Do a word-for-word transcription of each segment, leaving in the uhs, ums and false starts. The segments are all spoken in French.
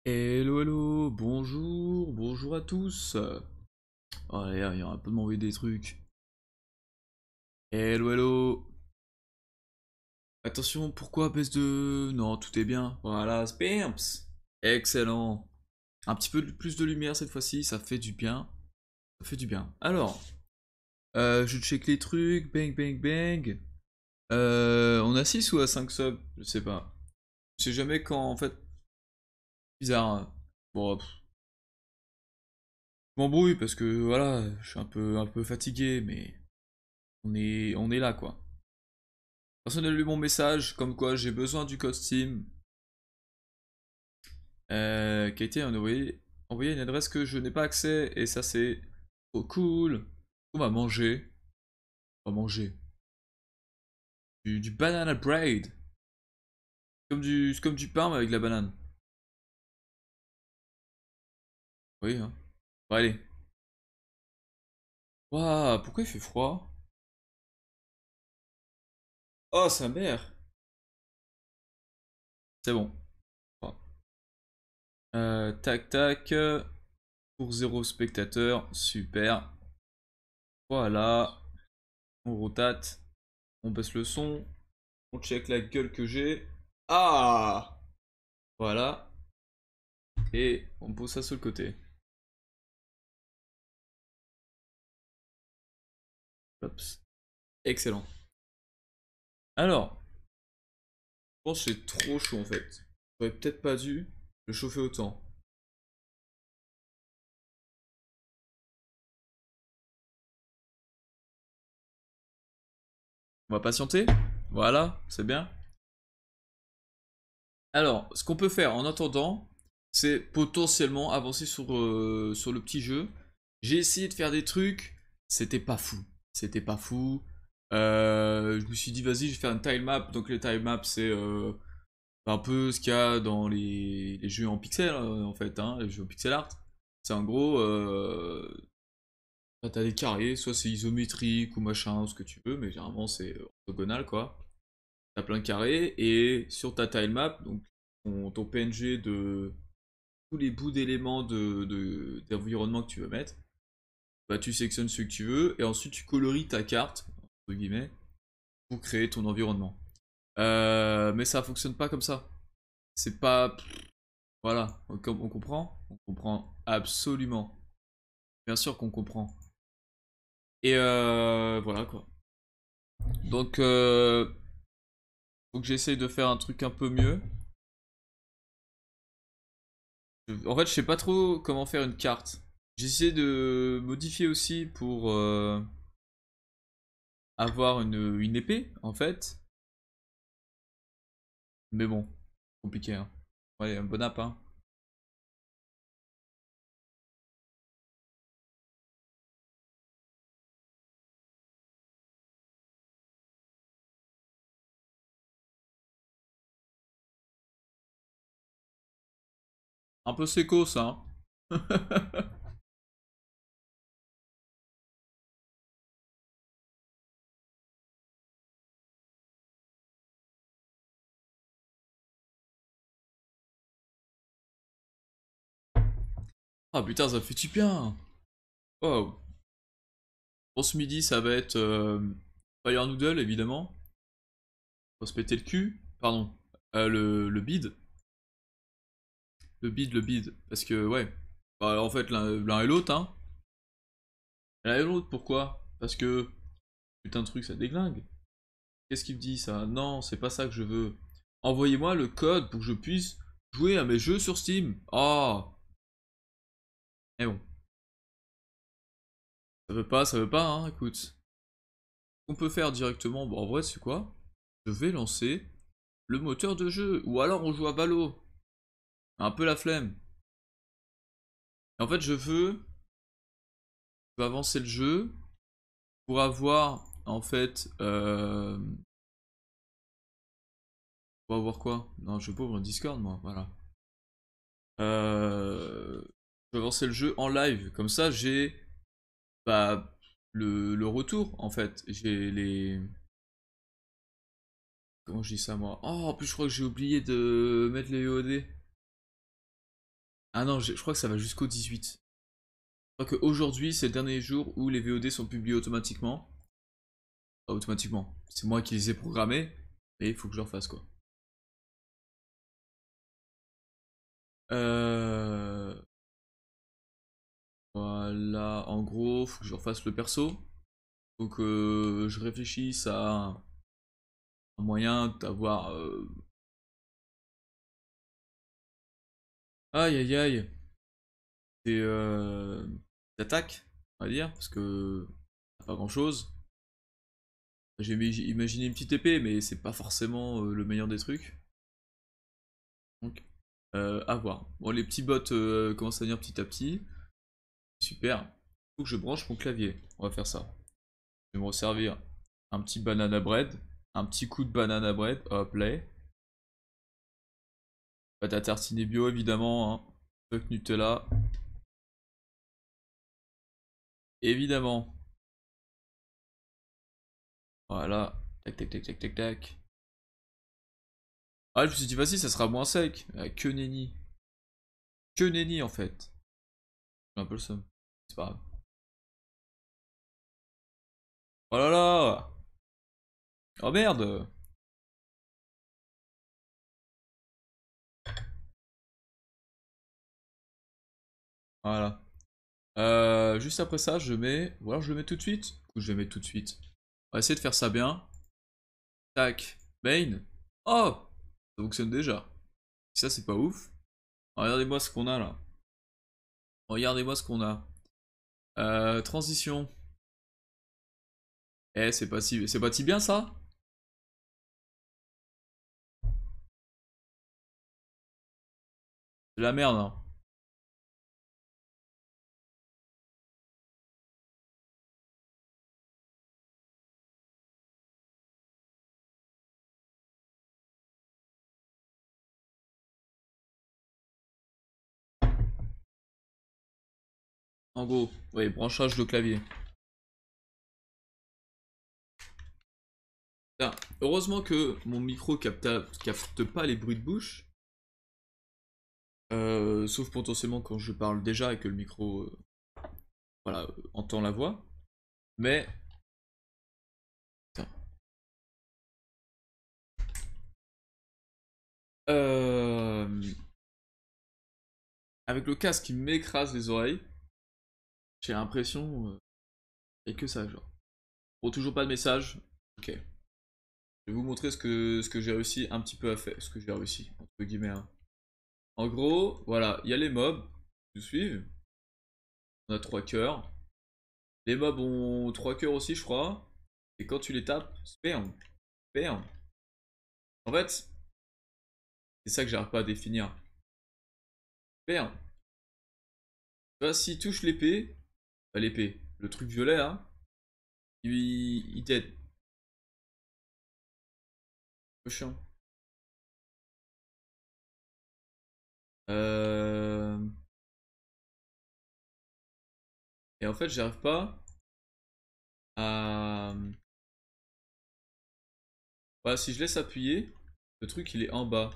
Hello, hello, bonjour, bonjour à tous. Oh là, il y aura un peu de m'envoyer des trucs. Hello, hello. Attention, pourquoi baisse de... Non, tout est bien. Voilà, spamps. Excellent. Un petit peu de- plus de lumière cette fois-ci, ça fait du bien. Ça fait du bien. Alors, euh, je check les trucs, bang, bang, bang. Euh, on a six ou à cinq subs? Je sais pas. Je sais jamais quand, en fait... Bizarre, hein. Bon, pff, je m'embrouille parce que, voilà, je suis un peu, un peu fatigué, mais... On est, on est là, quoi. Personne n'a lu mon message, comme quoi j'ai besoin du code Steam. Euh, qui a été envoyé, envoyé à une adresse que je n'ai pas accès, et ça c'est trop cool. On va manger. On va manger. Du, du banana bread. Comme du, c'est comme du pain mais avec de la banane. Oui, hein. Bon, allez. Waouh, pourquoi il fait froid? Oh, sa mère. C'est bon. Euh, tac, tac. Pour zéro spectateur. Super. Voilà. On rotate. On baisse le son. On check la gueule que j'ai. Ah! Voilà. Et on pose ça sur le côté. Hop. Excellent. Alors, je pense que c'est trop chaud en fait. J'aurais peut-être pas dû le chauffer autant. On va patienter. Voilà, c'est bien. Alors, ce qu'on peut faire en attendant, c'est potentiellement avancer sur, euh, sur le petit jeu. J'ai essayé de faire des trucs, c'était pas fou. C'était pas fou. Euh, je me suis dit, vas-y, je vais faire une tile map. Donc, les tile maps, c'est euh, un peu ce qu'il y a dans les, les jeux en pixel, euh, en fait, hein, les jeux en pixel art. C'est en gros, euh, bah, t'as des carrés, soit c'est isométrique ou machin, ou ce que tu veux, mais généralement c'est orthogonal quoi. T'as plein de carrés, et sur ta tilemap, donc ton, ton P N G de tous les bouts d'éléments de, de- d'environnement que tu veux mettre, bah tu sélectionnes ceux que tu veux, et ensuite tu colories ta carte, entre guillemets, pour créer ton environnement. Euh, mais ça fonctionne pas comme ça. C'est pas... Voilà, on, on comprend? On comprend absolument. Bien sûr qu'on comprend. Et euh, voilà quoi. Donc, euh, faut que j'essaye de faire un truc un peu mieux. En fait, je sais pas trop comment faire une carte. J'ai essayé de modifier aussi pour euh, avoir une, une épée, en fait. Mais bon, compliqué, hein. Ouais, un bon app, hein. Un peu séco, ça, hein. Ah putain, ça fait du bien. Wow. Pour ce midi, ça va être euh, Fire Noodle, évidemment. Faut se péter le cul. Pardon. Euh, le, le bide. Le bide, le bide. Parce que, ouais. Bah, en fait, l'un l'un et l'autre, hein. L'un et l'autre, pourquoi? Parce que, putain de truc, ça déglingue. Qu'est-ce qu'il me dit ça? Non, c'est pas ça que je veux. Envoyez-moi le code pour que je puisse jouer à mes jeux sur Steam. Ah, mais bon, ça veut pas, ça veut pas, hein, écoute. Ce qu'on peut faire directement, bon, en vrai, c'est quoi? Je vais lancer le moteur de jeu. Ou alors on joue à Valo. Un peu la flemme. Et en fait, je veux, je veux avancer le jeu pour avoir, en fait, euh... pour avoir quoi? Non, je veux pas ouvrir un Discord, moi, voilà. Euh... Je veux avancer le jeu en live. Comme ça, j'ai bah, le, le retour en fait. J'ai les. Comment je dis ça moi? Oh, en plus, je crois que j'ai oublié de mettre les V O D. Ah non, je je crois que ça va jusqu'au dix-huit. Je crois qu'aujourd'hui, c'est le dernier jour où les V O D sont publiés automatiquement. Pas automatiquement. C'est moi qui les ai programmés. Mais il faut que je le refasse quoi. Euh... Voilà, en gros, faut que je refasse le perso. Faut que je réfléchisse à un moyen d'avoir... euh, Aïe aïe aïe. Des, euh... des attaques, on va dire, parce que... Pas grand chose. J'ai imaginé une petite épée, mais c'est pas forcément euh, le meilleur des trucs. Donc, euh, à voir. Bon, les petits bots euh, commencent à venir petit à petit. Super. Faut que je branche mon clavier. On va faire ça. Je vais me resservir un petit banana bread. Un petit coup de banana bread. Hop là. Pâte à tartiner bio évidemment. Hein. Fuck Nutella. Évidemment. Voilà. Tac tac tac tac tac tac. Ah, je me suis dit, vas-y, ça sera moins sec. Ah, que nenni. Que nenni en fait. J'ai un peu le seum. C'est pas grave. Oh là là. Oh merde. Voilà. Euh, juste après ça, je mets... Ou alors je le mets tout de suite. Ou je le mets tout de suite. On va essayer de faire ça bien. Tac. Main. Oh, ça fonctionne déjà. Ça, c'est pas ouf. Regardez-moi ce qu'on a là. Regardez-moi ce qu'on a. Euh, transition. Eh, c'est pas si... C'est pas si bien ça? C'est la merde, hein. En gros, oui, branchage de clavier. Putain, heureusement que mon micro capte, capte pas les bruits de bouche. Euh, sauf potentiellement quand je parle déjà et que le micro euh, voilà, euh, entend la voix. Mais... Putain. Euh, avec le casque qui m'écrase les oreilles, j'ai l'impression... Euh, et que ça, genre. Bon, toujours pas de message. Ok. Je vais vous montrer ce que, ce que j'ai réussi un petit peu à faire. Ce que j'ai réussi, entre guillemets. Hein. En gros, voilà, il y a les mobs qui nous suivent. On a trois cœurs. Les mobs ont trois cœurs aussi, je crois. Et quand tu les tapes, spam, spam. En fait, c'est ça que j'arrive pas à définir. Spam. Tu vois, s'il touche l'épée, pas l'épée, le truc violet là, il, il dead. C'est chiant. Euh... Et en fait, j'arrive pas à... Voilà, si je laisse appuyer, le truc il est en bas.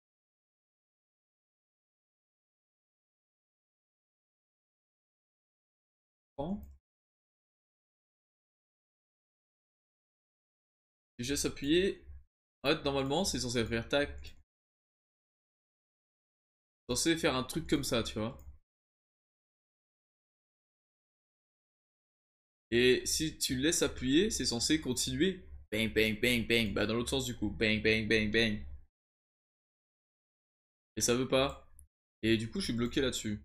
Si je laisse appuyer, en fait, normalement, c'est censé faire tac. Censé faire un truc comme ça, tu vois. Et si tu le laisses appuyer, c'est censé continuer. Bang, bang, bang, bang. Bah, dans l'autre sens, du coup. Bang, bang, bang, bang. Et ça veut pas. Et du coup, je suis bloqué là-dessus.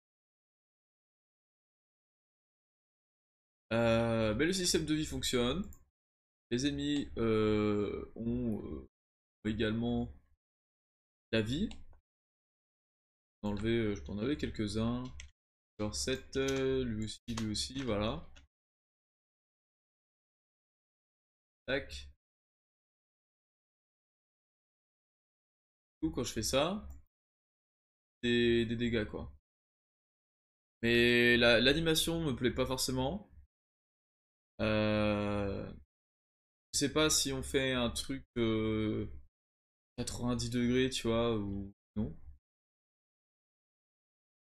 Euh, mais le système de vie fonctionne. Les ennemis euh, ont euh, également la vie. Enlever, euh, je peux en enlever quelques-uns. Genre sept, euh, lui aussi, lui aussi, voilà. Tac. Du coup, quand je fais ça, c'est des dégâts, quoi. Mais l'animation me plaît pas forcément. Euh, je sais pas si on fait un truc euh, quatre-vingt-dix degrés, tu vois, ou non.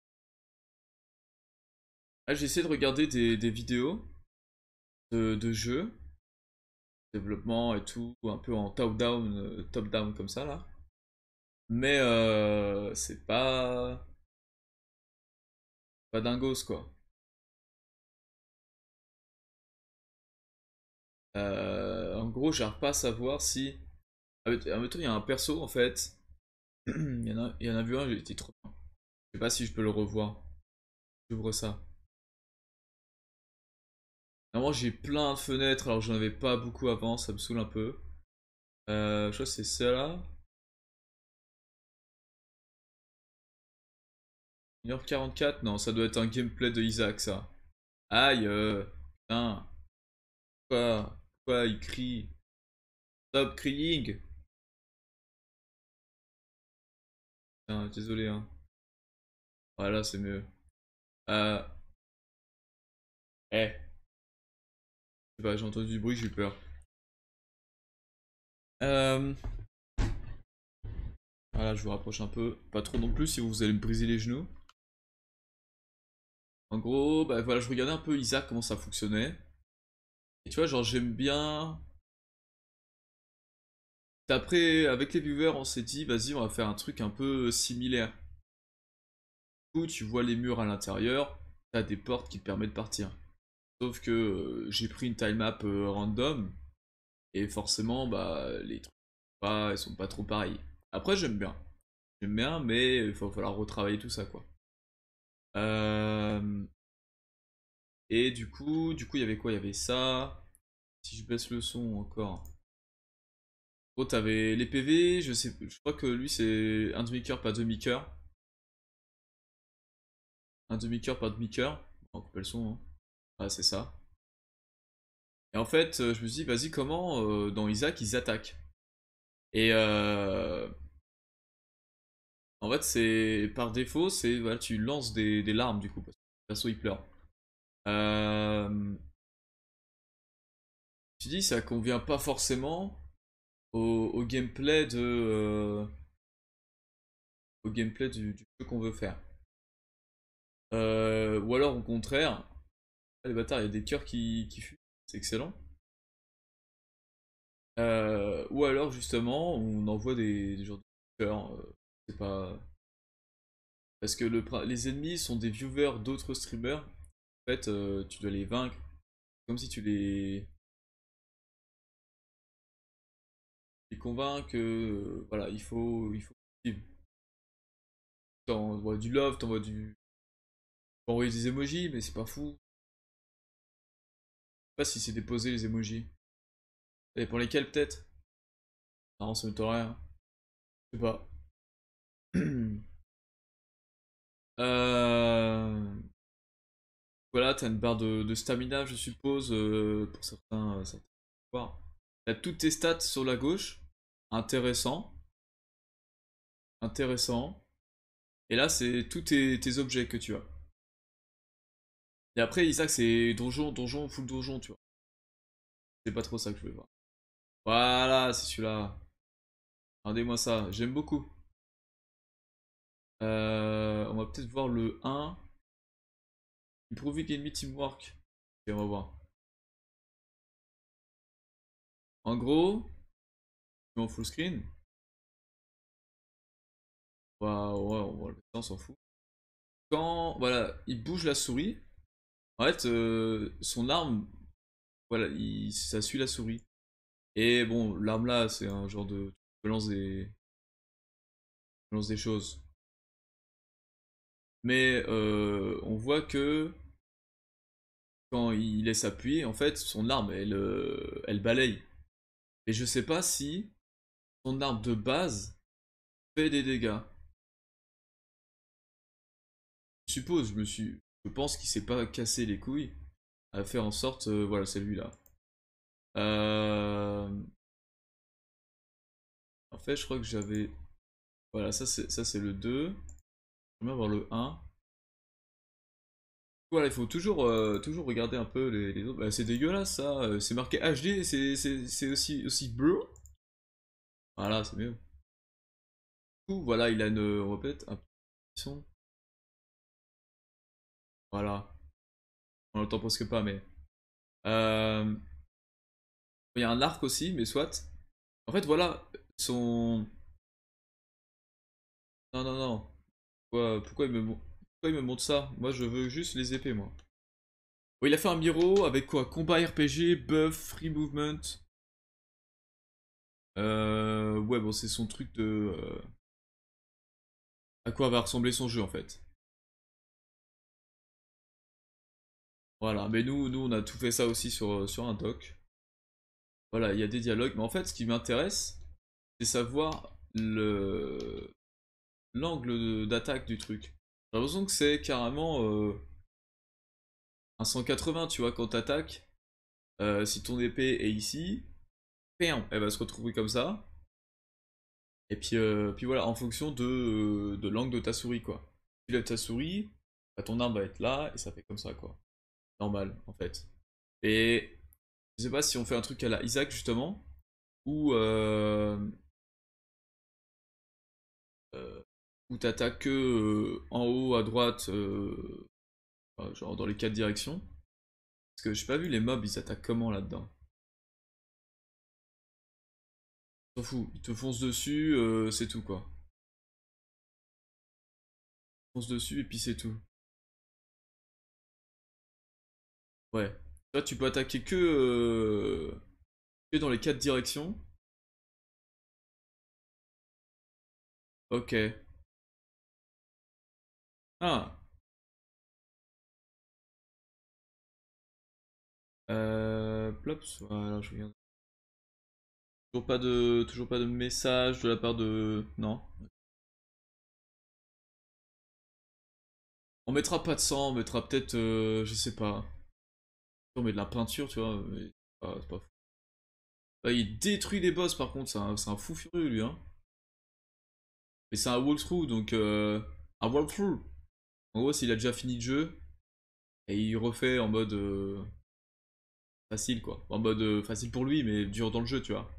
Ah, j'ai essayé de regarder des, des vidéos de, de jeux, développement et tout, un peu en top-down, euh, top-down comme ça là. Mais euh, c'est pas, pas dingos quoi. Euh, en gros, j'arrive pas à savoir si. Ah, mais- ah, mais toi, il y a un perso en fait. Il y en a, il y en a vu un, j'ai été trop bien. Je sais pas si je peux le revoir. J'ouvre ça. Normalement, j'ai plein de fenêtres alors que j'en avais pas beaucoup avant, ça me saoule un peu. Euh, je crois que c'est celle-là. une heure quarante-quatre? Non, ça doit être un gameplay de Isaac, ça. Aïe, euh, putain. Quoi? Quoi, il crie? Stop crying! Putain, désolé, hein. Voilà, c'est mieux. Euh, eh, je sais pas, j'ai entendu du bruit, j'ai eu peur. Euh, voilà, je vous rapproche un peu. Pas trop non plus, si vous allez me briser les genoux. En gros, bah voilà, je regardais un peu Isaac, comment ça fonctionnait. Et tu vois, genre, j'aime bien. Après, avec les viewers, on s'est dit, vas-y, on va faire un truc un peu similaire. Du coup, tu vois les murs à l'intérieur, t'as des portes qui te permettent de partir. Sauf que euh, j'ai pris une tilemap euh, random, et forcément, bah, les trucs, pas, elles sont pas trop pareils. Après, j'aime bien. J'aime bien, mais il va falloir retravailler tout ça, quoi. Euh, Et du coup, du coup, il y avait quoi? Il y avait ça. Si je baisse le son encore. Oh, t'avais les P V, je sais, je crois que lui c'est un demi-cœur, pas demi-cœur. Un demi-cœur, pas demi-cœur. On va couper le son, hein. Ah, c'est ça. Et en fait, euh, je me suis dit, vas-y, comment euh, dans Isaac ils attaquent? Et euh, en fait, c'est par défaut, c'est voilà, tu lances des, des larmes du coup, parce que le perso il pleure. Euh, tu dis, ça convient pas forcément au, au gameplay de, euh, au gameplay du, du jeu qu'on veut faire. Euh, ou alors au contraire, ah, les bâtards, il y a des cœurs qui, qui fuient, c'est excellent. Euh, ou alors justement, on envoie des, des genres de cœurs, euh, c'est pas. Parce que le, les ennemis sont des viewers d'autres streamers. En fait, euh, tu dois les vaincre. Comme si tu les, les convaincs que euh, voilà, il faut, il faut suivre. T'envoies du love, t'envoies du. T'envoies envoyer des emojis, mais c'est pas fou. Je sais pas si c'est déposé les emojis. Et pour lesquels peut-être? Non, ça m'étonnerait, hein. Je sais pas. euh... Voilà, t'as une barre de, de stamina, je suppose, euh, pour certains, euh, certains pouvoirs. T'as toutes tes stats sur la gauche. Intéressant. Intéressant. Et là, c'est tous tes, tes objets que tu as. Et après, Isaac, c'est donjon, donjon, full donjon, tu vois. C'est pas trop ça que je voulais voir. Voilà, c'est celui-là. Regardez-moi ça, j'aime beaucoup. Euh, on va peut-être voir le un. Improving enemy teamwork. Ok, on va voir. En gros, je mets en full screen. Waouh, ouais, on va le mettre, on s'en fout. Quand, voilà, il bouge la souris, en fait, euh, son arme, voilà, il, ça suit la souris. Et bon, l'arme là, c'est un genre de. Tu lances des, tu lances des choses. Mais euh, on voit que quand il laisse appuyer, en fait, son arme, elle, euh, elle balaye. Et je sais pas si son arme de base fait des dégâts. Je suppose, je me suis. Je pense qu'il s'est pas cassé les couilles à faire en sorte. Euh, voilà, c'est lui là. Euh... En fait, je crois que j'avais. Voilà, ça c'est ça c'est le deux. J'aimerais voir le un. Voilà, il faut toujours, euh, toujours regarder un peu les, les autres. Bah, c'est dégueulasse ça, euh, c'est marqué H D, c'est c'est- c'est aussi, aussi bleu. Voilà, c'est mieux. Du coup, voilà, il a une. On va peut-être un petit son. Voilà. On l'entend presque pas, mais... Euh, il y a un arc aussi, mais soit. En fait, voilà, son... Non, non, non. Pourquoi, pourquoi il me, mon- pourquoi il me montre ça? Moi, je veux juste les épées, moi. Bon, il a fait un Miro avec quoi? Combat R P G, buff, free movement. Euh... Ouais, bon, c'est son truc de... euh, À quoi va ressembler son jeu, en fait. Voilà, mais nous, nous on a tout fait ça aussi sur, euh, sur un doc. Voilà, il y a des dialogues, mais en fait, ce qui m'intéresse, c'est savoir le l'angle d'attaque du truc. J'ai l'impression que c'est carrément euh, un cent quatre-vingts, tu vois, quand t'attaques. Euh, si ton épée est ici, péam, elle va se retrouver comme ça. Et puis, euh, puis voilà, en fonction de, euh, de l'angle de ta souris, quoi. Tu lèves ta souris, bah, ton arme va être là, et ça fait comme ça, quoi. Normal, en fait. Et je sais pas si on fait un truc à la Isaac, justement, où, euh, euh, où t'attaques que euh, en haut, à droite, euh, enfin, genre dans les quatre directions. Parce que j'ai pas vu les mobs, ils attaquent comment là-dedans. T'en fous, ils te foncent dessus, euh, c'est tout, quoi. Ils foncent dessus, et puis c'est tout. Ouais. Là, tu peux attaquer que, euh, que dans les quatre directions. Ok. Ah. Euh, Plops, voilà, je regarde. Toujours pas de, toujours pas de message de la part de... Non. On mettra pas de sang, on mettra peut-être, euh, je sais pas. On met de la peinture, tu vois, mais ah, c'est pas fou. Ah, il détruit les boss par contre, c'est un, c'est un fou furieux lui, hein. Mais c'est un walkthrough, donc euh, un walkthrough. En gros, s'il a déjà fini le jeu, et il refait en mode euh, facile quoi. En mode euh, facile pour lui, mais dur dans le jeu, tu vois.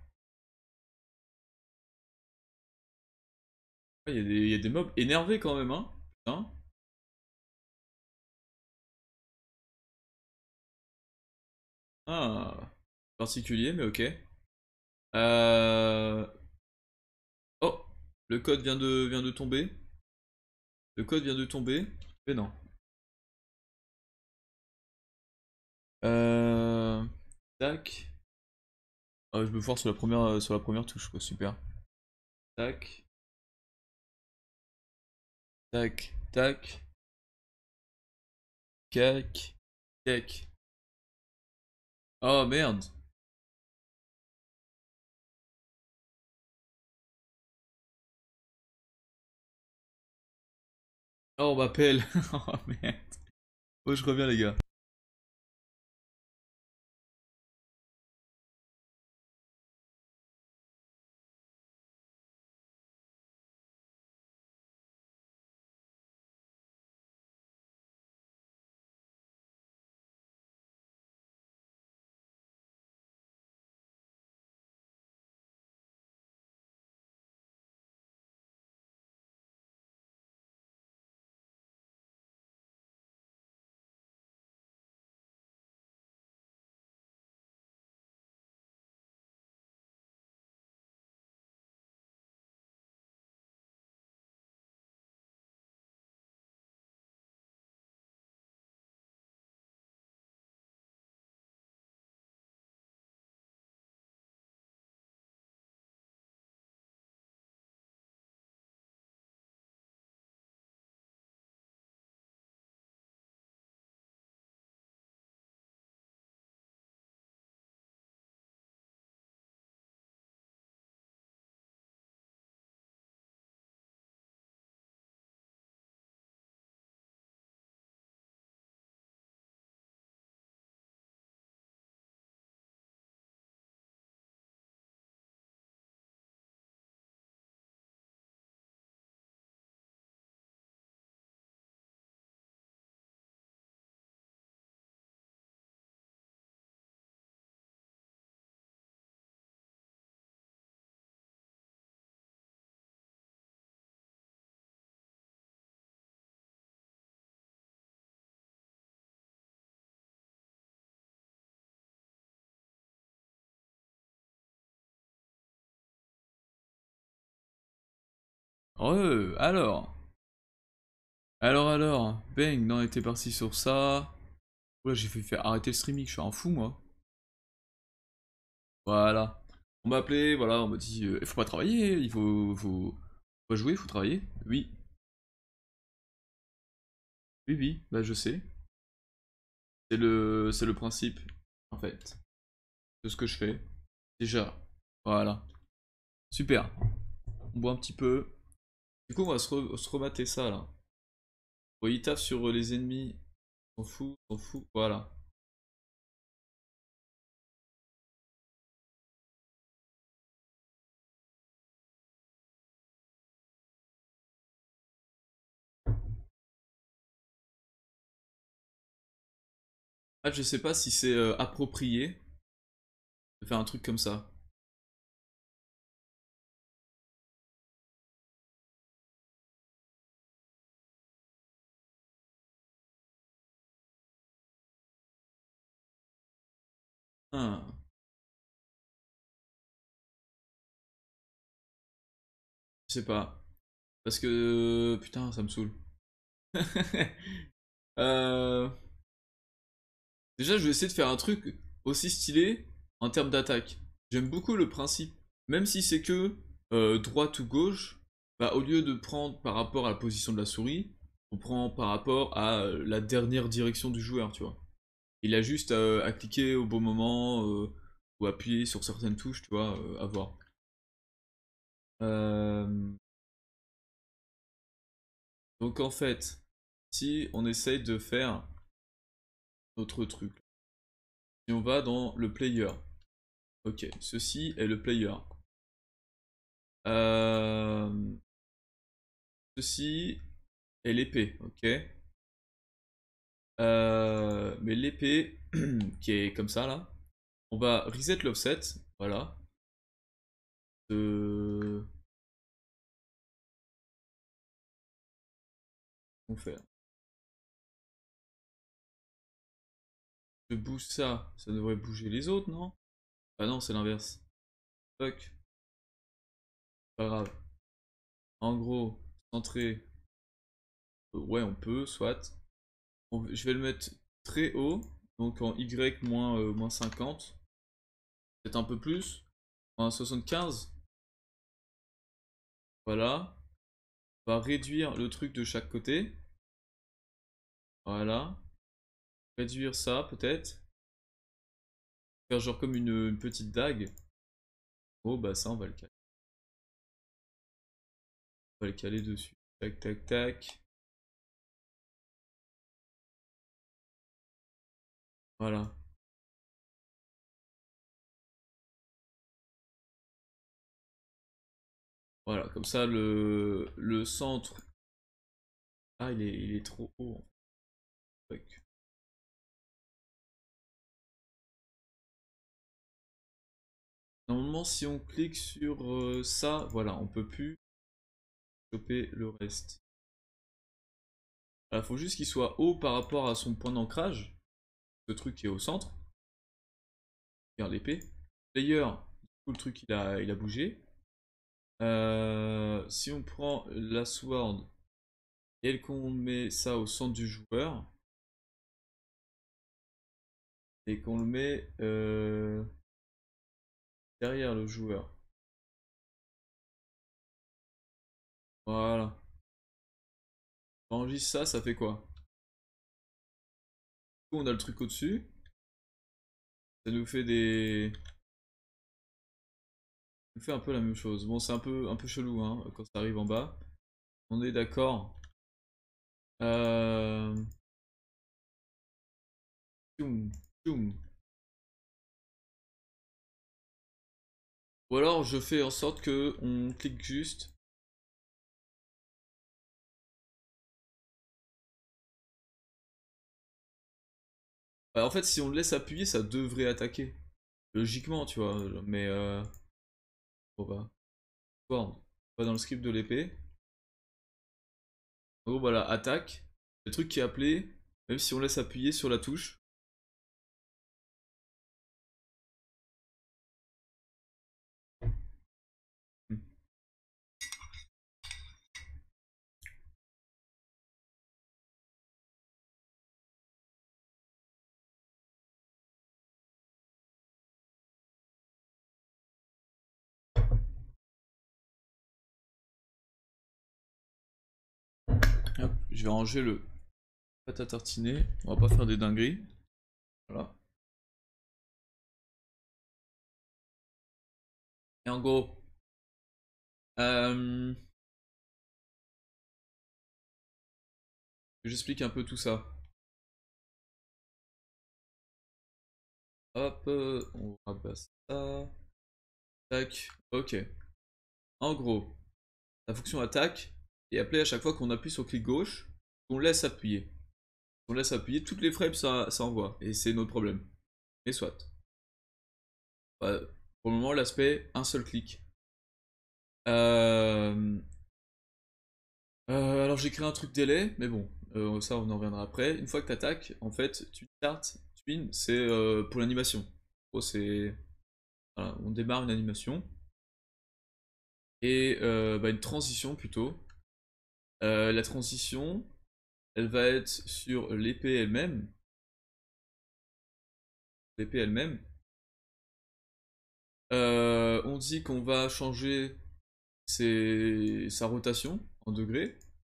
Il y, a des- y a des mobs énervés quand même, hein. Putain. Ah, particulier, mais ok. Euh... Oh, le code vient de, vient de tomber. Le code vient de tomber. Mais non. Euh... Tac. Ah, je me force sur la première, euh, sur la première touche, quoi. Super. Tac, tac, tac, cac, cac. Oh merde. Oh, on m'appelle. Oh merde. Oh, je reviens, les gars. Ouais, alors. Alors, alors. Bang, non, on était parti sur ça. Oula, j'ai fait faire arrêter le streaming, je suis un fou, moi. Voilà. On m'a appelé, voilà, on m'a dit, euh, il faut pas travailler, il faut, faut, faut pas jouer, il faut travailler. Oui, oui, oui, bah je sais. C'est le, c'est le principe, en fait, de ce que je fais. Déjà, voilà. Super. On boit un petit peu. Du coup, on va se, re- se remater ça, là. Bon, il tape sur euh, les ennemis. S'en fout, s'en fout, voilà. Ah, je sais pas si c'est euh, approprié de faire un truc comme ça. Ah, je sais pas. Parce que... Putain, ça me saoule. euh... Déjà, je vais essayer de faire un truc aussi stylé en termes d'attaque. J'aime beaucoup le principe. Même si c'est que euh, droite ou gauche, bah, au lieu de prendre par rapport à la position de la souris, on prend par rapport à euh, la dernière direction du joueur, tu vois. Il a juste à, à cliquer au bon moment euh, ou appuyer sur certaines touches, tu vois, euh, à voir. Euh, Donc en fait, si on essaye de faire notre truc, si on va dans le player, ok, ceci est le player. Euh, Ceci est l'épée, ok. Euh, mais l'épée qui est comme ça là, on va reset l'offset, voilà. De... On fait. Je bouge ça, ça devrait bouger les autres, non? Ah non, c'est l'inverse. Fuck, pas grave. En gros, centré, euh, ouais, on peut, soit. On- je vais le mettre très haut, donc en Y moins, euh, moins cinquante, peut-être un peu plus, en soixante-quinze, voilà. On va réduire le truc de chaque côté, voilà. Réduire ça peut-être, faire genre comme une, une petite dague. Oh bah ça on va le caler, on va le caler dessus. Tac tac tac, voilà. Voilà, comme ça le, le centre. Ah il est, il est trop haut. Fuck. Normalement si on clique sur euh, ça, voilà, on peut plus choper le reste. Il faut juste qu'il soit haut par rapport à son point d'ancrage. Ce truc qui est au centre. Regarde l'épée. D'ailleurs, le truc il a, il a bougé. Euh, si on prend la sword et qu'on met ça au centre du joueur et qu'on le met euh, derrière le joueur. Voilà. On enregistre ça, ça fait quoi? Du coup, on a le truc au-dessus. Ça nous fait des. Ça nous fait un peu la même chose. Bon, c'est un peu, un peu chelou hein, quand ça arrive en bas. On est d'accord. Euh... tchoum, tchoum. Ou alors je fais en sorte que on clique juste. Bah, en fait, si on le laisse appuyer, ça devrait attaquer. Logiquement, tu vois. Mais euh... bon bah. Bon, on va dans le script de l'épée. En gros, voilà, attaque. Le truc qui est appelé, même si on laisse appuyer sur la touche. Hmm. Hop, je vais ranger le pâte à tartiner. On va pas faire des dingueries. Voilà. Et en gros, euh, j'explique un peu tout ça. Hop, euh, on rabat ça. Tac, ok. En gros, la fonction attaque est appelée à chaque fois qu'on appuie sur clic gauche, qu'on laisse appuyer. On laisse appuyer, toutes les frames ça, ça envoie, et c'est notre problème. Mais soit. Bah, pour le moment, l'aspect, un seul clic. Euh... Euh, alors j'ai créé un truc délai, mais bon, euh, ça on en reviendra après. Une fois que tu attaques, en fait, tu starts, twin, c'est euh, pour l'animation. Oh, c'est... Voilà, on démarre une animation. Et euh, bah, une transition plutôt. Euh, la transition, elle va être sur l'épée elle-même. L'épée elle-même. Euh, on dit qu'on va changer ses- sa rotation en degrés.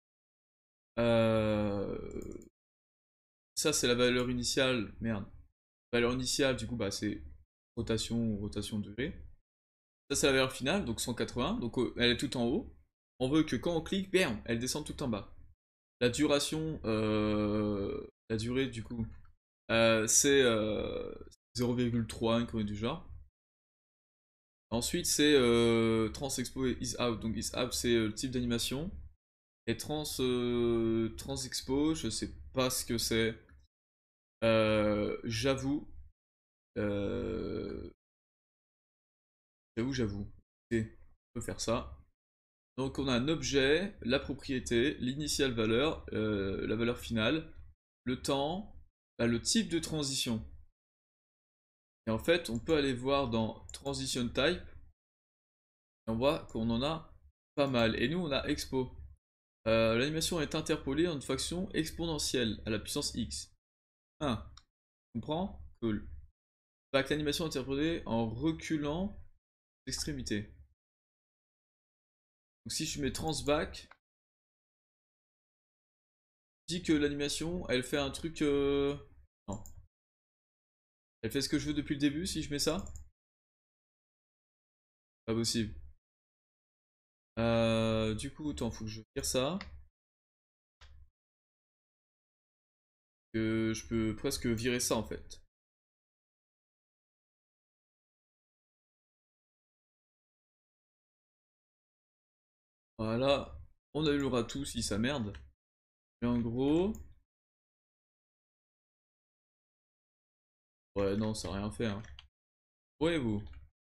Euh, ça c'est la valeur initiale. Merde. Valeur initiale, du coup, bah, c'est rotation, rotation degré. Ça c'est la valeur finale, donc cent quatre-vingts. Donc euh, elle est tout en haut. On veut que quand on clique, bam, elle descend tout en bas. La duration, euh, la durée du coup, euh, c'est euh, zéro virgule trois, une connerie du genre. Ensuite, c'est euh, trans expo et is out. Donc is out, c'est euh, le type d'animation. Et trans, euh, trans expo, je sais pas ce que c'est. Euh, j'avoue. Euh, j'avoue, j'avoue. Ok, on peut faire ça. Donc on a un objet, la propriété, l'initiale valeur, euh, la valeur finale, le temps, bah, le type de transition. Et en fait, on peut aller voir dans Transition Type, et on voit qu'on en a pas mal. Et nous, on a Expo. Euh, L'animation est interpolée en une fonction exponentielle à la puissance x. un. Tu comprends? Cool. Back, l'animation est interpolée en reculant l'extrémité. Donc si je mets transback, je dis que l'animation, elle fait un truc... Euh... Non. Elle fait ce que je veux depuis le début si je mets ça? Pas possible. Euh, du coup, attends, faut que je vire ça. Que je peux presque virer ça en fait. Voilà. On annulera tout si ça merde. Mais en gros... Ouais, non, ça n'a rien fait. Hein. Ouais, vous.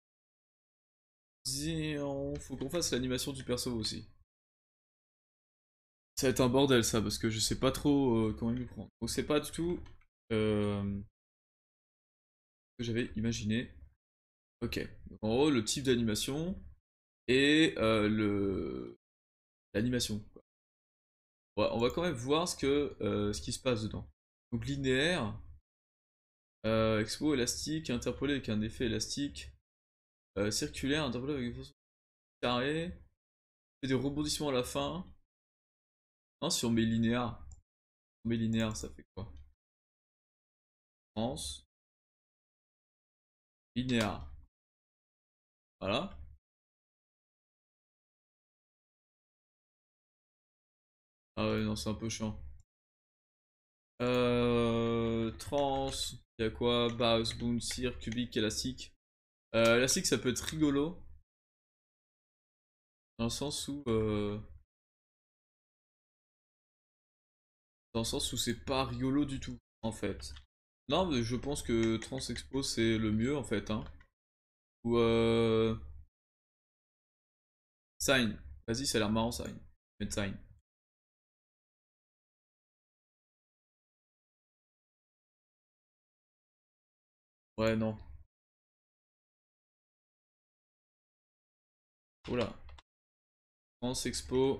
Zion, faut qu'on fasse l'animation du perso aussi. Ça va être un bordel ça, parce que je sais pas trop euh, comment il me prend. Donc c'est pas du tout euh, ce que j'avais imaginé. Ok. Donc, en gros, le type d'animation et euh, le l'animation. Ouais, on va quand même voir ce que euh, ce qui se passe dedans. Donc linéaire, euh, expo élastique, interpolé avec un effet élastique, euh, circulaire, interpolé avec une fonction carrée, fait des rebondissements à la fin. Non, si on met linéaire, on met linéaire, ça fait quoi? Trans, linéaire. Voilà. Ah ouais, non, c'est un peu chiant. Euh, trans, il y a quoi? Bass, boom, cirque, cubique, élastique. Euh, élastique, ça peut être rigolo. Dans le sens où. Euh, dans le sens où c'est pas rigolo du tout, en fait. Non, mais je pense que Trans Expo c'est le mieux, en fait. Hein. Ou euh. Sign. Vas-y, ça a l'air marrant, Sign. Mettre Sign. Ouais, non. Oula. Trans Expo.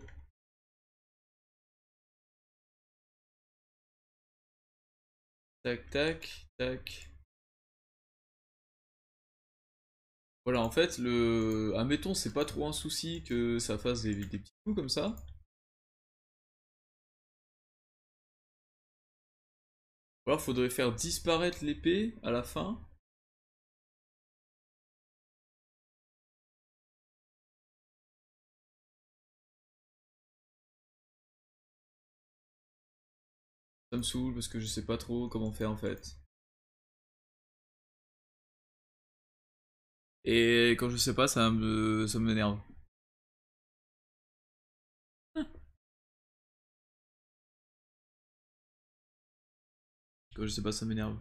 Tac, tac, tac. Voilà, en fait, le. Admettons, c'est pas trop un souci que ça fasse des, des petits coups comme ça. Ou alors faudrait faire disparaître l'épée à la fin. Ça me saoule parce que je sais pas trop comment faire en fait. Et quand je sais pas, ça me ça m'énerve. Quand je sais pas, ça m'énerve.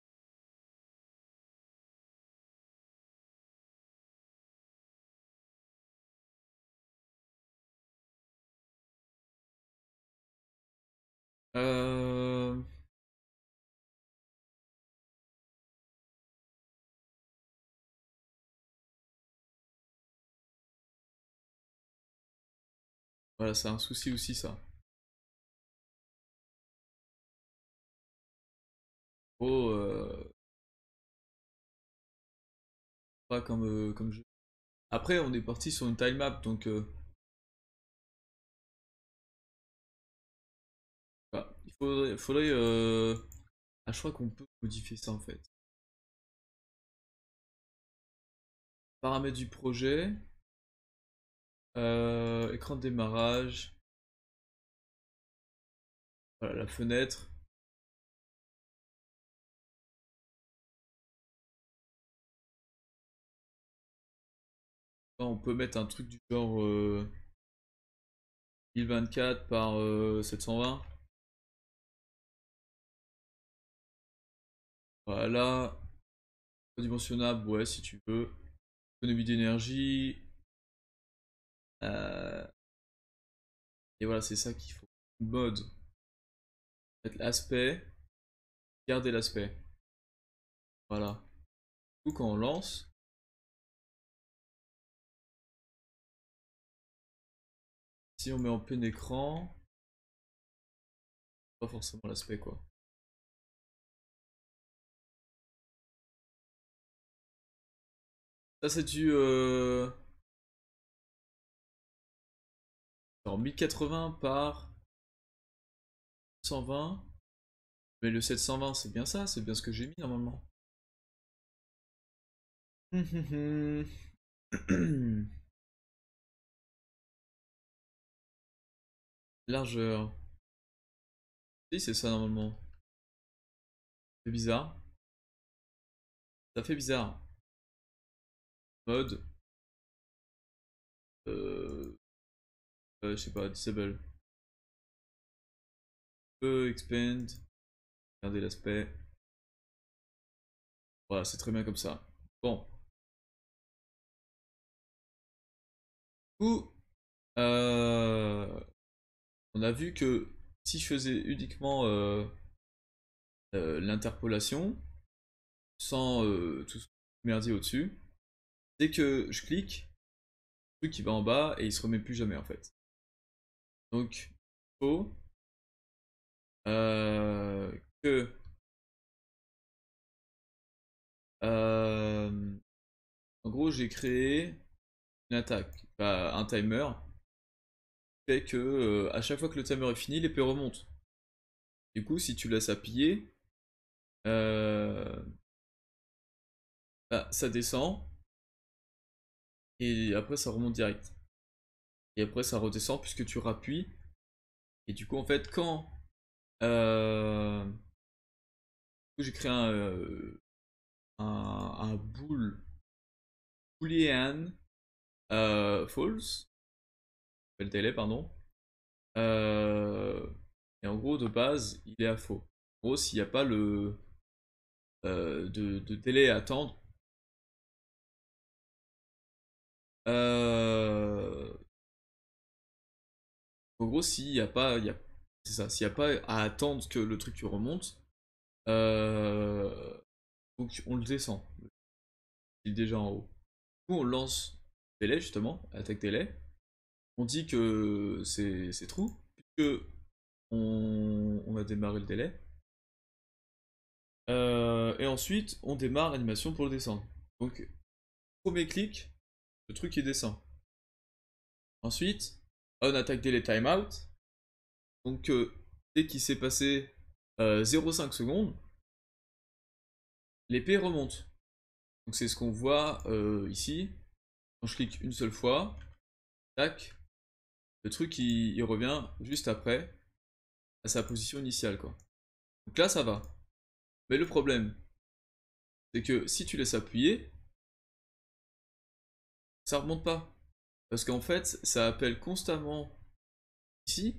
Euh... Voilà, c'est un souci aussi ça. Oh, euh... pas comme, euh, comme jeu. Après, on est parti sur une time map, donc euh, bah, il faudrait, faudrait euh... ah, je crois qu'on peut modifier ça en fait. Paramètres du projet, euh, écran de démarrage, voilà, la fenêtre. Là, on peut mettre un truc du genre euh, mille vingt-quatre par euh, sept cent vingt. Voilà, dimensionnable, ouais, si tu veux. Économie d'énergie. Euh, et voilà, c'est ça qu'il faut. Mode. Mettre l'aspect. Garder l'aspect. Voilà. Du coup, quand on lance, si on met en plein écran, pas forcément l'aspect quoi. Ça, c'est du. Euh... Alors, mille quatre-vingts par cent vingt. Mais le sept cent vingt, c'est bien ça, c'est bien ce que j'ai mis normalement. Largeur. Si, c'est ça normalement. C'est bizarre. Ça fait bizarre. Mode. Euh, euh, je sais pas, disable. Peut expand. Regardez l'aspect. Voilà, c'est très bien comme ça. Bon. Du coup, euh, on a vu que si je faisais uniquement euh, euh, l'interpolation, sans euh, tout ce merdier au-dessus, dès que je clique, le truc il va en bas et il se remet plus jamais en fait. Donc, il faut euh, que euh, en gros j'ai créé une attaque, bah, un timer, qui fait que euh, à chaque fois que le timer est fini, l'épée remonte. Du coup, si tu laisses appuyer, euh, bah, ça descend et après ça remonte direct. Et après ça redescend puisque tu rappuies. Et du coup, en fait, quand euh, j'ai créé un, euh, un, un bool boolean euh, false, le délai, pardon. Euh, et en gros, de base, il est à faux. En gros, s'il n'y a pas le euh, de, de délai à attendre, euh, en gros, s'il n'y a pas, il y a, c'est ça, s'il n'y a pas à attendre que le truc remonte, euh, donc on le descend. Il est déjà en haut. Du coup, on lance délai justement, attaque délai. On dit que c'est c'est true, puisque on, on a démarré le délai. Euh, et ensuite, on démarre l'animation pour le descendre. Donc, premier clic, le truc il descend. Ensuite, on attaque délai timeout. Donc, euh, dès qu'il s'est passé euh, zéro virgule cinq secondes, l'épée remonte. Donc c'est ce qu'on voit euh, ici. Quand je clique une seule fois, tac, le truc il, il revient juste après à sa position initiale quoi. Donc là ça va. Mais le problème, c'est que si tu laisses appuyer, ça remonte pas. Parce qu'en fait, ça appelle constamment ici.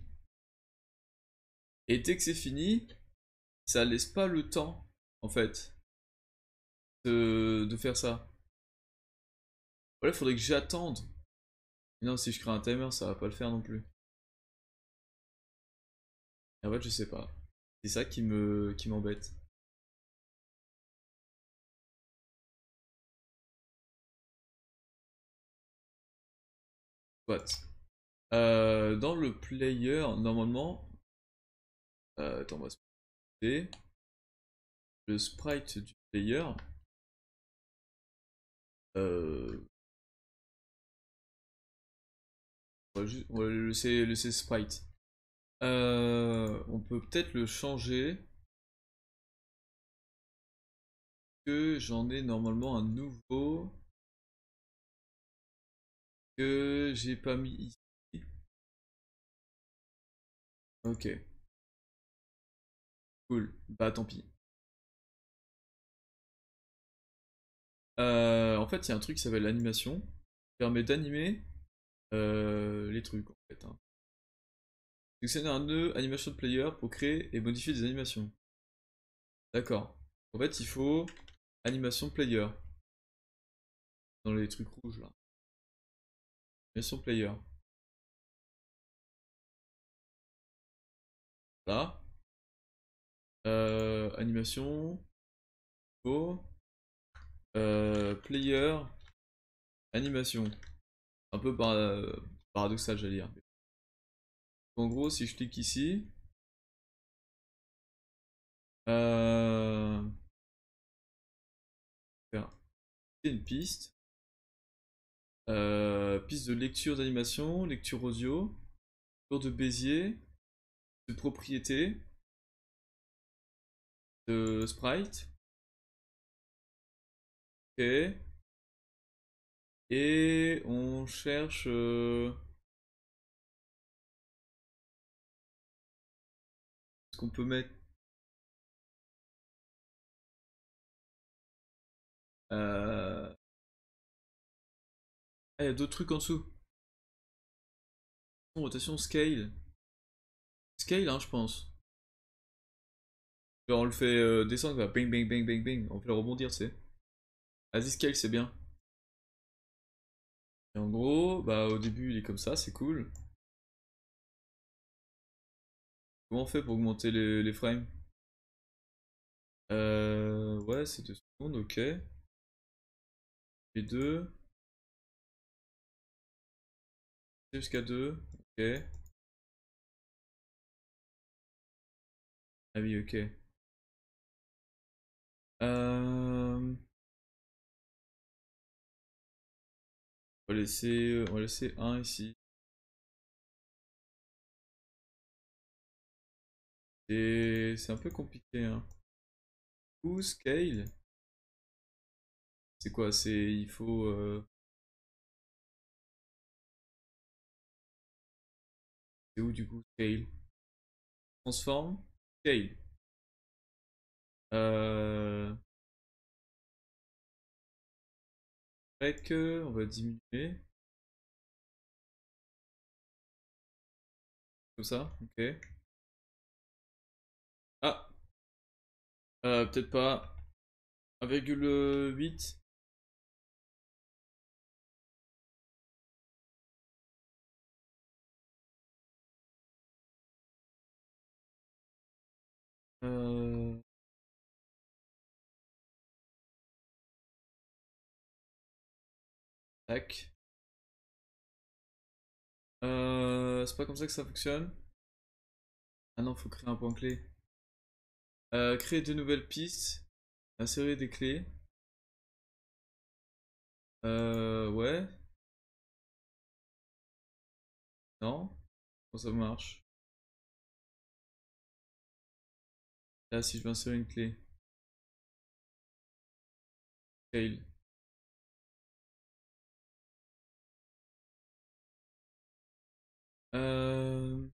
Et dès que c'est fini, ça laisse pas le temps, en fait, de, de faire ça. Voilà, il faudrait que j'attende. Non, si je crée un timer, ça va pas le faire non plus. Et en fait, je sais pas. C'est ça qui me qui m'embête. What? Euh, dans le player, normalement, euh, attends, on va se passer. Le sprite du player. Euh, on va, juste, on va le laisser, laisser sprite. Euh, on peut peut-être le changer. Que j'en ai normalement un nouveau que j'ai pas mis ici. Ok, cool. Bah tant pis. Euh, en fait, il y a un truc qui s'appelle l'animation, qui permet d'animer euh, les trucs en fait. Hein. Sélectionnez un nœud animation de player pour créer et modifier des animations. D'accord. En fait, il faut animation player dans les trucs rouges là. Animation player. Là. Euh, animation. Oh. Euh, player. Animation. Un peu par, euh, paradoxal, j'allais dire. En gros, si je clique ici, euh, faire une piste, euh, piste de lecture d'animation, lecture audio, tour de Bézier, de propriété, de sprite, ok, et on cherche, euh, ce qu'on peut mettre. Euh... Ah, il y a d'autres trucs en dessous. Rotation, scale. Scale, hein, je pense. Genre, on le fait euh, descendre, quoi. Bang, bang, bang, bang, bang. On fait le rebondir, tu sais. Vas-y, scale, c'est bien. Et en gros, bah au début, il est comme ça, c'est cool. Comment on fait pour augmenter les, les frames? Euh, ouais, c'est deux secondes, ok. Et deux. Jusqu'à deux, ok. Ah oui, ok. Euh, on va laisser, on va laisser un ici. Et c'est un peu compliqué, hein. Ou scale. C'est quoi? C'est, il faut. euh, C'est où du coup? Scale. Transform. Scale. Euh. Rec, on va diminuer. Comme ça, ok. Ah, euh, peut-être pas. un virgule huit. Euh... Tac. Euh... C'est pas comme ça que ça fonctionne. Ah non, faut créer un point clé. Euh, créer de nouvelles pistes. Insérer des clés. Euh... Ouais. Non. Comment ça marche? Là, si je vais insérer une clé. Fail. Euh...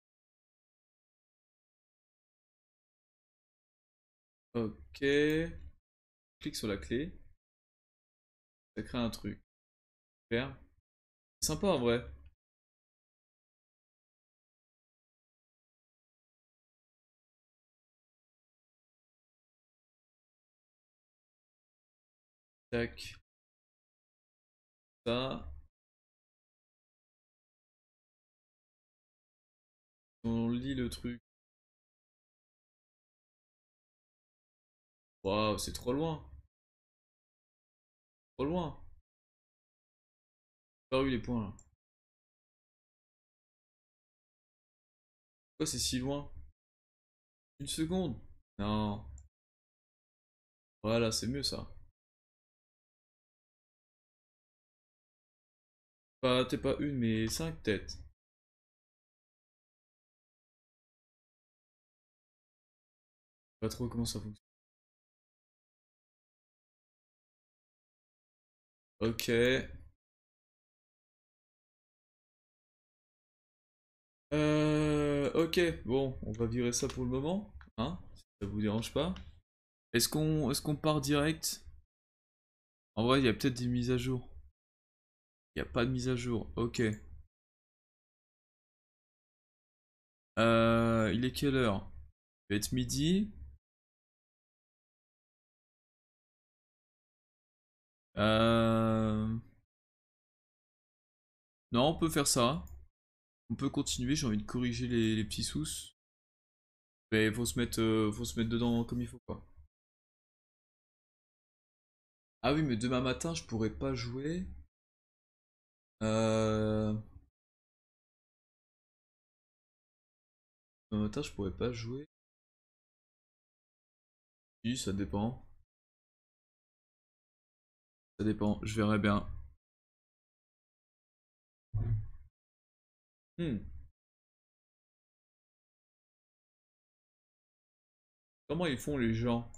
Ok. Clique sur la clé. Ça crée un truc. Super. C'est sympa en vrai. Tac. Ça. On lit le truc. Waouh, c'est trop loin. Trop loin. Pas eu les points là. Pourquoi c'est si loin? Une seconde. Non. Voilà, c'est mieux ça. Pas, t'es pas une, mais cinq têtes. Pas trop comment ça fonctionne. Ok. Euh, ok, bon, on va virer ça pour le moment, hein, si ça vous dérange pas. Est-ce qu'on est-ce qu'on part direct? En vrai, il y a peut-être des mises à jour. Il n'y a pas de mise à jour, ok. Euh, il est quelle heure? Il va être midi. Euh... Non, on peut faire ça. On peut continuer, j'ai envie de corriger les, les petits sous. Mais faut se mettre, euh, faut se mettre dedans comme il faut, quoi. Ah oui, mais demain matin, je pourrais pas jouer. Euh... Demain matin, je pourrais pas jouer. Si, ça dépend. Ça dépend, je verrai bien. Hmm. Comment ils font les gens?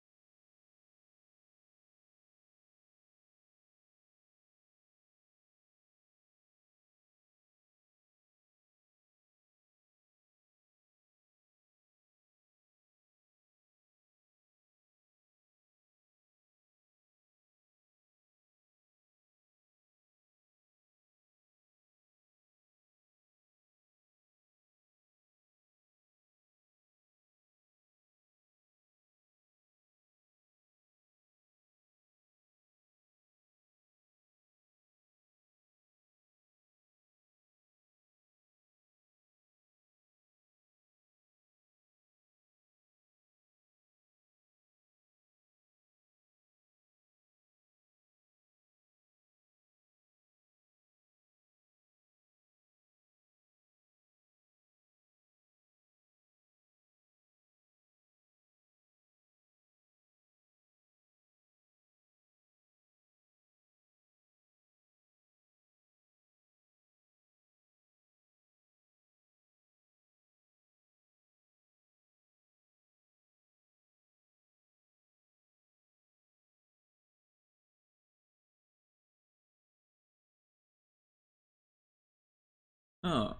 Ah.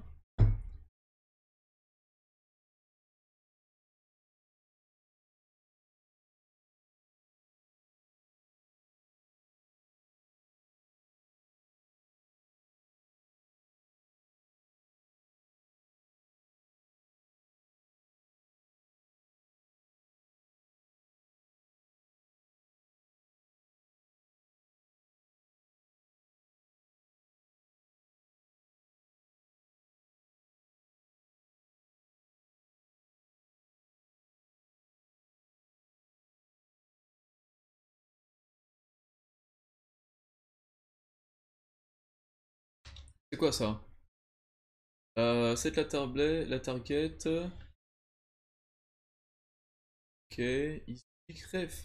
C'est quoi ça? Euh, c'est la target, la target. Ok, ici, crève.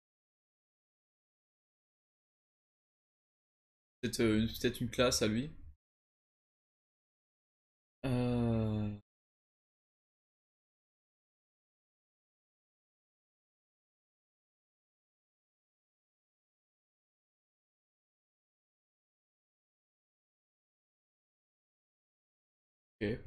Peut-être euh, peut-être une classe à lui. Euh... Ok.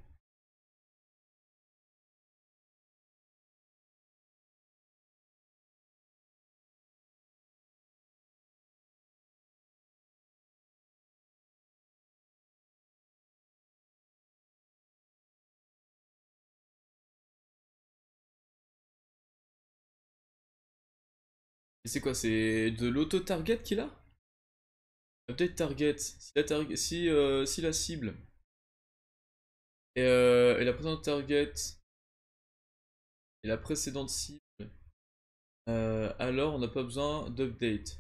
Et c'est quoi? C'est de l'auto-target qu'il a? Update target. Si la, target, si, euh, si la cible et, euh, et la précédente target et la précédente cible, euh, alors on n'a pas besoin d'update.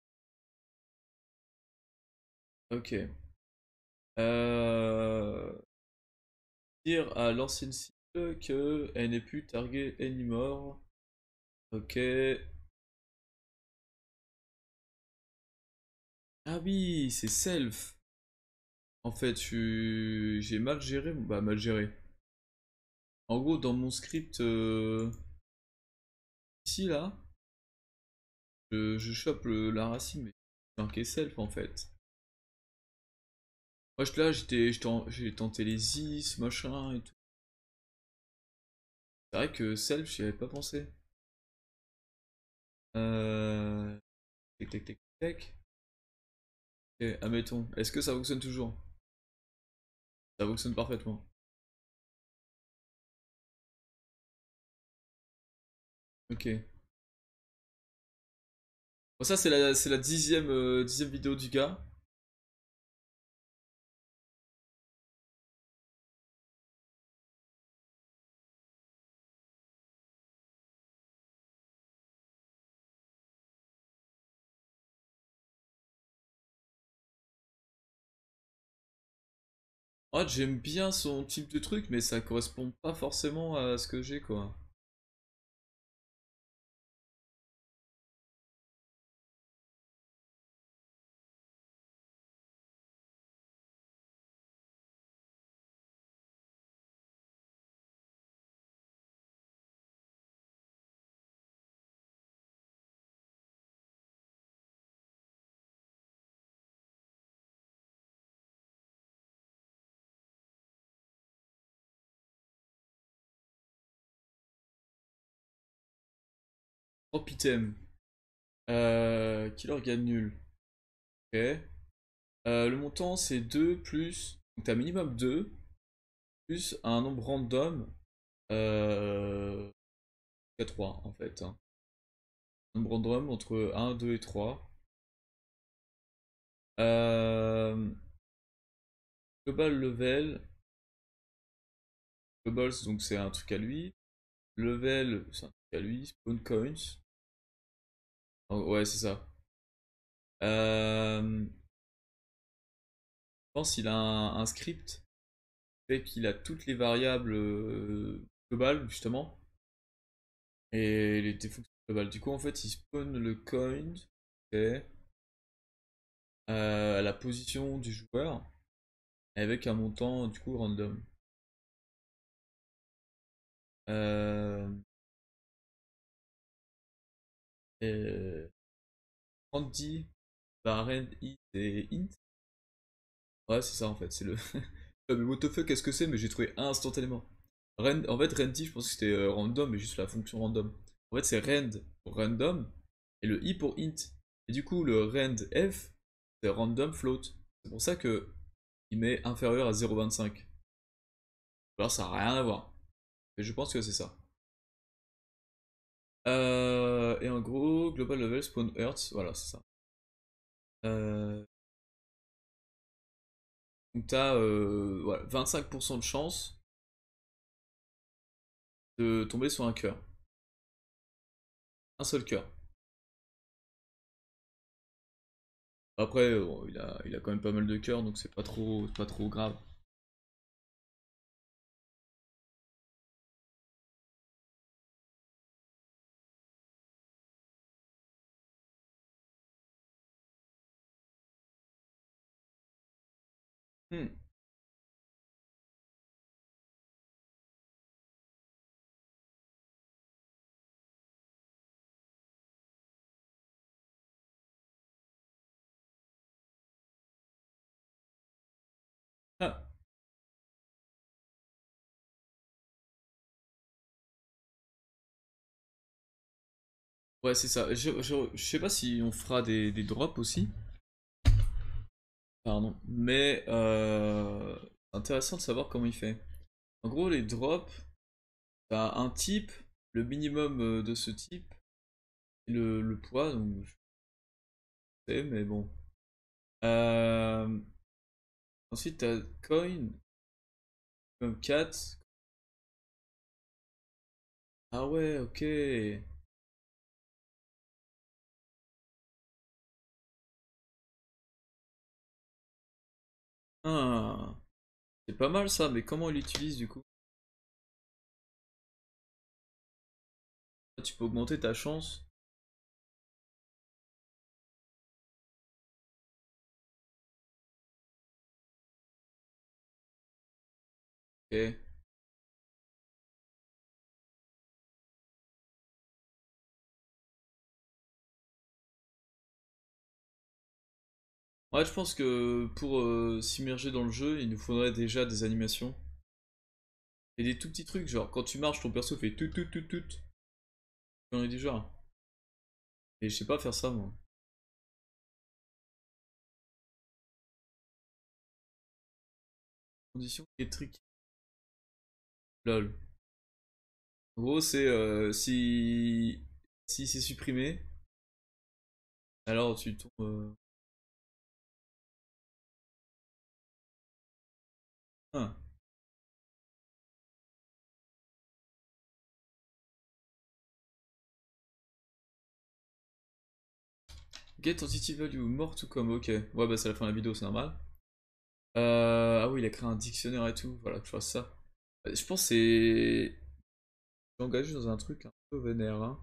Ok. Euh, dire à l'ancienne cible que elle n'est plus target anymore. Ok. Ah oui, c'est self. En fait, je j'ai mal géré. Bah, mal géré. En gros, dans mon script, euh, ici là, je, je chope le- la racine, mais c'est marqué self en fait. Moi, je- là, j'étais, j'étais en- j'ai tenté les is, machin et tout. C'est vrai que self, j'y avais pas pensé. Euh... Tac, tac, tac, tac. Ok, admettons. Est-ce que ça fonctionne toujours? Ça fonctionne parfaitement. Ok. Bon, ça, c'est la, c'est la dixième, euh, dixième vidéo du gars. En fait, j'aime bien son type de truc, mais ça correspond pas forcément à ce que j'ai, quoi. Trop item. Euh, Killer gagne nul. Ok. Euh, le montant, c'est deux plus. Donc, t'as minimum deux plus un nombre random. Euh. trois en fait, hein. Un nombre random entre un, deux et trois. Euh, Global level. Global, donc c'est un truc à lui. Level, c'est un truc à lui. Spawn coins. Oh, ouais, c'est ça. Euh, je pense qu'il a un, un script qui fait qu'il a toutes les variables euh, globales, justement. Et les des fonctions globales. Du coup, en fait, il spawn le coin. Ok, euh, à la position du joueur. Avec un montant, du coup, random. Euh, et Randy, bah, rand it et int. Ouais, c'est ça en fait, c'est le. Ah, mais what the fuck, qu'est-ce que c'est? Mais j'ai trouvé instantanément. Rand... En fait, Randy, je pense que c'était euh, random, mais juste la fonction random. En fait, c'est rand pour random et le i pour int. Et du coup, le rand f, c'est random float. C'est pour ça que il met inférieur à zéro virgule vingt-cinq. Alors, ça n'a rien à voir. Mais je pense que c'est ça. Euh, et en gros, global level spawn earth, voilà, c'est ça. Euh, donc, t'as euh, voilà, vingt-cinq pour cent de chance de tomber sur un cœur. Un seul cœur. Après, bon, il a, il a quand même pas mal de cœurs, donc c'est pas trop, c'est pas trop grave. Hmm. Ah, Ouais, c'est ça. Je, je, je sais pas si on fera des, des drops aussi. Pardon. Mais euh, intéressant de savoir comment il fait. En gros, les drops, t'as un type, le minimum euh, de ce type, et le, le poids, donc je sais, mais bon. Euh, Ensuite, t'as coin, comme quatre. Ah ouais, ok. Ah, c'est pas mal ça, mais comment on l'utilise du coup? Tu peux augmenter ta chance. Ok. Ouais, je pense que pour euh, s'immerger dans le jeu, il nous faudrait déjà des animations. Et des tout petits trucs, genre quand tu marches, ton perso fait tout tout tout tout. J'en ai du genre. Et je sais pas faire ça moi. Condition électrique. Lol. En gros, c'est euh, si si c'est supprimé, alors tu tombes. euh, Ah. Get entity value, mort tout comme, ok. Ouais, bah c'est la fin de la vidéo, c'est normal. Euh, ah oui, il a créé un dictionnaire et tout, voilà, que je fasse ça. Euh, Je pense que c'est. Je suis engagé dans un truc un peu vénère, hein.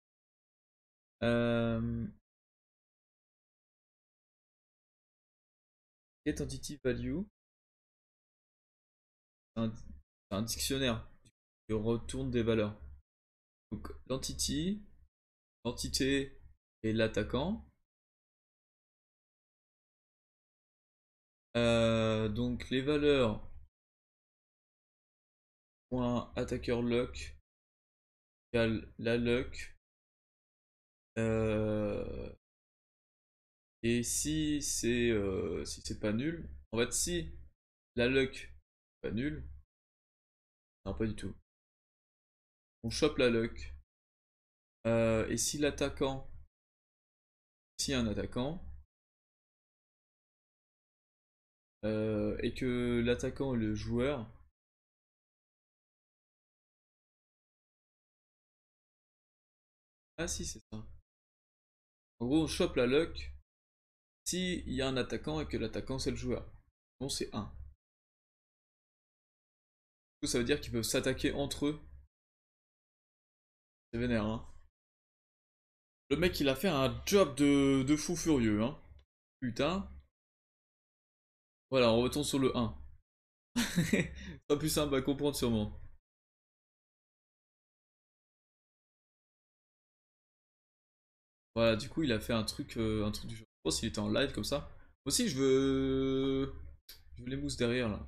Euh... Get entity value, c'est un... c'est un dictionnaire qui retourne des valeurs. Donc l'entity, l'entité et l'attaquant. Euh, donc les valeurs, point attaqueur luck égale la luck. Euh, et si c'est euh, si c'est pas nul, en fait si la luck est pas nul, non pas du tout. On chope la luck. Euh, et si l'attaquant, si un attaquant, euh, et que l'attaquant est le joueur, ah si c'est ça. En gros on chope la luck si il y a un attaquant et que l'attaquant c'est le joueur. Bon c'est un. Du coup ça veut dire qu'ils peuvent s'attaquer entre eux. C'est vénère hein. Le mec il a fait un job de, de fou furieux hein. Putain. Voilà on retourne sur le un. Pas plus simple à comprendre sûrement. Voilà du coup il a fait un truc, euh, un truc du genre. Je pense qu'il était en live comme ça. Moi aussi je veux... Je veux les mousses derrière là.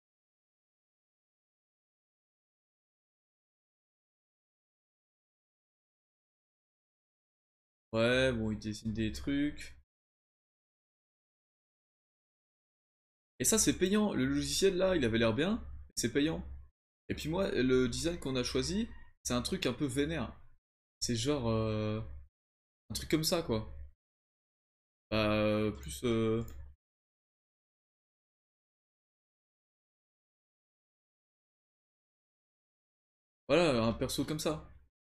Ouais, bon, il dessine des trucs. Et ça, c'est payant. Le logiciel là, il avait l'air bien. C'est payant. Et puis moi, le design qu'on a choisi, c'est un truc un peu vénère. C'est genre euh, un truc comme ça, quoi. Bah, euh, plus. euh, Voilà, un perso comme ça.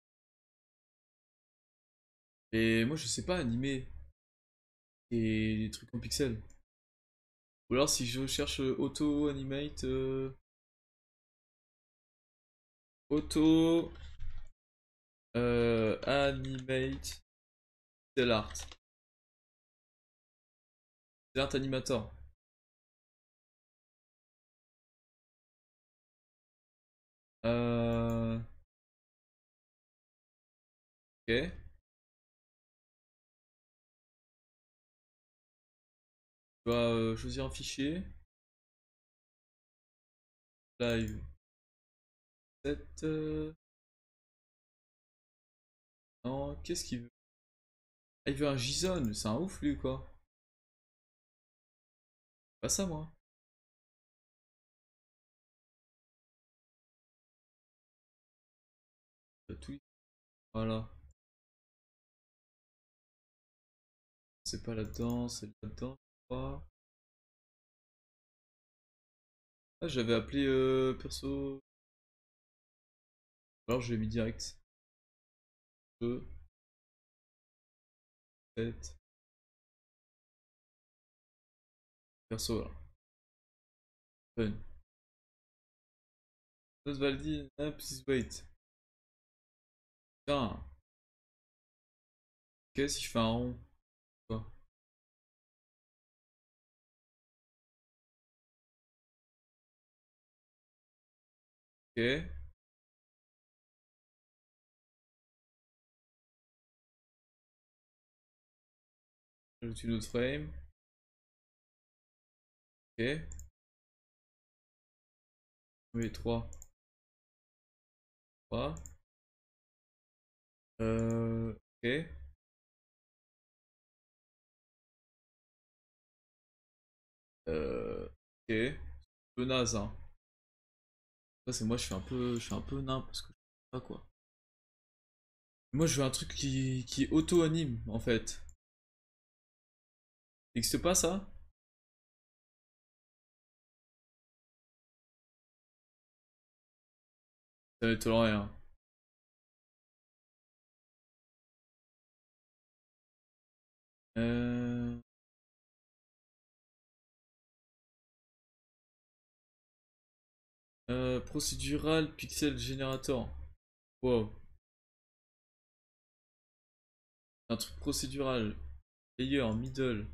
Et moi, je sais pas animer des, des trucs en pixels. Ou alors, si je cherche euh, auto animate. euh, Auto euh, animate. C'est l'art. C'est l'art animator. Euh. Ok. Tu vas euh, choisir un fichier. Live. sept. euh, Non, qu'est-ce qu'il veut? Ah, il veut un J-Zone, c'est un ouf lui ou quoi? Pas ça moi. Euh, Tout... Voilà. C'est pas là-dedans, c'est là-dedans, je crois. Ah, j'avais appelé euh, perso. Alors je l'ai mis direct. deux, sept. Perso là. Fun. Not valid, ah, please wait. Putain. Ok, si je fais un rond. Quoi? Ok. J'ajoute une autre frame. Ok. Oui, trois. trois. Euh. Ok. Euh. Ok. Un peu naze, hein. Ça, c'est moi, je suis un peu, je suis un peu nain parce que je sais pas quoi. Moi, je veux un truc qui, qui auto-anime en fait. N'existe pas ça? Ça m'étonne rien. Euh... euh, Procedural Pixel Generator. Wow. Un truc procédural. Layer, middle.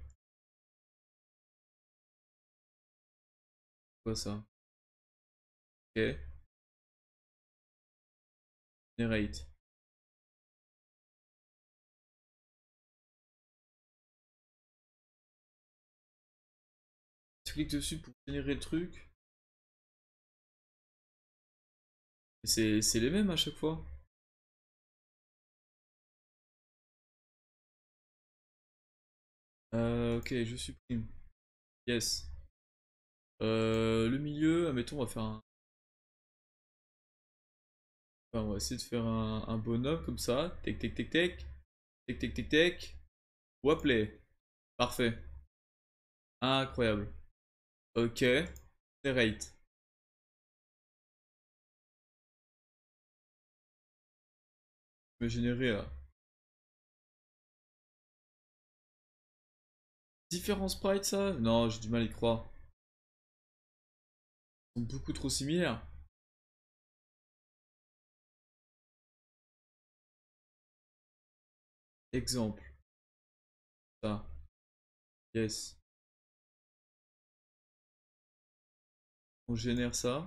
Quoi ça? Ok. Generate. Tu cliques dessus pour générer le truc. C'est c'est les mêmes à chaque fois. Euh, ok, je supprime. Yes. Euh, le milieu, admettons, on va faire un. Enfin, on va essayer de faire un, un bonhomme comme ça. Tec, tec, tec, tec. Tec, tec, tec, tec. Waplay. Parfait. Incroyable. Ok. Generate. Je vais générer là. Différents sprites, ça? Non, j'ai du mal à y croire. Ils sont beaucoup trop similaires. Exemple. Ça. Yes. On génère ça.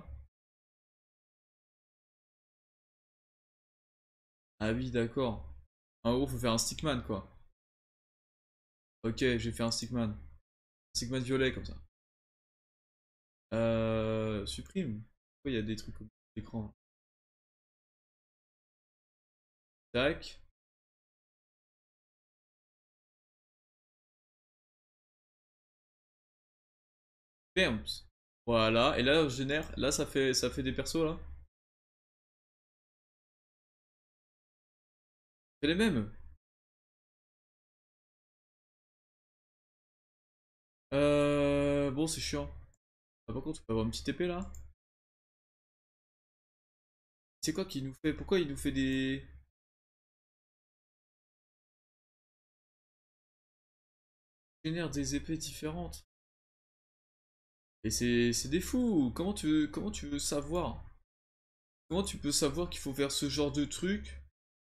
Ah oui, d'accord. En gros, faut faire un stickman, quoi. Ok, j'ai fait un stickman. Stickman violet, comme ça. Euh... Supprime. Pourquoi il y a des trucs comme l'écran? Tac. Perms. Voilà. Et là, je génère. Là, ça fait, ça fait des persos, là. C'est les mêmes. Euh... Bon, c'est chiant. Ah, par contre, on peut avoir une petite épée, là. C'est quoi qui nous fait... Pourquoi il nous fait des... Génère des épées différentes? Et c'est c'est des fous. Comment tu veux, comment tu veux savoir? Comment tu peux savoir qu'il faut faire ce genre de truc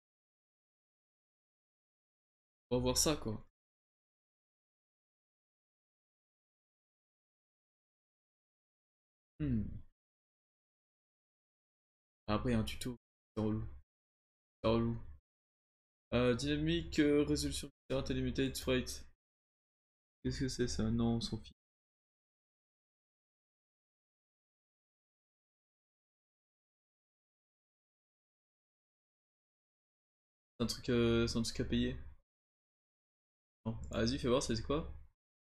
pour avoir ça, quoi? Hmm. Après, il y a un tuto. C'est relou. C'est relou. Euh, dynamique, euh, résolution, et cetera. Limited sprite. Qu'est-ce que c'est ça? Non, on s'en fiche. C'est un truc, euh, c'est un truc à payer. Non. Vas-y, fais voir, c'est quoi?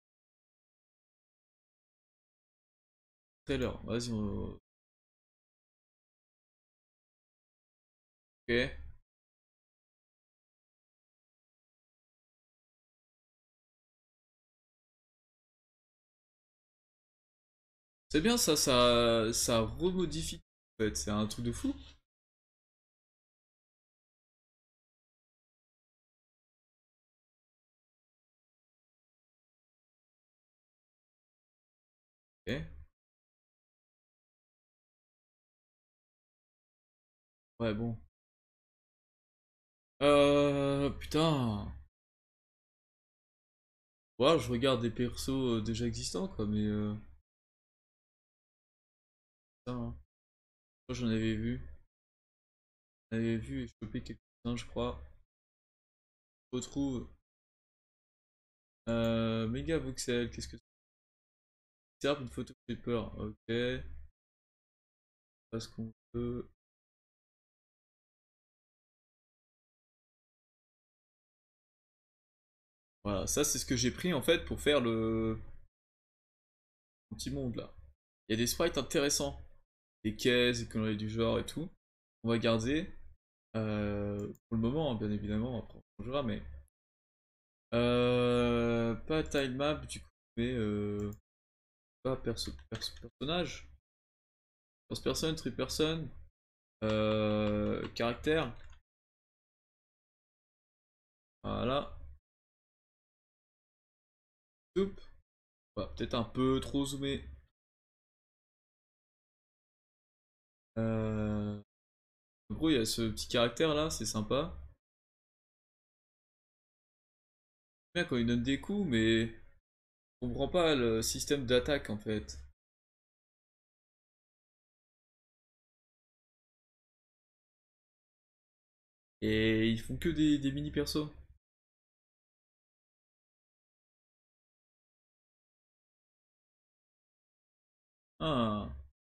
Trailer, vas-y. On... Ok. C'est bien ça, ça, ça remodifie. En fait, c'est un truc de fou. Ok. Ouais, bon. Euh, putain. Ouais, je regarde des persos euh, déjà existants, quoi, mais euh, putain, hein. Moi, j'en avais vu. J'en avais vu et chopé quelques-uns, je crois. Je retrouve. Euh, Megavoxel, qu'est-ce que c'est? Serve une photo flipper, ok. Parce qu'on peut. Voilà, ça c'est ce que j'ai pris en fait pour faire le petit monde là. Il y a des sprites intéressants, des caisses, des conneries du genre et tout. On va garder euh, pour le moment, hein, bien évidemment, après on changera, mais euh, pas tile map du coup, mais euh, pas perso, perso- personnage, first person, three person, euh, caractère, voilà, Oup. Bah, peut-être un peu trop zoomé. Euh, En gros, il y a ce petit caractère là, c'est sympa. Bien quand il donne des coups, mais je comprends pas le système d'attaque en fait. Et ils font que des, des mini persos. Ah,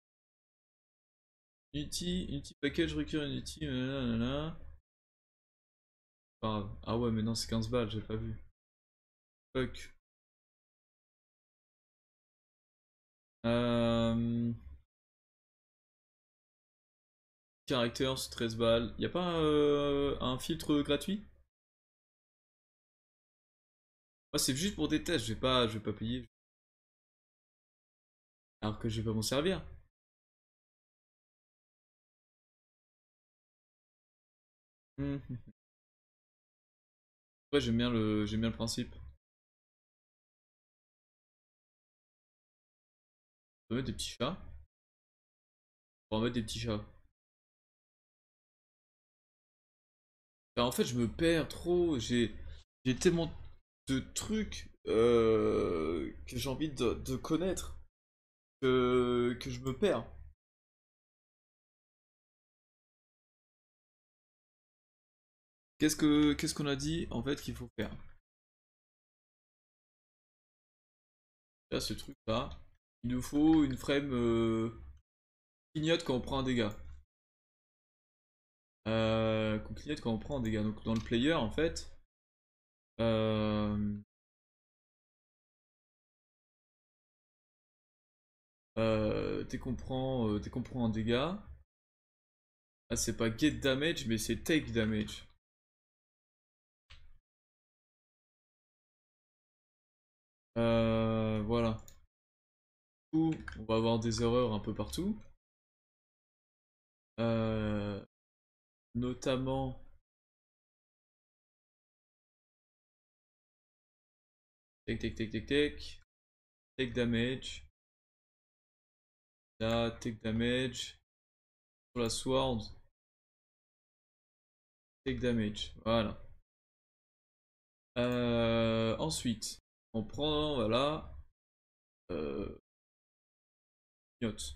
Unity, Unity package recurrent Unity, nanana. Pas grave. Ah ouais, mais non, c'est quinze balles, j'ai pas vu. Fuck. Euh... Characters, treize balles. Y a pas euh, un filtre gratuit? Moi, c'est juste pour des tests, je vais pas, je vais pas payer. Alors que je vais pas m'en servir. Hmm. Ouais, j'aime bien le, j'aime bien le principe. On va mettre des petits chats. On va mettre des petits chats. Bah, en fait, je me perds trop. J'ai, j'ai tellement de trucs euh, que j'ai envie de, de connaître que, que je me perds. Qu'est-ce que, qu'est-ce qu'on a dit en fait qu'il faut faire? Là, ce truc-là, il nous faut une frame euh, clignote quand on prend un dégât. Euh, qu'on clignote quand on prend un dégât. Donc dans le player, en fait, euh, euh, dès qu'on prend, euh, dès qu'on prend un dégât, ah, c'est pas get damage, mais c'est take damage. Euh, voilà. Du coup, on va avoir des erreurs un peu partout. Euh, Notamment, tac tac tac tac tac, take damage, là, take damage, sur la sword, take damage, voilà. Euh, ensuite, on prend, voilà, euh, clignote.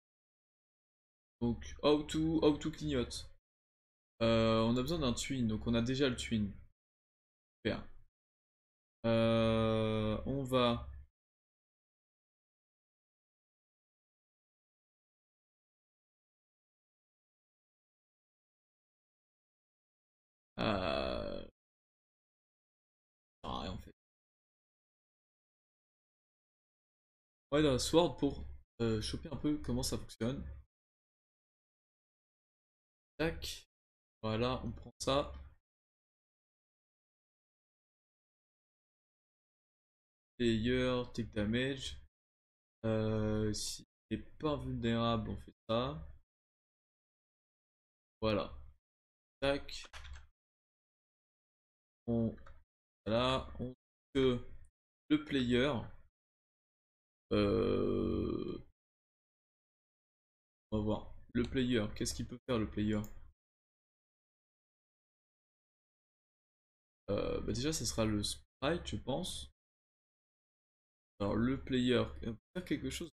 Donc, how to, how to clignote. Euh, on a besoin d'un twin, donc on a déjà le twin. Super. Euh, on va, euh, ah, en fait. Ouais, dans Sword pour euh, choper un peu comment ça fonctionne. Tac. Voilà, on prend ça. Player, take damage. Euh, S'il n'est pas vulnérable, on fait ça. Voilà. Tac. On, voilà. On que le player. Euh, on va voir. Le player, qu'est-ce qu'il peut faire le player? Euh, bah déjà, ce sera le sprite, je pense. Alors, le player, il peut faire quelque chose.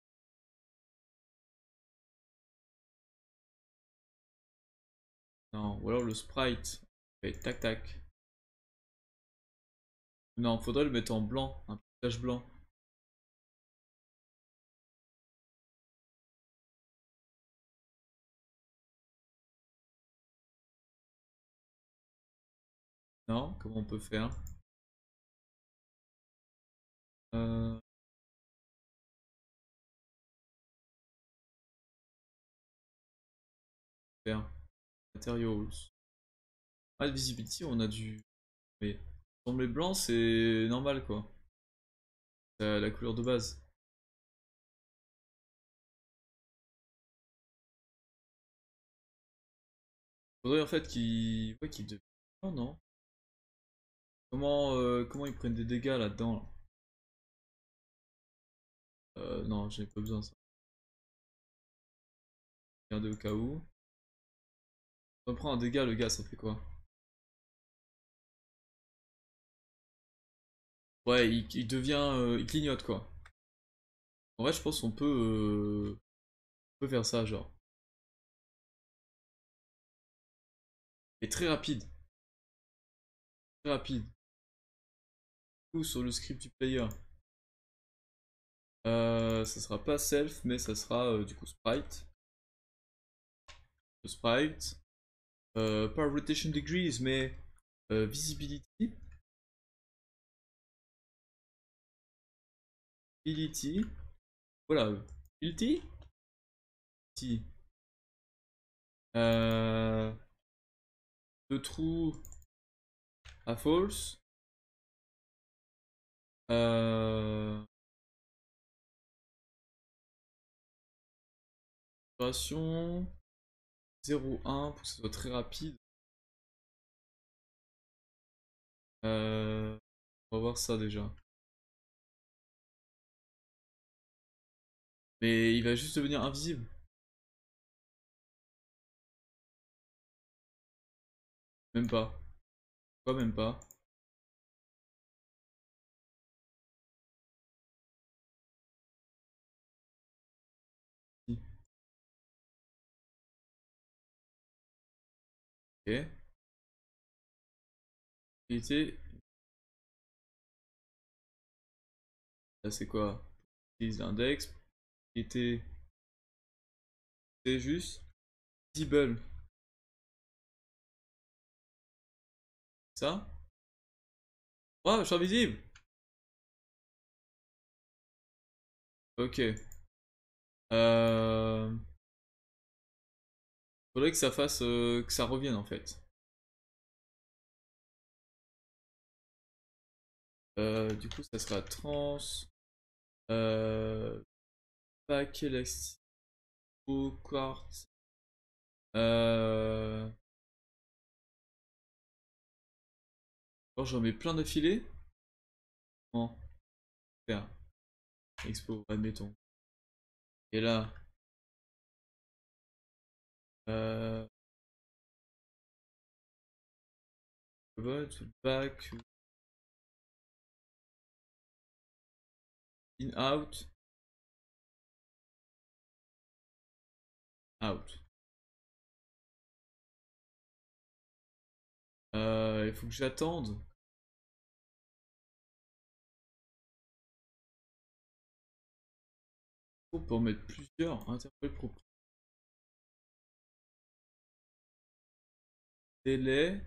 Non, ou alors le sprite. Ok, tac tac. Non, faudrait le mettre en blanc, un personnage blanc. Non, comment on peut faire? euh, Faire materials. Ah, visibility, on a du. Mais tomber blanc, c'est normal quoi. C'est la couleur de base. Faudrait en fait qu'il. Ouais, qu'il devienne blanc, non? Comment, euh, comment ils prennent des dégâts là-dedans là. Euh, non, j'avais pas besoin de ça. Regardez au cas où. On prend un dégât, le gars, ça fait quoi? Ouais, il, il devient. Euh, il clignote quoi. En vrai, je pense qu'on peut, euh, on peut faire ça, genre. Et très rapide. Très rapide. Du coup, sur le script du player. Euh, ça sera pas self, mais ça sera euh, du coup sprite. Le sprite. Euh, pas rotation degrees, mais euh, visibility. Ability. Voilà. Ability. Si. Euh, de true à false. Euh, duration zéro virgule un pour que ce soit très rapide. Euh, on va voir ça déjà. Mais il va juste devenir invisible. Même pas. Quoi, même pas. Si. Ok. Utilité. Là, c'est quoi? Utilise l'index. Utilité. C'est juste. Visible. Ça? Oh, je suis invisible! Ok. Euh... Faudrait que ça fasse... euh, que ça revienne en fait. Euh, du coup, ça sera trans... Euh... Pack elastic... Quartz... Euh... Oh, j'en mets plein d'affilés? Non. Faire. Expo, admettons. Et là... Euh... Vote, back... In, out... Out. Euh... Il faut que j'attende. On peut en mettre plusieurs. Interpret propre. Délai...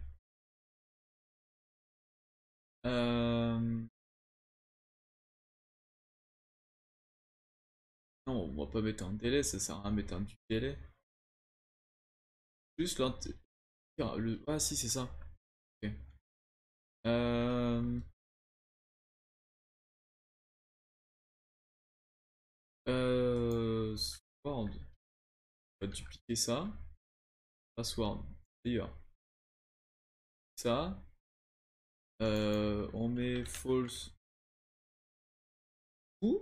Euh... Non, on va pas mettre un délai, ça sert à rien de mettre un du délai. Juste l'int... Le... Ah si, c'est ça. Ok. Euh... Euh... Sword. On va dupliquer ça. Password. D'ailleurs. Ça. Euh, on met false. Ou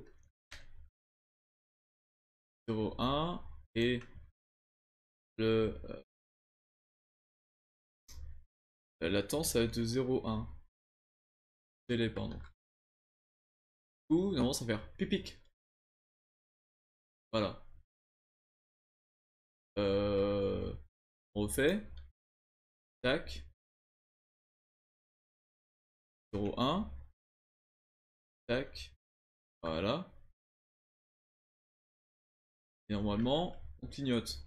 zéro un. Et le... euh, la latence, ça va être de zéro un. Délai, pardon. Ou, normalement, ça va faire pipic. Voilà. Euh... On refait. Tac. zéro un. Tac. Voilà. Et normalement, on clignote.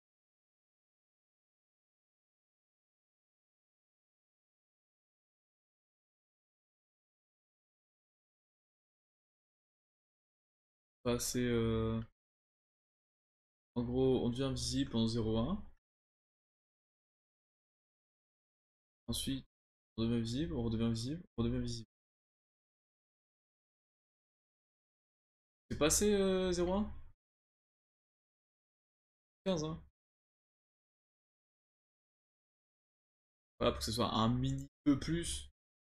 Passer... Euh... En gros, on devient visible pendant zéro un. Ensuite, on devient visible, on redevient visible, on redevient visible. C'est passé euh, zéro un? quinze, hein. Voilà, pour que ce soit un mini peu plus.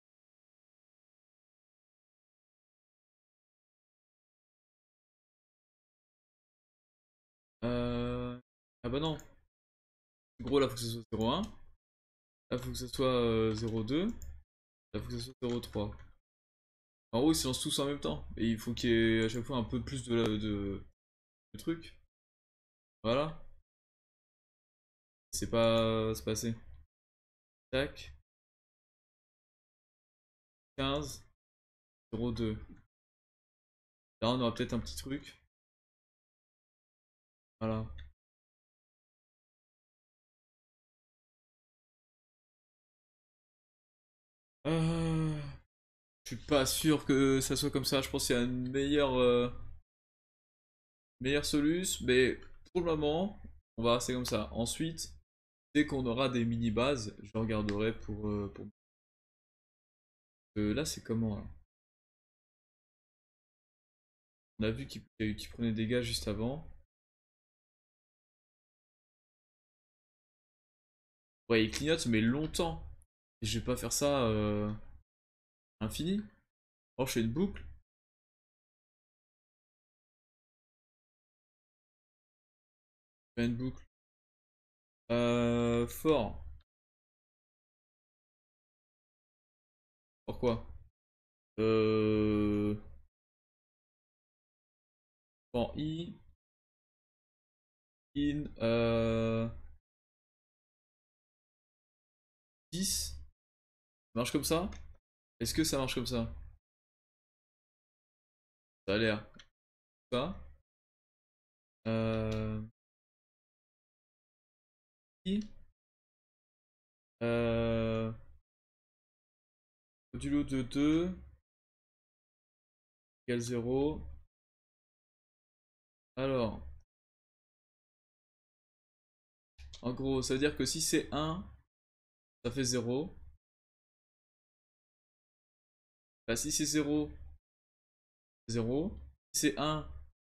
Euh... Ah bah non. En gros, là, faut que ce soit zéro un. Là, faut que ce soit euh, zéro deux. Là, faut que ce soit zéro trois. En gros, ils se lancent tous en même temps. Et il faut qu'il y ait à chaque fois un peu plus de, de, de trucs. Voilà. C'est pas... C'est passé. Tac. quinze. zéro deux. Là, on aura peut-être un petit truc. Voilà. Euh... Je suis pas sûr que ça soit comme ça. Je pense qu'il y a une meilleure, euh, meilleure solution. Mais pour le moment, on va rester comme ça. Ensuite, dès qu'on aura des mini-bases, je regarderai pour... euh, pour... Euh, là, c'est comment là. On a vu qu'il qu'il prenait des dégâts juste avant. Ouais, il clignote, mais longtemps. Et je vais pas faire ça euh, infini. Oh, je fais une boucle. Je fais une boucle. Euh, fort. Pourquoi? Euh... Fort I. In. Euh... dix. Ça marche comme ça? Est-ce que ça marche comme ça? Ça a l'air. Ça. Euh... I. Euh... Modulo de deux égale zéro. Alors, en gros, ça veut dire que si c'est un, ça fait zéro. Bah, si c'est zéro, zéro. Si c'est un,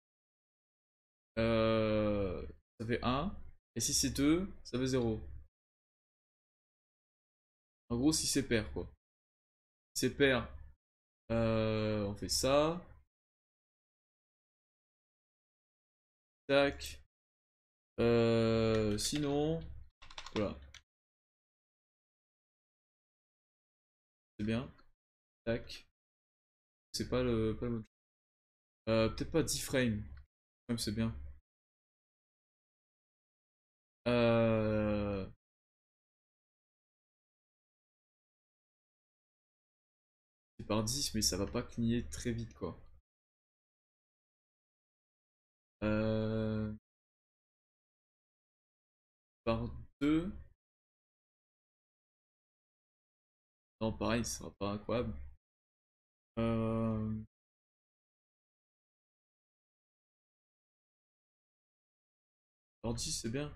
euh, ça fait un. Et si c'est deux, ça fait zéro. En gros, si c'est pair, quoi. Si c'est pair, euh, on fait ça. Tac. Euh, sinon, voilà, c'est bien. Tac. C'est pas le, pas le mode. Euh, peut-être pas dix frames. Même c'est bien. Euh, c'est par dix, mais ça va pas cligner très vite, quoi. Euh, par deux. Non, pareil, ce sera pas incroyable. Euh, Alors dix c'est bien.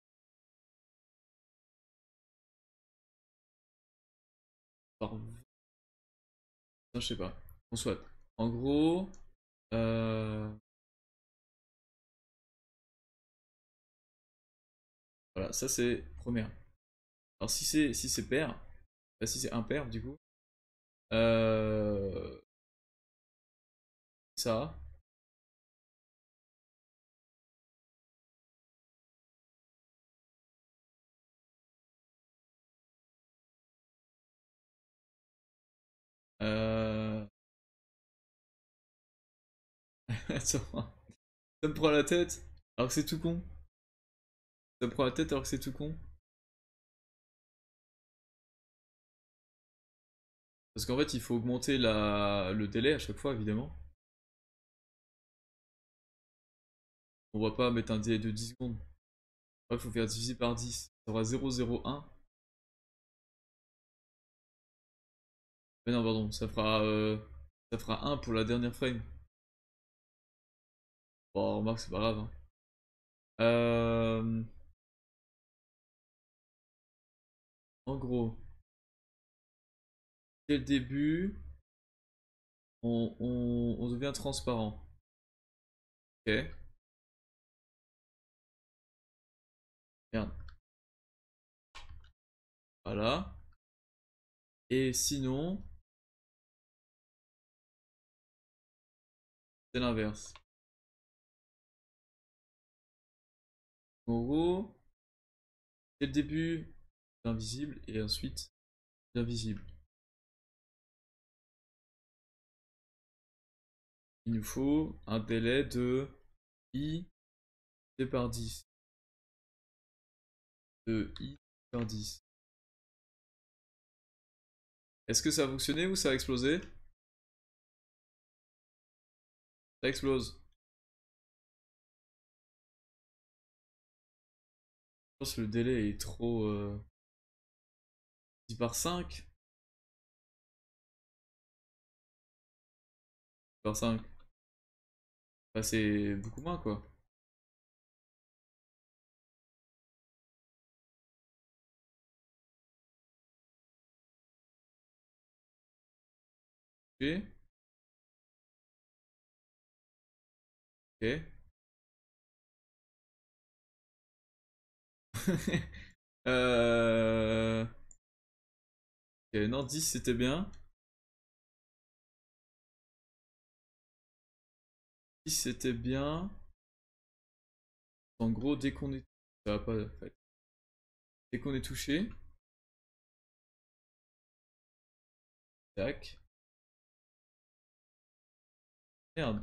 Par vingt, je sais pas. On soit. En gros, euh, voilà, ça c'est première. Alors si c'est si c'est pair, bah, si c'est impair du coup, euh, ça, euh... Attends, ça me prend la tête alors que c'est tout con. Ça me prend la tête alors que c'est tout con. Parce qu'en fait il faut augmenter la... le délai à chaque fois évidemment. On va pas mettre un délai de dix secondes. Il faut faire diviser par dix. Ça aura zéro virgule zéro un. Mais non, pardon, ça fera, euh, ça fera un pour la dernière frame. Bon, remarque, c'est pas grave, hein. Euh, En gros, dès le début, on, on- on devient transparent. Ok, merde. Voilà. Et sinon, c'est l'inverse. En gros, dès le début, c'est invisible et ensuite, c'est invisible. Il nous faut un délai de i divisé par dix. De i par dix. Est-ce que ça a fonctionné ou ça a explosé? Ça explose. Je pense que le délai est trop... Euh, dix par cinq. Par cinq. Bah, c'est beaucoup moins quoi. Ok. Ok. euh... ok, non, dix c'était bien. dix c'était bien. En gros, dès qu'on est... Ça va pas... en fait. Dès qu'on est touché. Tac. Merde.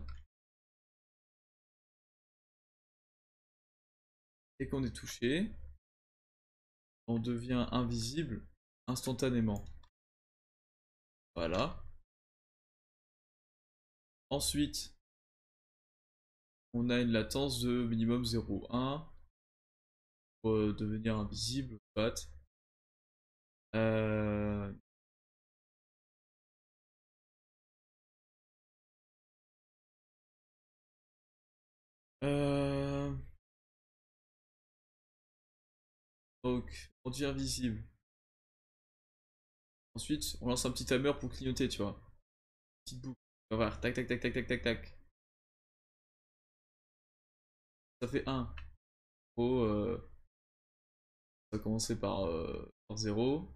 Dès qu'on est touché, on devient invisible instantanément. Voilà. Ensuite, on a une latence de minimum zéro virgule un pour euh, devenir invisible. Soit. Euh... Euh... Donc, on devient invisible. Ensuite, on lance un petit timer pour clignoter, tu vois. Petite boucle. On va voir. Tac, tac, tac, tac, tac, tac, tac. Ça fait un. Oh, euh, ça va commencer par, euh, par zéro.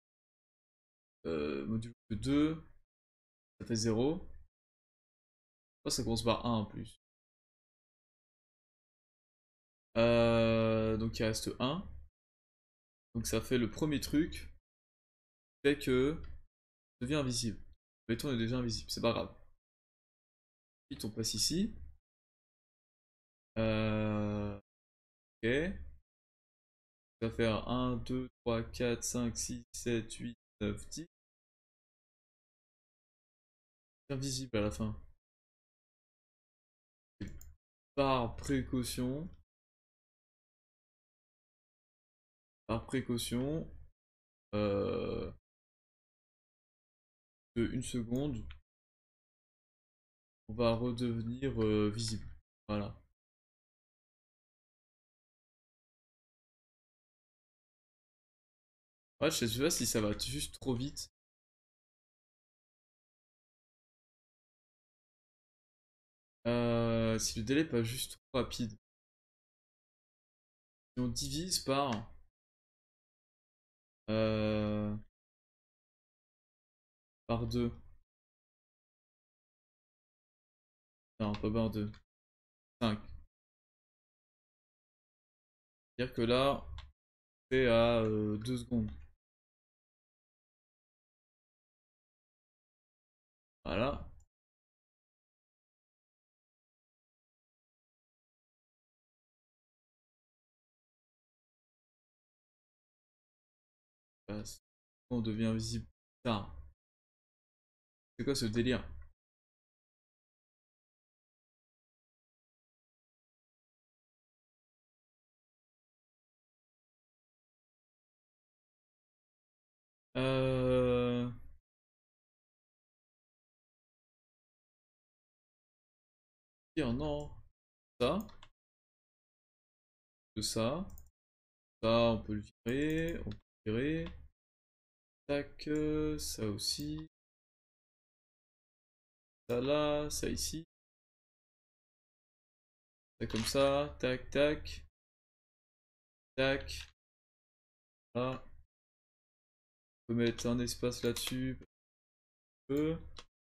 Euh, module de deux. Ça fait zéro. Oh, ça commence par un en plus. Euh, donc il reste un. Donc ça fait le premier truc. Fait que on devient invisible. Mettons, on est déjà invisible. C'est pas grave. Ensuite, on passe ici. Euh, ok. Ça va faire un, deux, trois, quatre, cinq, six, sept, huit, neuf, dix. Invisible à la fin. Par précaution. Par précaution. Euh, de une seconde. On va redevenir euh, visible. Voilà. Ouais, je sais pas si ça va juste trop vite. Euh, si le délai est pas juste trop rapide. Si on divise par... Euh, par deux. Non, pas par deux. cinq. C'est-à-dire que là, c'est à euh, deux secondes. Voilà. Passe. On devient visible plus tard. C'est quoi ce délire? Euh... Dire non. Ça. De ça. Ça, on peut le virer. On peut le virer. Tac. euh, ça aussi. Ça là. Ça ici. Ça comme ça. Tac, tac. Tac. Là. On peut mettre un espace là-dessus. Un peu.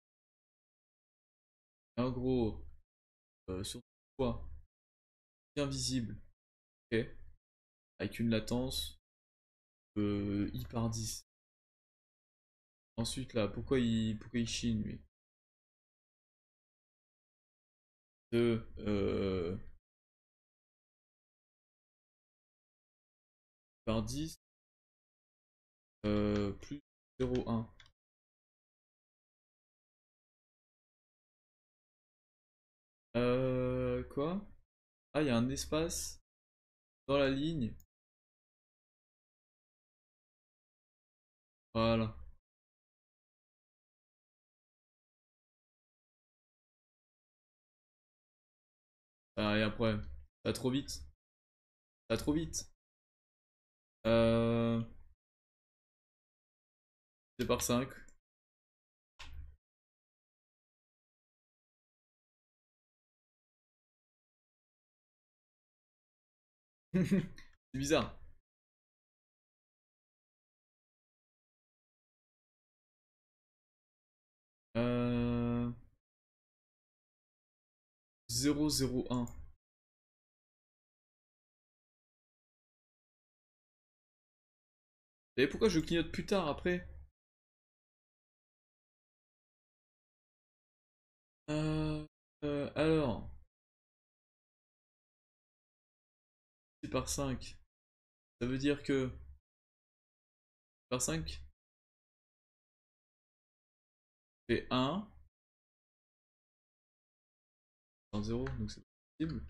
Et en gros, euh, sur quoi? Bien visible. Ok. Avec une latence. Euh, I par dix. Ensuite là, pourquoi il, pourquoi il chine lui? De euh, par dix euh, plus zéro virgule un. Euh, quoi? Ah, il y a un espace dans la ligne. Voilà. Ah, il y a un problème. Ça va trop vite. Ça va trop vite. Euh, c'est par cinq. C'est bizarre. Euh, zéro virgule zéro un. Et pourquoi je clignote plus tard après? Euh, euh, alors, c'est par cinq. Ça veut dire que par cinq fait un, en zéro, donc c'est possible.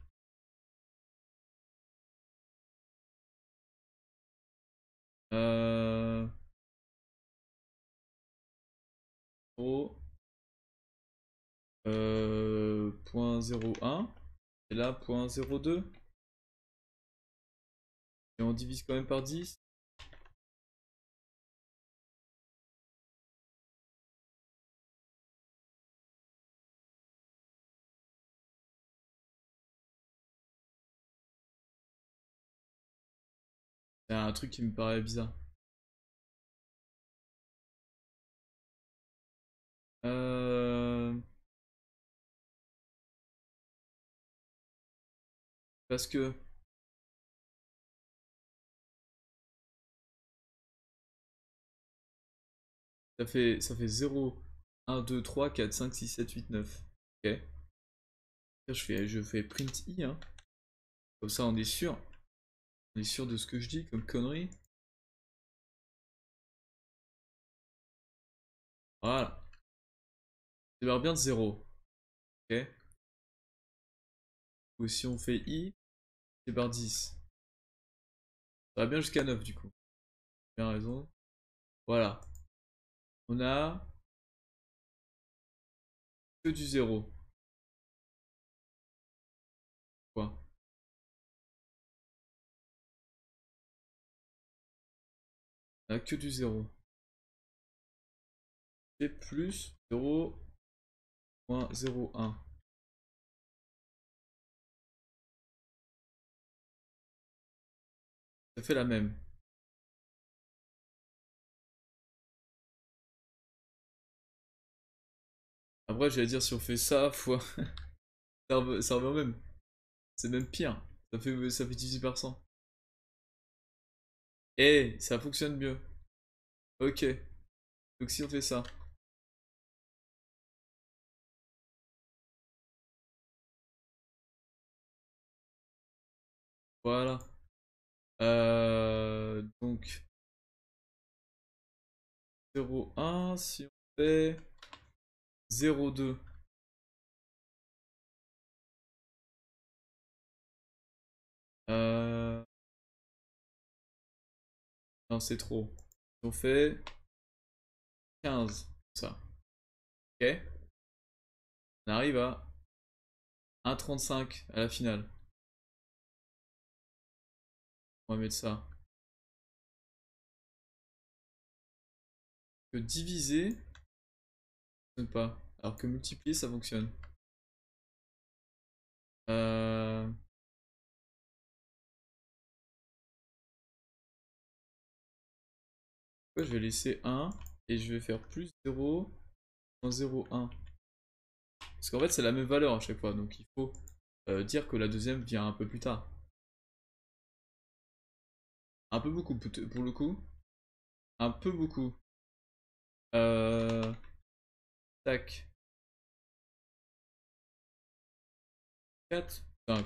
Euh, zéro, euh, point zéro un, et là point zéro deux, et on divise quand même par dix. C'est un truc qui me paraît bizarre. Euh, parce que ça fait, ça fait zéro, un, deux, trois, quatre, cinq, six, sept, huit, neuf. Ok. Je fais, je fais print i, hein. Comme ça on est sûr. On est sûr de ce que je dis comme connerie. Voilà. Ça l'air bien de zéro. Ok. Ou si on fait i, c'est par dix. Ça va bien jusqu'à neuf du coup. Bien raison. Voilà. On a que du zéro. Quoi. Ah, que du zéro. C'est plus zéro virgule zéro un. Ça fait la même. Après, j'allais dire si on fait ça fois. Ça revient ça revient même. C'est même pire. Ça fait, ça fait dix-huit pour cent. Eh, ça fonctionne mieux. Ok. Donc si on fait ça. Voilà. Euh, donc zéro virgule un, si on fait zéro virgule deux. Euh, non, c'est trop. Si on fait quinze, ça. Ok. On arrive à un virgule trente-cinq à la finale. On va mettre ça. Que diviser, ça fonctionne pas. Alors que multiplier, ça fonctionne. Euh... Ouais, je vais laisser un et je vais faire plus zéro moins zéro virgule un. Parce qu'en fait, c'est la même valeur à chaque fois. Donc il faut euh, dire que la deuxième vient un peu plus tard. Un peu beaucoup pour pour le coup. Un peu beaucoup. Euh... Tac. quatre. cinq.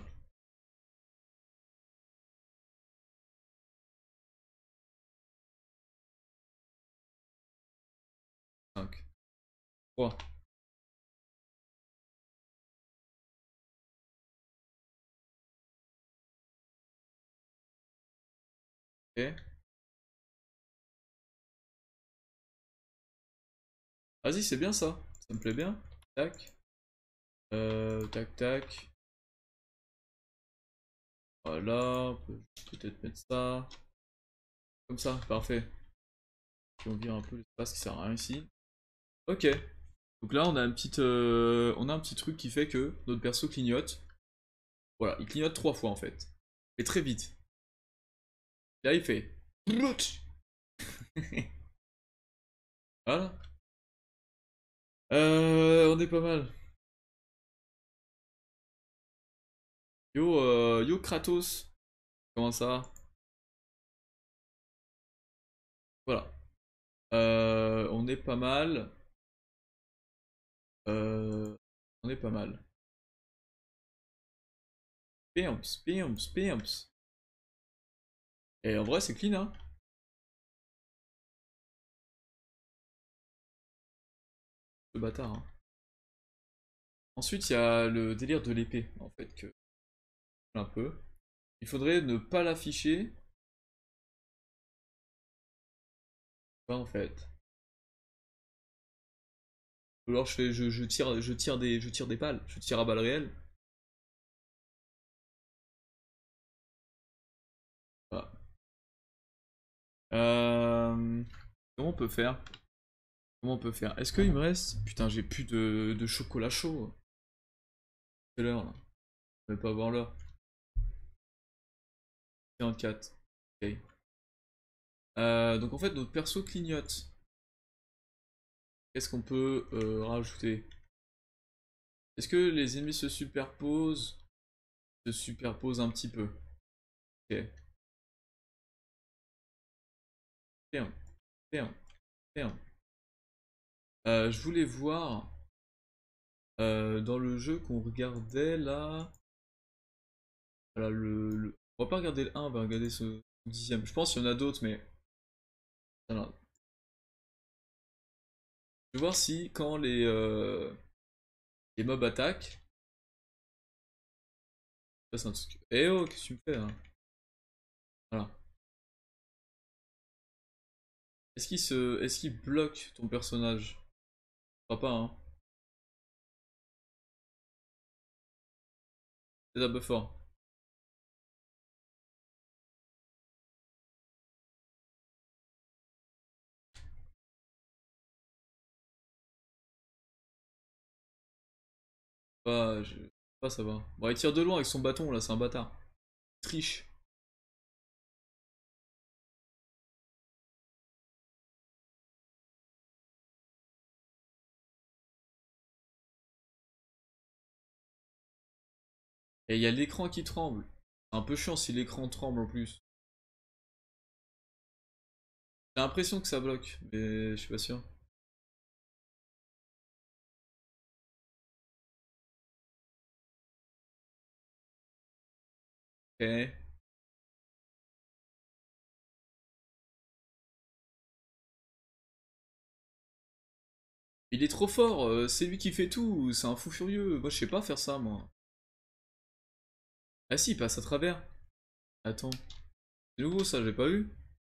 cinq. trois. Ok. Vas-y, c'est bien ça. Ça me plaît bien. Tac. Euh, tac, tac. Voilà. On peut peut-être mettre ça. Comme ça. Parfait. Puis on vire un peu l'espace qui sert à rien ici. Ok. Donc là, on a un petit, euh, on a un petit truc qui fait que notre perso clignote. Voilà, il clignote trois fois en fait. Et très vite. Là, il fait. Voilà. Euh, on est pas mal. Yo, euh, yo Kratos. Comment ça va? Voilà. Euh, on est pas mal. Euh, on est pas mal. Pimps, pimps, pimps. Et en vrai, c'est clean, hein. Ce bâtard, hein. Ensuite, il y a le délire de l'épée, en fait, que un peu. Il faudrait ne pas l'afficher. Pas en fait. Ou alors je fais, je, je tire, je tire des, je tire des balles, je tire à balles réelles. Voilà. Euh, Comment on peut faire? Comment on peut faire? Est-ce qu'il me reste? Putain, j'ai plus de, de chocolat chaud. C'est l'heure là. Je vais pas avoir l'heure. quarante-quatre. Ok. Euh, donc en fait, notre perso clignote. Qu'est-ce qu'on peut euh, rajouter? Est-ce que les ennemis se superposent? Se superposent un petit peu. Ok. Bien, bien, bien. Euh, je voulais voir euh, dans le jeu qu'on regardait là. Voilà, le, le- on va pas regarder le un, on va regarder ce dixième. Je pense qu'il y en a d'autres, mais. Alors, je vais voir si quand les, euh, les mobs attaquent. Ça, c'est un truc. Eh oh, qu'est-ce que tu me fais là? Voilà. Est-ce qu'il se. Est-ce qu'il bloque ton personnage? Je crois pas, hein. C'est un peu fort. pas, je sais pas, ça va. Bon, il tire de loin avec son bâton là, c'est un bâtard. Triche. Et il y a l'écran qui tremble. C'est un peu chiant si l'écran tremble en plus. J'ai l'impression que ça bloque, mais je suis pas sûr. Ok. Il est trop fort, euh, c'est lui qui fait tout, c'est un fou furieux. Moi je sais pas faire ça moi. Ah si, il passe à travers. Attends. C'est nouveau ça, j'ai pas eu.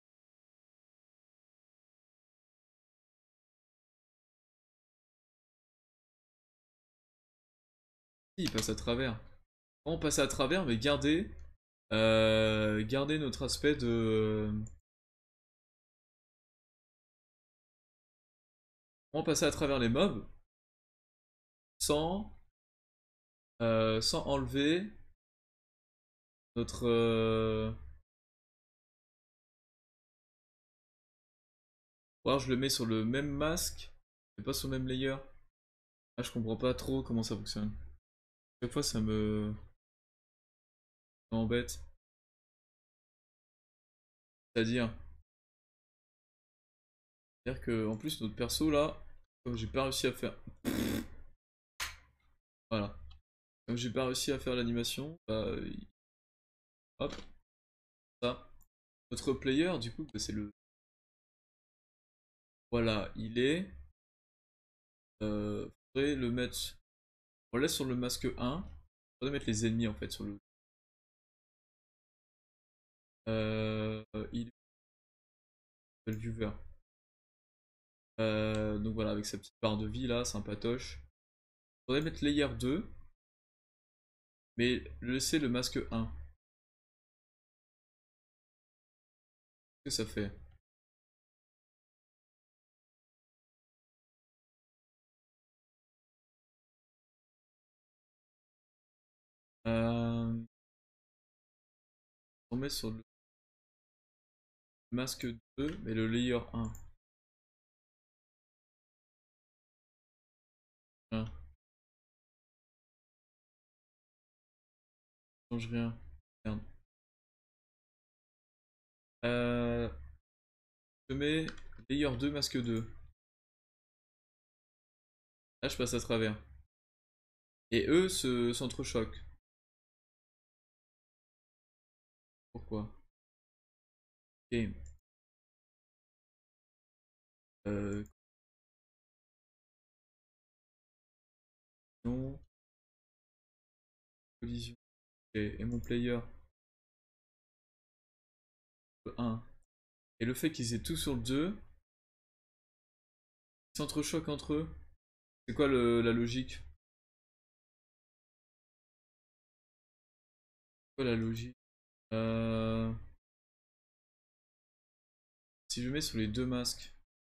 Si, il passe à travers. On passe à travers, mais gardez. Euh, gardez notre aspect de. On passer à travers les mobs sans, euh, sans enlever notre. Euh... Ou alors je le mets sur le même masque, mais pas sur le même layer. Ah, je comprends pas trop comment ça fonctionne. Chaque fois ça me. Ça m'embête. C'est-à-dire. C'est-à-dire que en plus notre perso là, comme j'ai pas réussi à faire. Voilà. Comme j'ai pas réussi à faire l'animation, bah. il- Hop, ça. Notre player, du coup, bah, c'est le. Voilà, il est. Euh, faudrait le mettre. On laisse sur le masque un. Faudrait mettre les ennemis en fait sur le. Euh, il est le viewer. Euh, donc voilà, avec sa petite barre de vie là, sympatoche. Faudrait mettre layer deux, mais laisser le masque un. Qu'est-ce que ça fait? Euh, on met sur le masque deux, mais le layer un. Hein, change rien. Merde. Euh, je mets layer deux, masque deux. Là, je passe à travers. Et eux se s'entrechoquent. Pourquoi? Ok. Euh, non. Collision. Ok. Et mon player, le un. Et le fait qu'ils aient tout sur le deux, ils s'entrechoquent entre eux. C'est quoi le, la logique? C'est quoi la logique? Euh, Si je mets sur les deux masques,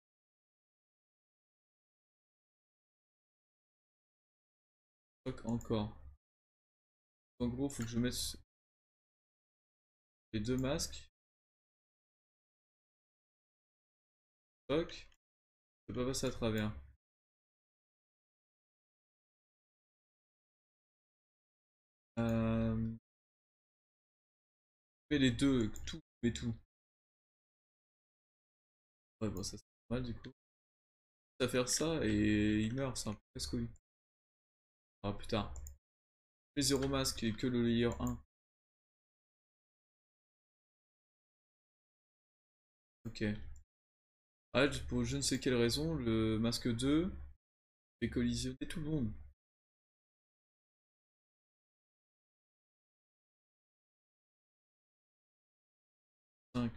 choc encore. En gros, faut que je mette les deux masques. Choc. Je peux pas passer à travers. Euh, je mets les deux, tout, mais tout. Ouais, bon, ça c'est pas mal du coup. À faire ça et il meurt, c'est un peu casse-couille. Ah, plus tard. Les zéro masque et que le layer un. Ok. Ah, pour je ne sais quelle raison, le masque deux fait collisionner tout le monde. cinq.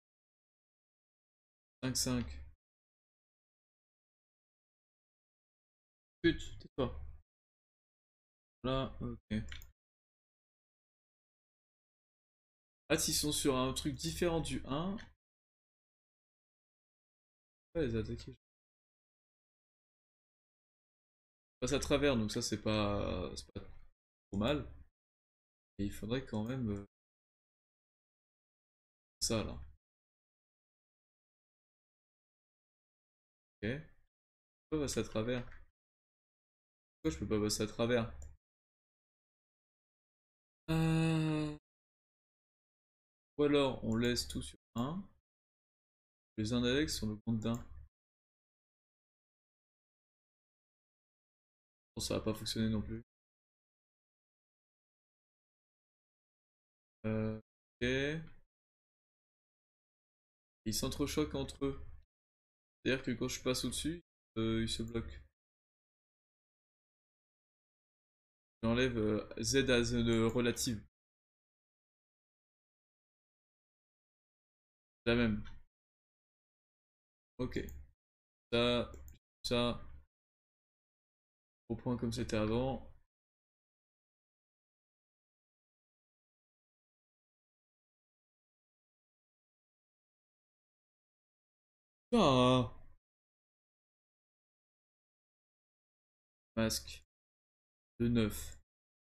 cinq, cinq. Pute, tais-toi. Là, ok. Ah, s'ils sont sur un truc différent du un, on va les attaquer. passe à travers, donc ça c'est pas, c'est pas trop mal. Et il faudrait quand même euh, ça là. Ok. Pourquoi passer à travers? Pourquoi je peux pas passer à travers? Euh, Ou alors on laisse tout sur un. Les index sur le compte d'un. Bon, ça va pas fonctionner non plus. Euh, ok. Ils s'entrechoquent entre eux. C'est-à-dire que quand je passe au-dessus, euh, ils se bloquent. J'enlève euh, Z à Z de relative. La même. Ok. Ça, ça, au point comme c'était avant. Ah, masque de neuf.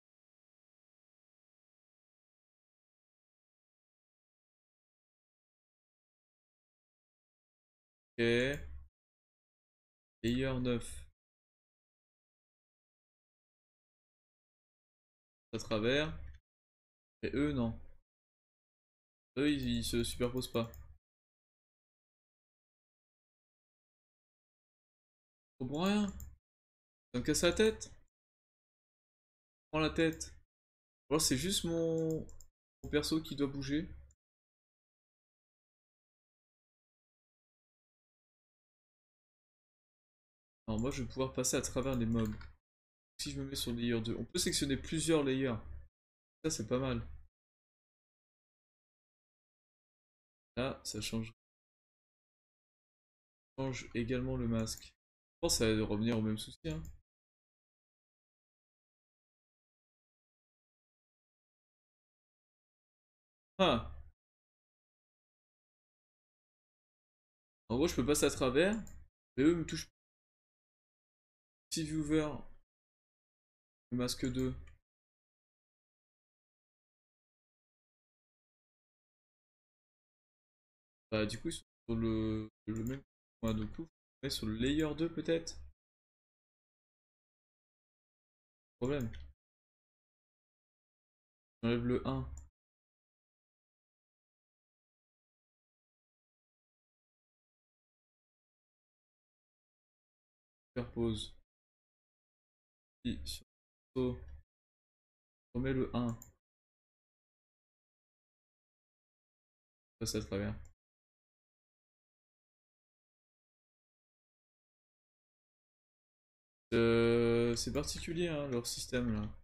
Ok. Layer neuf. À travers. Et eux, non. Eux, ils, ils se superposent pas. Je comprends rien. Ça me casse la tête. Prends la tête. Alors c'est juste mon... mon perso qui doit bouger. Alors moi je vais pouvoir passer à travers les mobs. Si je me mets sur layer deux, on peut sectionner plusieurs layers. Ça c'est pas mal. Là ça change, change également le masque. Je pense que ça va revenir au même souci. Hein. Ah, en gros je peux passer à travers, mais eux me touchent pas. Si viewer, le masque deux. Bah du coup ils sont sur le, le même point de coup. Ouais, sur le layer deux peut-être. Problème. J'enlève le un. Superpose. Puis sur le on met le un. Passe à travers. Euh, c'est particulier hein, leur système là.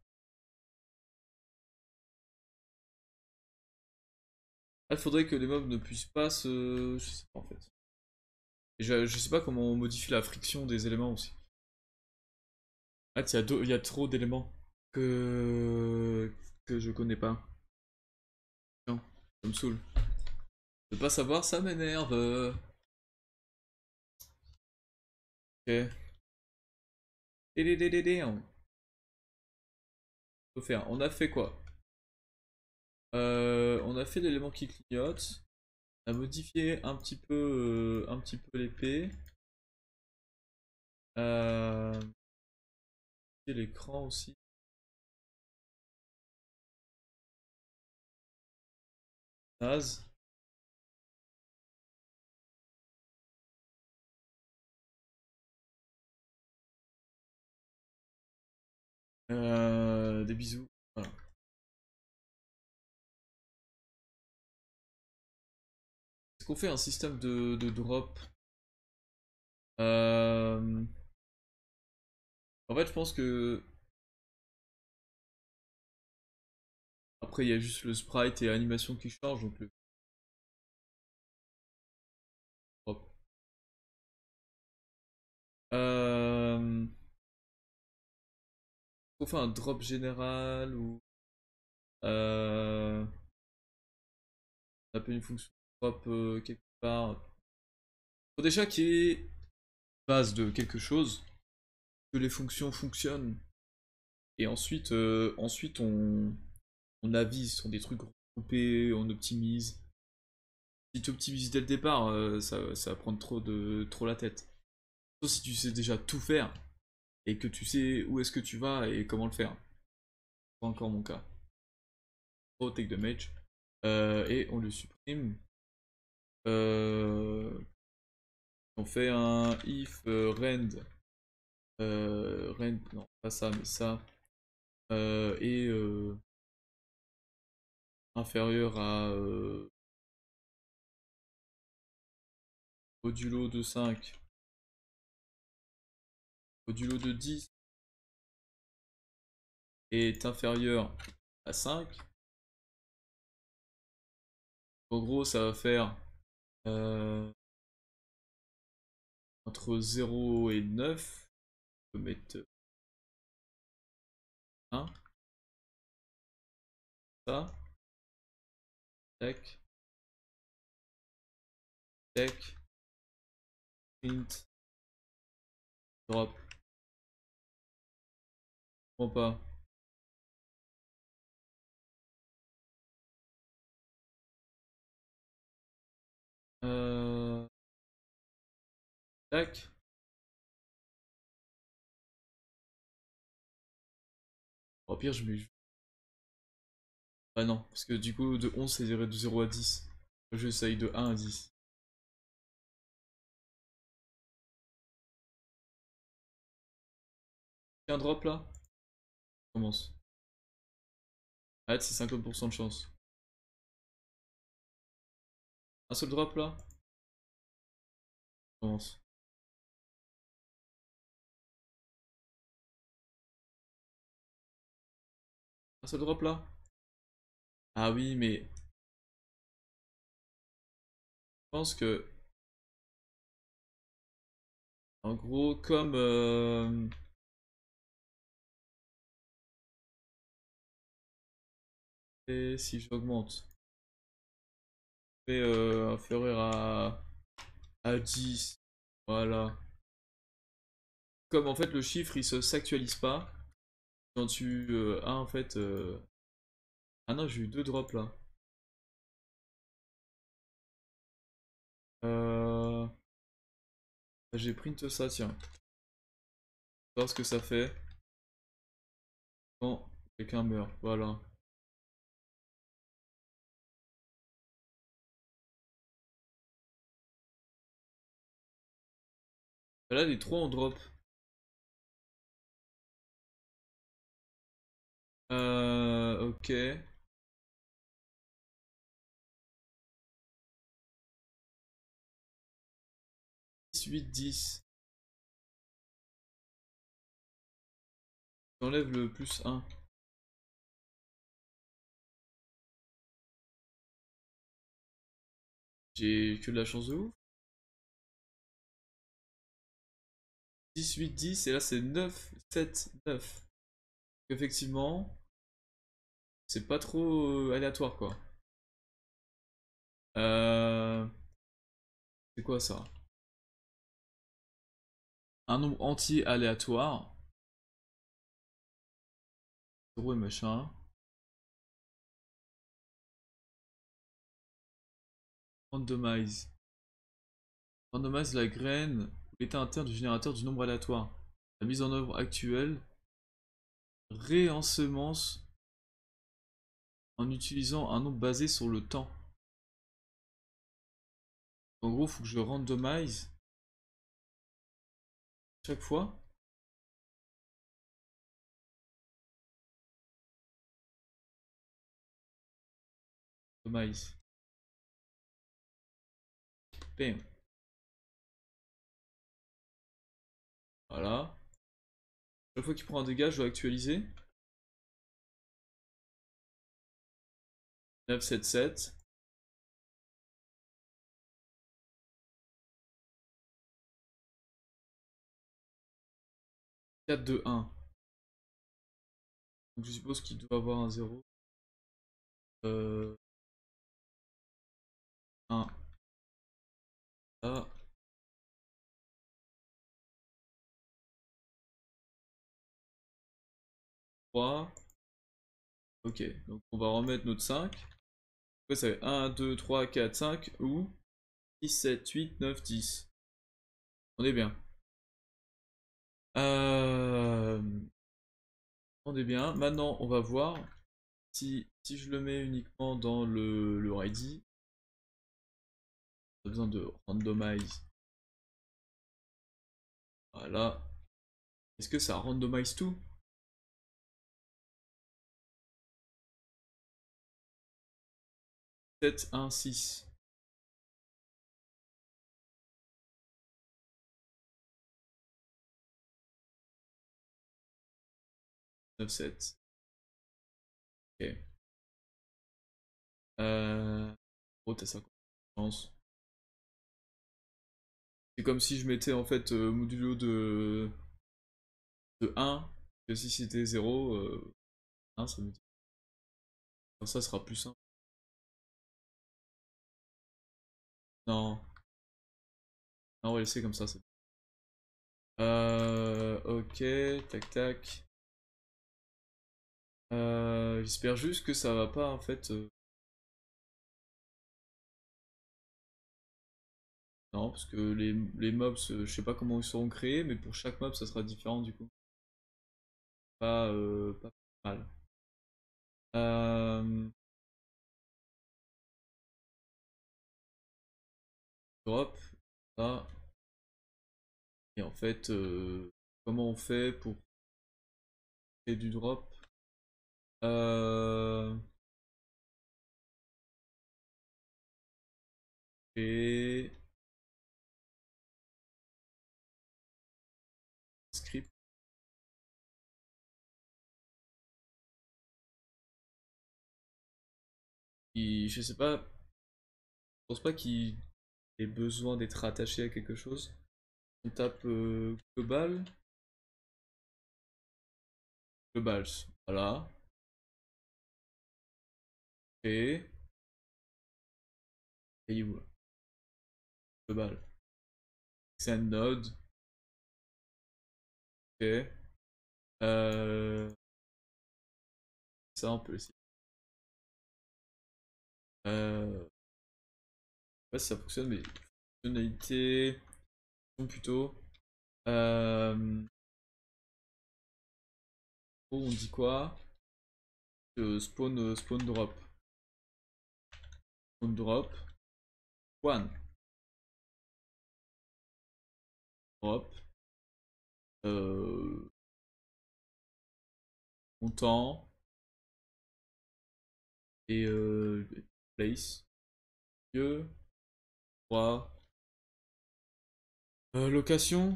Ah, il faudrait que les mobs ne puissent pas se... Je sais pas en fait. Et je, je sais pas comment on modifie la friction des éléments aussi. Ah, il y, a deux- y a trop d'éléments que... que je connais pas. Non, ça me saoule. De pas savoir, ça m'énerve. Ok. Dédédédédé, on peut faire. On a fait quoi? Euh, on a fait l'élément qui clignote. On a modifié un petit peu, euh, un petit peu l'épée. Euh, et l'écran aussi. Naze. Euh, des bisous. Voilà. Est-ce qu'on fait un système de, de drop? Euh, En fait, je pense que. Après, il y a juste le sprite et l'animation qui change, donc le drop. Euh... On fait un drop général ou. Euh... On appelle une fonction drop euh, quelque part. Faut déjà qu'il y ait base de quelque chose. que les fonctions fonctionnent. Et ensuite, euh, ensuite on, on avise sur des trucs groupés, on optimise. Si tu optimises dès le départ, euh, ça, ça va prendre trop, de, trop la tête. Sauf si tu sais déjà tout faire et que tu sais où est-ce que tu vas et comment le faire. Pas encore mon cas. Oh, take the mage. Euh, et on le supprime. Euh, on fait un if euh, rend. Euh, rend, non, pas ça, mais ça. Euh, et euh, inférieur à euh, modulo de cinq, modulo de dix est inférieur à cinq. En gros, ça va faire euh, entre zéro et neuf. On peut mettre un, ça, tac, tac, print, drop. Bon pas. Euh, tac. Au pire, je mets. Ah non, parce que du coup, de onze, c'est de zéro à dix. J'essaye de un à dix. Un drop là? Commence. Arrête, c'est cinquante pour cent de chance. Un seul drop là? Commence. Un seul drop là? Ah oui, mais je pense que, en gros, comme euh, et si j'augmente, fait euh, inférieur à, à dix, voilà. Comme en fait le chiffre il se s'actualise pas, quand tu euh, as en fait. euh, Ah non, j'ai eu deux drops là. Euh... J'ai print ça, tiens. Voir ce que ça fait quand quelqu'un meurt. Voilà. Là, les trois on drop. Euh, ok. dix, huit, dix. J'enlève le plus un. J'ai que de la chance de ouf. dix, huit, dix, et là c'est neuf, sept, neuf. Effectivement, c'est pas trop euh, aléatoire quoi. Euh... C'est quoi ça? Un nombre entier aléatoire. zéro et machin. Randomize. Randomize la graine ou l'état interne du générateur du nombre aléatoire. La mise en œuvre actuelle réensemence en utilisant un nombre basé sur le temps. En gros, il faut que je randomise chaque fois. Randomize. Bam. Voilà. Chaque fois qu'il prend un dégât, je dois actualiser. neuf, sept, sept. quatre, deux, un. Donc je suppose qu'il doit avoir un zéro. Euh, un. Là. trois. Ok, donc on va remettre notre cinq. Après ça fait un, deux, trois, quatre, cinq ou six, sept, huit, neuf, dix. On est bien. Euh... On est bien. Maintenant, on va voir si, si je le mets uniquement dans le, le ready. On a besoin de randomize. Voilà. Est-ce que ça randomise tout? sept, un, six. neuf, sept. Ok. Euh... Oh, t'as ça. C'est comme si je mettais en fait euh, modulo de, de un, que si c'était zéro, euh, un ça me dit. Comme ça sera plus simple. Non, non, on va laisser comme ça. c'est- Euh, ok, tac tac. Euh, J'espère juste que ça va pas en fait. euh, Non, parce que les, les mobs, euh, je sais pas comment ils seront créés, mais pour chaque mob ça sera différent du coup. Pas, euh, pas mal. Euh, Drop, ça. Et en fait, euh, comment on fait pour créer du drop? Euh, et script. Il- je sais pas, je pense pas qu'il ait besoin d'être attaché à quelque chose. On tape euh, global, globals, voilà. Et, et où là? Global. Send node, ok. Euh, Ça on peut essayer. Euh, je sais pas si ça fonctionne, mais fonctionnalité, plutôt. Euh, oh, on dit quoi? Euh, spawn, euh, spawn drop. Spawn drop. One. Drop. Euh, Montant. Et euh, place. Lieu. trois. Euh, location.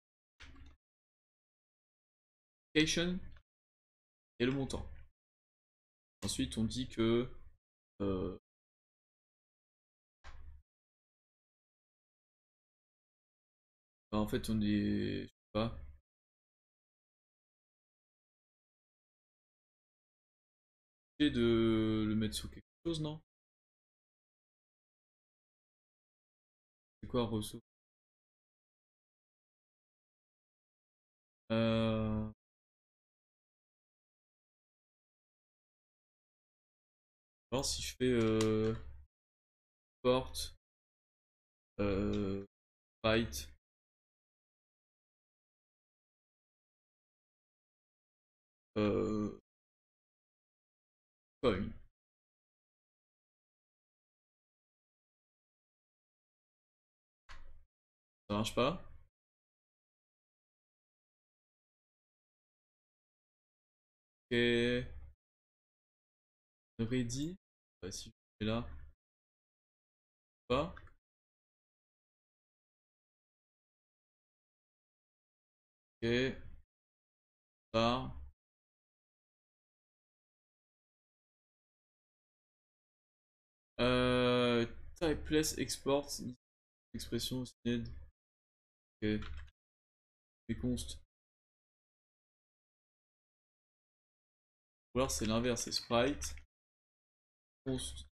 Location. Et le montant. Ensuite, on dit que. euh, Bah, en fait, on est. Je sais pas. Obligé de le mettre sous quelque chose, non? C'est quoi ressource? Euh. Alors, si je fais. Euh, port. Euh, byte. Euh, coin. Ça marche pas? Ok. Ready. Bah, si je fais là. Pas. Ok. Là. Euh, Typeless export. Expression syned. Ok. Et const. Ou alors c'est l'inverse, c'est sprite. Const.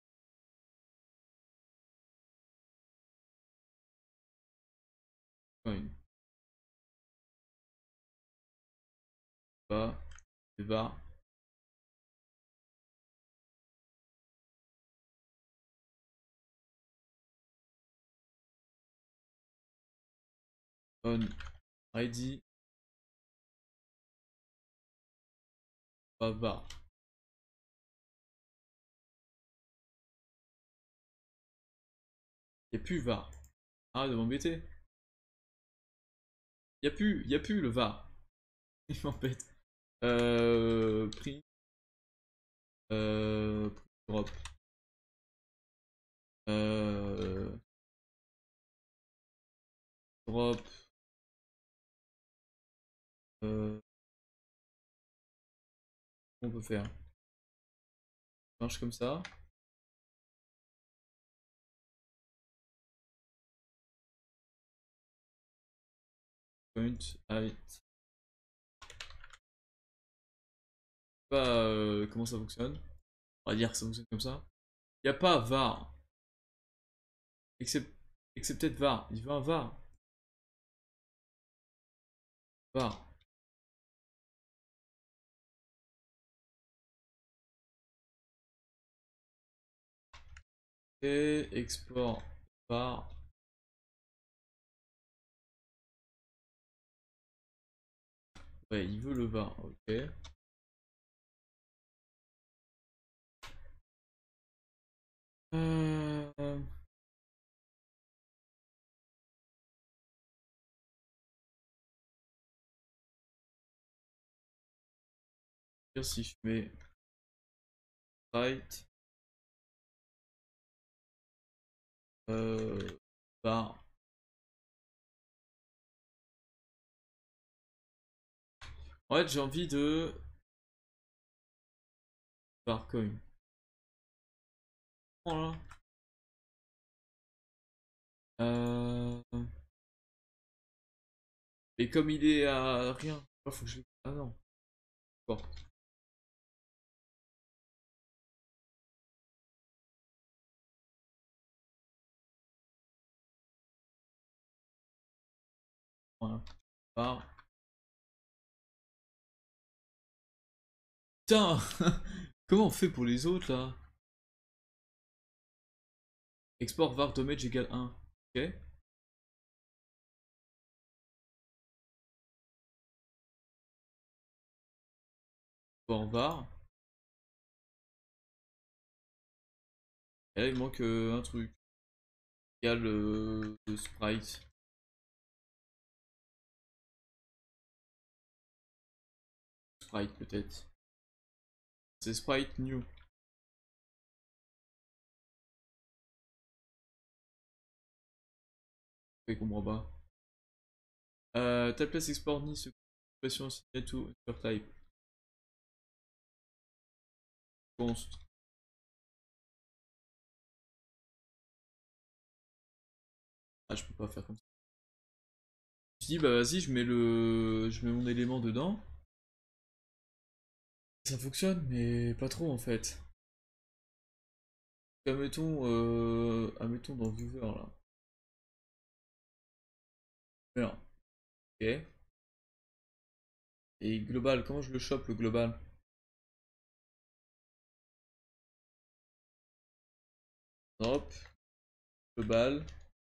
Coin. Pas. Et var. On ready. Va va. Y'a plus var. Arrête de m'embêter. Y'a plus, y a plus le var. Il m'embête. Euh. Prix. Euh. Prix drop. Euh. Drop. Euh. On peut faire. Ça marche comme ça. Point. Height. Pas euh, comment ça fonctionne. On va dire que ça fonctionne comme ça. Y a pas var. Except, excepted var. Il veut un var. Var. Et export var. Ouais, il veut le var. Ok. Euh... Si je mets right. Euh... Var. En fait, j'ai envie de varcoin. Voilà. Euh... Et comme il est à rien, oh, faut que je. Ah non. Bon. Voilà. Var. Putain. Comment on fait pour les autres là? Export var damage égale un. Ok. Export var. Et là il manque euh, un truc. Égale euh, le sprite. Sprite peut-être. C'est sprite new. Je comprends pas. Euh, telle place export ni ce expression assignée to sur type. Const. Ah, je peux pas faire comme ça. Je dis bah vas-y, je mets le, je mets mon élément dedans. Ça fonctionne, mais pas trop en fait. Admettons, euh, admettons dans Viewer là. Voilà. Ok. Et global, comment je le chope le global? Drop, global.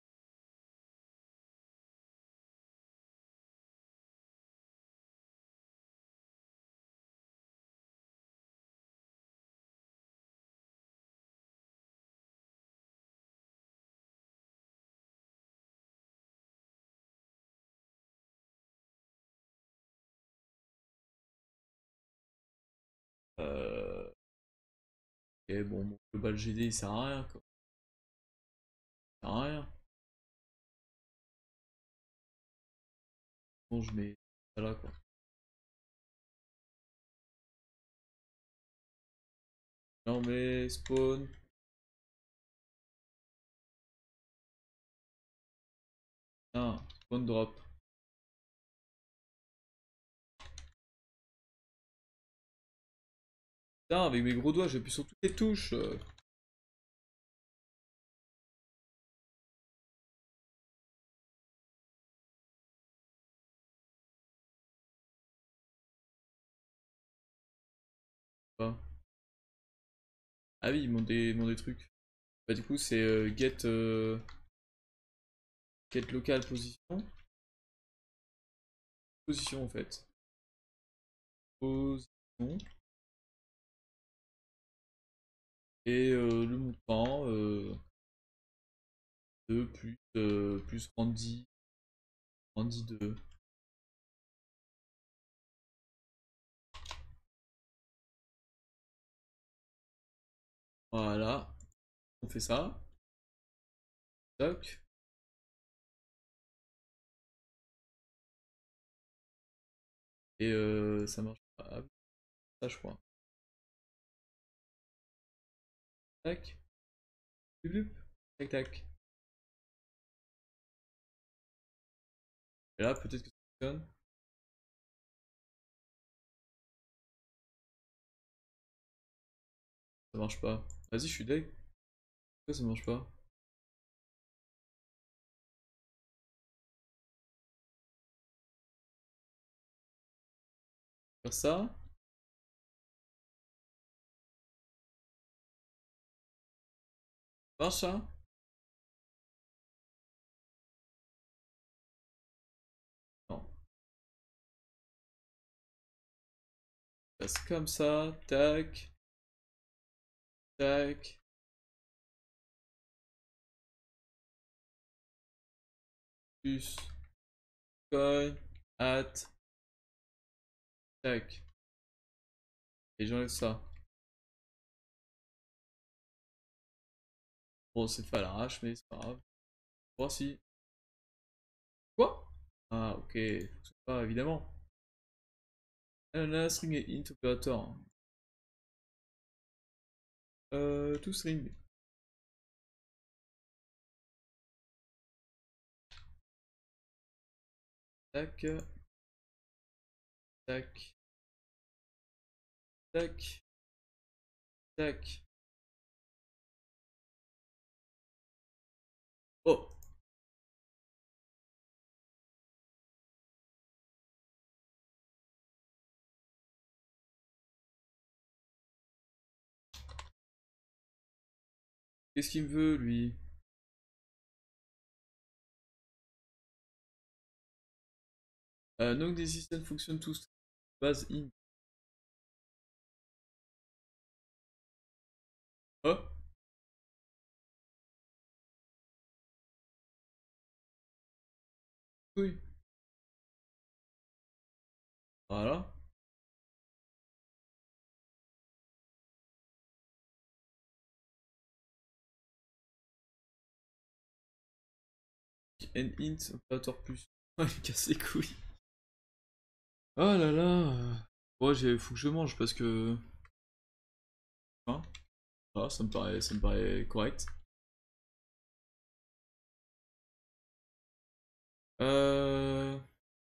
Euh, ok, bon, mon global G D il sert à rien quoi. Il sert à rien. Bon, je mets ça là quoi. Là on met spawn. Ah, spawn drop. Putain, avec mes gros doigts, j'appuie sur toutes les touches. euh. Pas. Ah oui, ils m'ont des, ils m'ont des trucs. Bah du coup c'est euh, get, euh, get local position. position en fait. Position. Et euh, le montant euh, de plus, euh, plus Randy. Randy deux. Voilà. On fait ça. Tac. Et euh, ça marche pas. Ah, ça je crois. Tac. Blup, blup. Tac tac. Et là peut-être que ça fonctionne. Ça marche pas. Vas-y, je suis deg. Pourquoi ça marche pas? Faire ça. Ça marche ça? Non. Passe comme ça. Tac. Tac. Plus. Coin. At. Tac. Et j'enlève ça. Bon, c'est fait à l'arrache, mais c'est pas grave. Voir si. Quoi? Ah, ok. Fonctionne pas, évidemment. Ananas, string et int opérateur. Euh, tout string. Tac. Tac. Tac. Tac. Oh! Qu'est-ce qu'il me veut, lui? Euh, donc des systèmes fonctionnent tous. Base int. Oh! Oui. Voilà. And int opérateur plus. Ouais, il casse les couilles. Oh là là. Bon, j'ai faut que je mange parce que. Hein? Ah, ça me paraît, ça me paraît correct. Euh.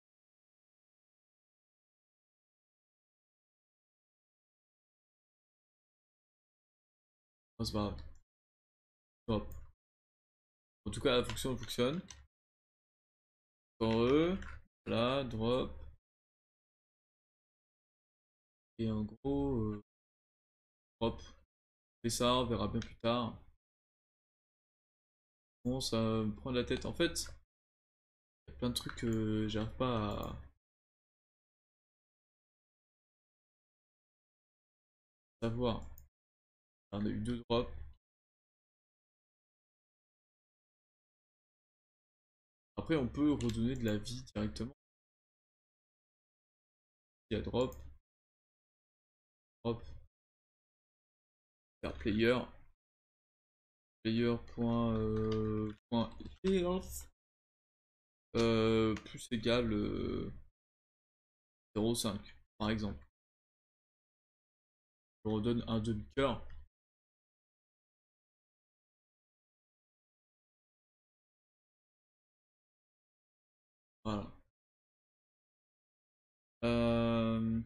Oh, c'est pas grave. Hop. En tout cas, la fonction fonctionne. Heureux. Là, drop. Et en gros, euh, drop. Et ça, on verra bien plus tard. Bon, ça me prend la tête. En fait, il y a plein de trucs que j'arrive pas à savoir. On a eu deux drops. Après, on peut redonner de la vie directement. Il y a drop, drop, faire player, player point, euh, point health, euh, plus égal euh, zéro virgule cinq par exemple. Je redonne un demi-cœur. Voilà. Euh,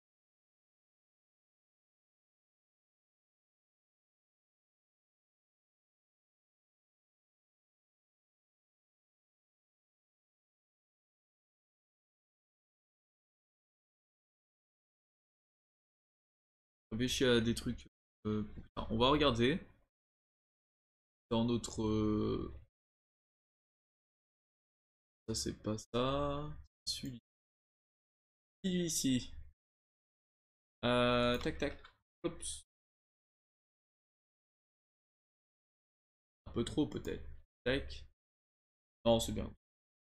réfléchir à des trucs. euh, pour plus tard. On va regarder dans notre. euh, Ça, c'est pas ça. Celui ici. Euh, tac tac. Oups. Un peu trop peut-être. Tac. Non, c'est bien.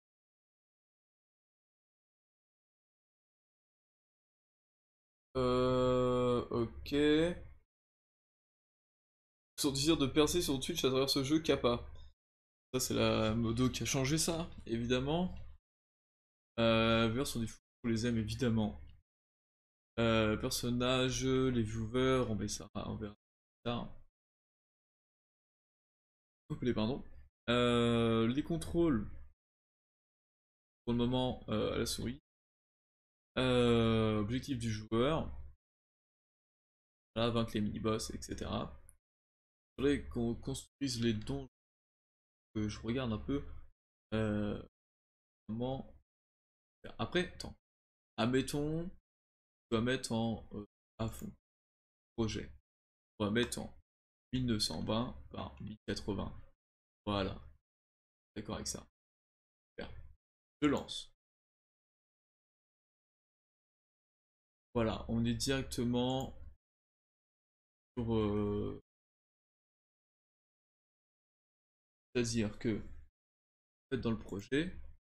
Euh, ok. Son désir de percer sur Twitch à travers ce jeu Kappa. Ça, c'est la modo qui a changé ça, évidemment. Euh, viewers, on est fous, on les aime évidemment. Euh, personnages, les viewers, on met ça, on verra ça. Couplé, pardon. Euh, les contrôles, pour le moment, euh, à la souris. Euh, objectif du joueur. Là, vaincre les mini-boss, et cetera. Il faudrait qu'on construise les dons. Que je regarde un peu. Euh, comment. Après, attends. Admettons, on va mettre en euh, à fond. Projet. On va mettre en mille neuf cent vingt par mille quatre-vingts. Voilà. D'accord avec ça. Super. Je lance. Voilà, on est directement sur. euh, C'est-à-dire que, en fait, dans le projet,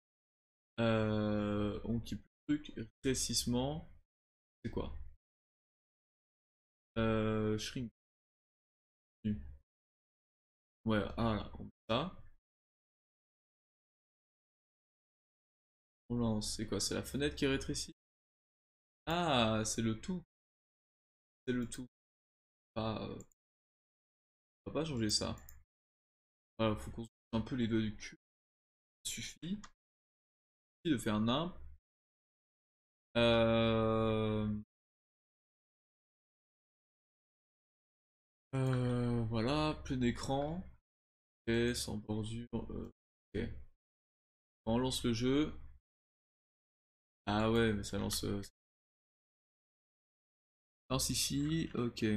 euh, on quitte le truc rétrécissement. C'est quoi? Euh, shrink. Ouais, ah là, on met ça. On lance. C'est quoi? C'est la fenêtre qui rétrécit? Ah, c'est le tout. C'est le tout. Pas, euh, on va pas changer ça. Voilà, faut qu'on se un peu les doigts du cul. Ça suffit. De faire nimp. Euh... euh, voilà, plein écran. Ok, sans bordure. euh, ok. On lance le jeu. Ah ouais, mais ça lance. euh, ça lance ici. Ok.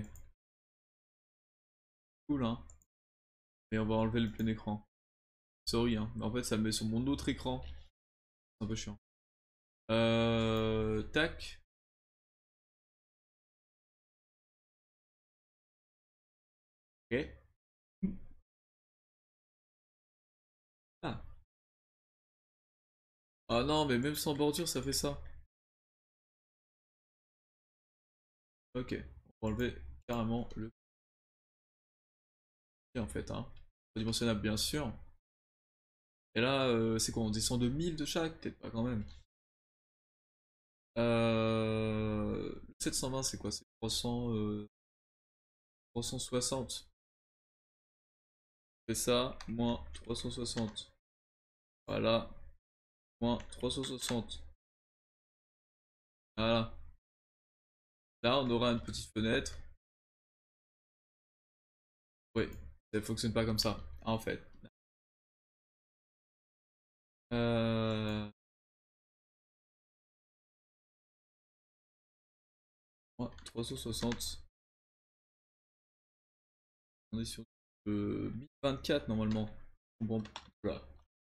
Cool, hein. Mais on va enlever le plein écran. Sorry, hein. Mais en fait, ça me met sur mon autre écran. C'est un peu chiant. Euh... Tac. Ok. Ah. Ah non, mais même sans bordure, ça fait ça. Ok. On va enlever carrément le. En fait, hein. Dimensionnable, bien sûr. Et là, euh, c'est quoi? On descend de mille de chaque? Peut-être pas quand même. Euh... sept cent vingt, c'est quoi? C'est trois cents, euh, trois cent soixante. Et ça, moins trois cent soixante. Voilà, moins trois cent soixante. Voilà. Là, on aura une petite fenêtre. Oui, ça fonctionne pas comme ça, en fait. Euh... Moins trois cent soixante. On est sur euh, mille vingt-quatre normalement. Bon, voilà.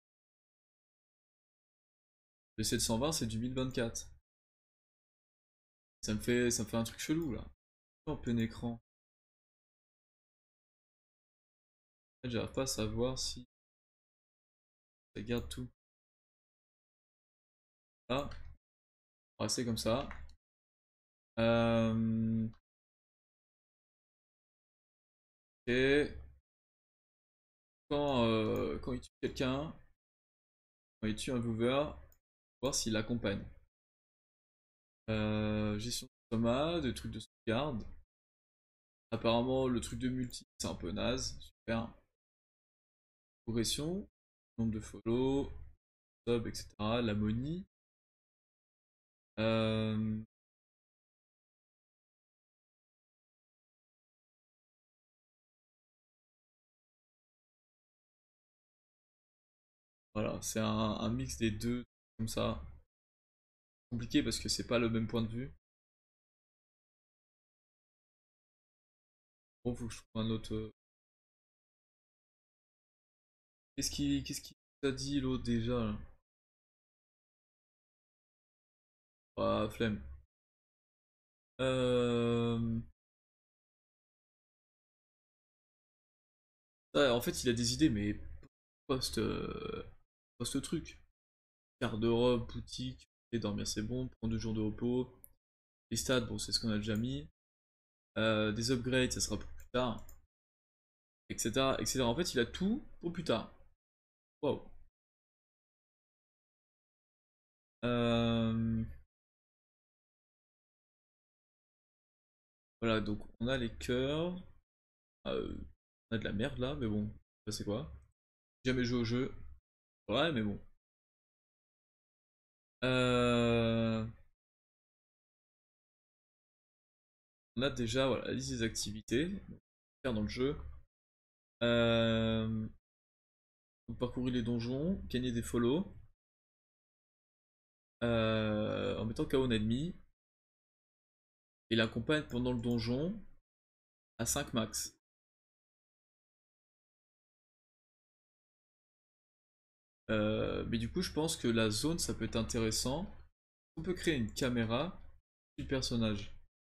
Le sept cent vingt, c'est du mille vingt-quatre. Ça me fait, ça me fait un truc chelou là. En plein écran. J'arrive pas à savoir si ça garde tout. Là, on va rester comme ça. Euh... Et quand, euh, quand il tue quelqu'un, quand il tue un viewer, voir s'il l'accompagne. Euh, gestion de Thomas, des trucs de sauvegarde. Apparemment, le truc de multi, c'est un peu naze. Super. Progression, nombre de follow, sub, et cetera. La money. Euh, voilà, c'est un, un mix des deux, comme ça. Compliqué parce que c'est pas le même point de vue. Bon, faut que je trouve un autre. euh, Qu'est-ce qui, qu'est-ce qui t'a dit l'autre déjà là? Ah, flemme. Euh... Ouais, en fait, il a des idées, mais post, euh, post truc. Garde-robe, boutique, et dormir c'est bon, prendre deux jours de repos. Les stats, bon, c'est ce qu'on a déjà mis. Euh, des upgrades, ça sera pour plus tard, et cetera, et cetera. En fait, il a tout pour plus tard. Wow. Euh, Voilà, donc on a les cœurs. Euh, on a de la merde là, mais bon, ça c'est quoi? J'ai jamais joué au jeu. Ouais, mais bon. Euh, On a déjà voilà, la liste des activités donc, à faire dans le jeu. Euh... Donc, parcourir les donjons, gagner des follow. Euh, en mettant K O un ennemi. Et l'accompagne pendant le donjon à cinq max. Euh, mais du coup, je pense que la zone, ça peut être intéressant. On peut créer une caméra du personnage.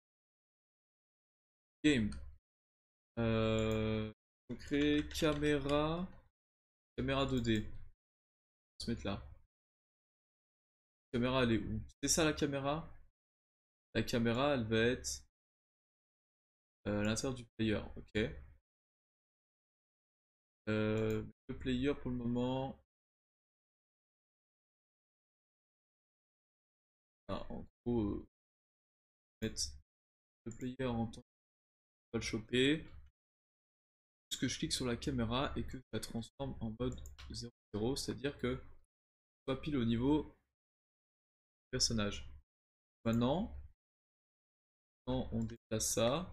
Game. Euh, on crée caméra. Caméra deux D. On va se mettre là. Caméra, elle est où? C'est ça la caméra? La caméra, elle va être euh, à l'intérieur du player. Ok. Euh, le player pour le moment. Ah, en gros, euh, mettre le player en temps. On va le choper. Juste que je clique sur la caméra et que je la transforme en mode zéro zéro, c'est-à-dire que soit pile au niveau du personnage. Maintenant, quand on déplace ça,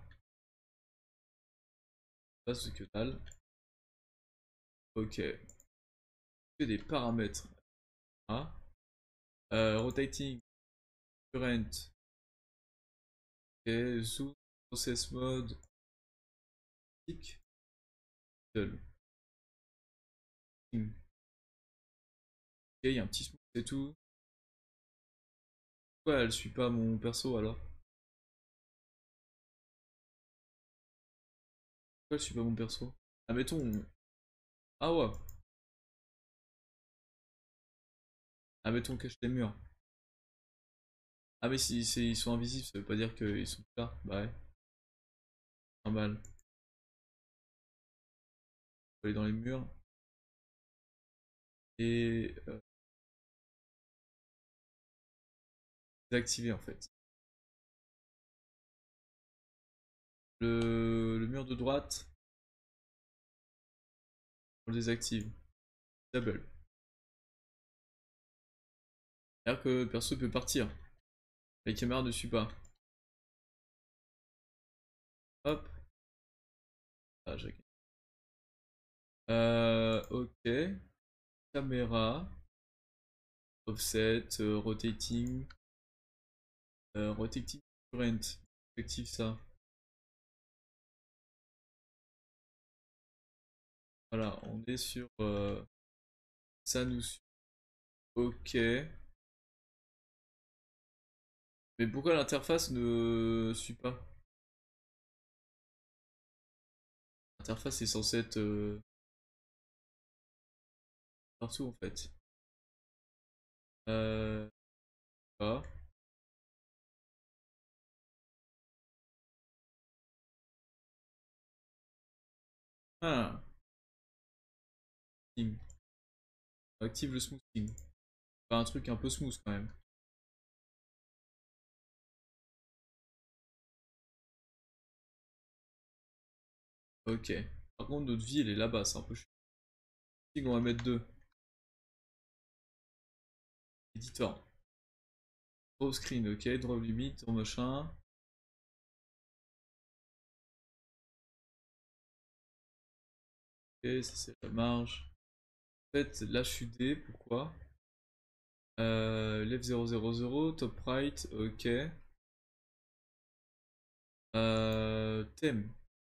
on passe que dalle. Ok. Que des paramètres. Ah. Euh, rotating, current, ok, zoom, process mode, tick, seul. Ok, il y a un petit smooth et tout. Pourquoi elle suit pas mon perso alors? Pourquoi elle suit pas mon perso? Admettons. On... Ah ouais. Admettons on cache les murs. Ah mais si, si ils sont invisibles, ça veut pas dire qu'ils sont là. Bah ouais, normal. Faut aller dans les murs. Et euh, désactiver en fait. Le, le mur de droite, on le désactive. Double. C'est-à-dire que le perso peut partir. La caméra ne suit pas. Hop. Ah, j'ai... Euh, ok. Caméra. Offset. euh, rotating. euh, rotating current. J'active ça. Voilà, on est sur... euh, ça nous suit. Ok. Mais pourquoi l'interface ne suit pas? L'interface est censée être euh, partout en fait. Euh... Pas. Ah. Smoothing. Active le smoothing. Pas un truc un peu smooth quand même. Ok. Par contre, notre vie, elle est là-bas, c'est un peu chiant. On va mettre deux. Editor. Draw screen, ok. Draw limit, draw machin. Ok, ça c'est la marge. En fait, là je suis D, pourquoi? Euh, left zéro zéro zéro, top right, ok. Euh, thème.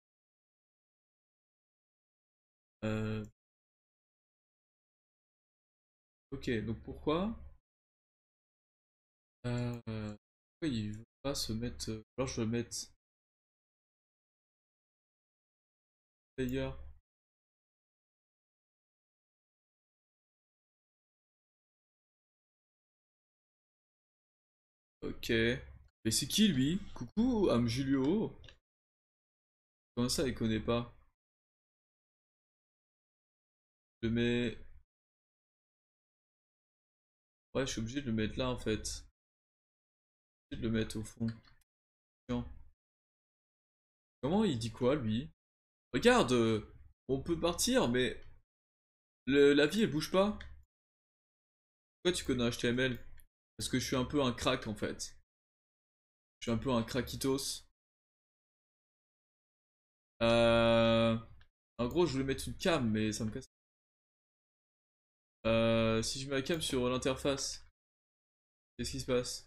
Euh, ok, donc pourquoi? Euh, pourquoi il veut pas se mettre... euh, Alors je vais mettre player. Ok. Mais c'est qui lui? Coucou, Am Julio. Comment ça, il connaît pas? Je le mets... Ouais, je suis obligé de le mettre là en fait. Je suis obligé de le mettre au fond. Tiens. Comment il dit quoi lui? Regarde, euh, on peut partir, mais le- la vie elle bouge pas. Pourquoi tu connais H T M L? Parce que je suis un peu un crack en fait. Je suis un peu un craquitos. Euh... En gros, je voulais mettre une cam, mais ça me casse. Euh, si je mets la cam sur l'interface, qu'est-ce qui se passe?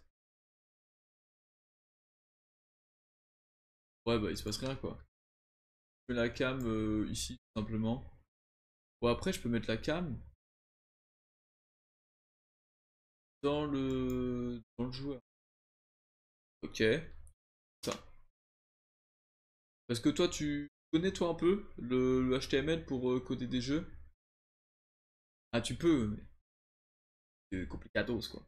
Ouais, bah il se passe rien quoi. Je mets la cam euh, ici, tout simplement. Bon, après, je peux mettre la cam dans le, dans le joueur. Ok, ça. Parce que toi, tu connais toi un peu le, le H T M L pour euh, coder des jeux? Ah, tu peux, mais c'est complicados quoi.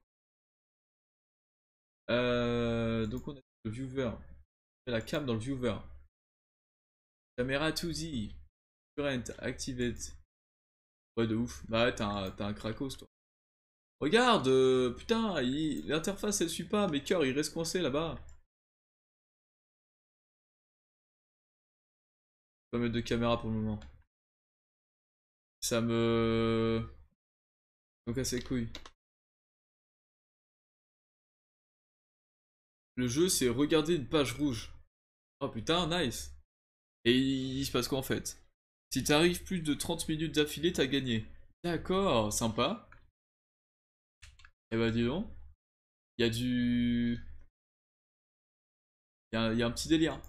Euh, donc on a le viewer. On met la cam dans le viewer. Caméra two D. Current, activate. Ouais, de ouf. Bah ouais, t'as un, t'as un cracos toi. Regarde, euh, putain, il- l'interface elle suit pas, mes cœurs il reste coincé là-bas. Pas mettre de caméra pour le moment. Ça me... Donc à ses couilles. Le jeu c'est regarder une page rouge. Oh putain, nice. Et il, il se passe quoi en fait? Si t'arrives plus de trente minutes d'affilée, t'as gagné. D'accord, sympa. Et bah dis donc, il y a du... Il y a, y a un petit délire.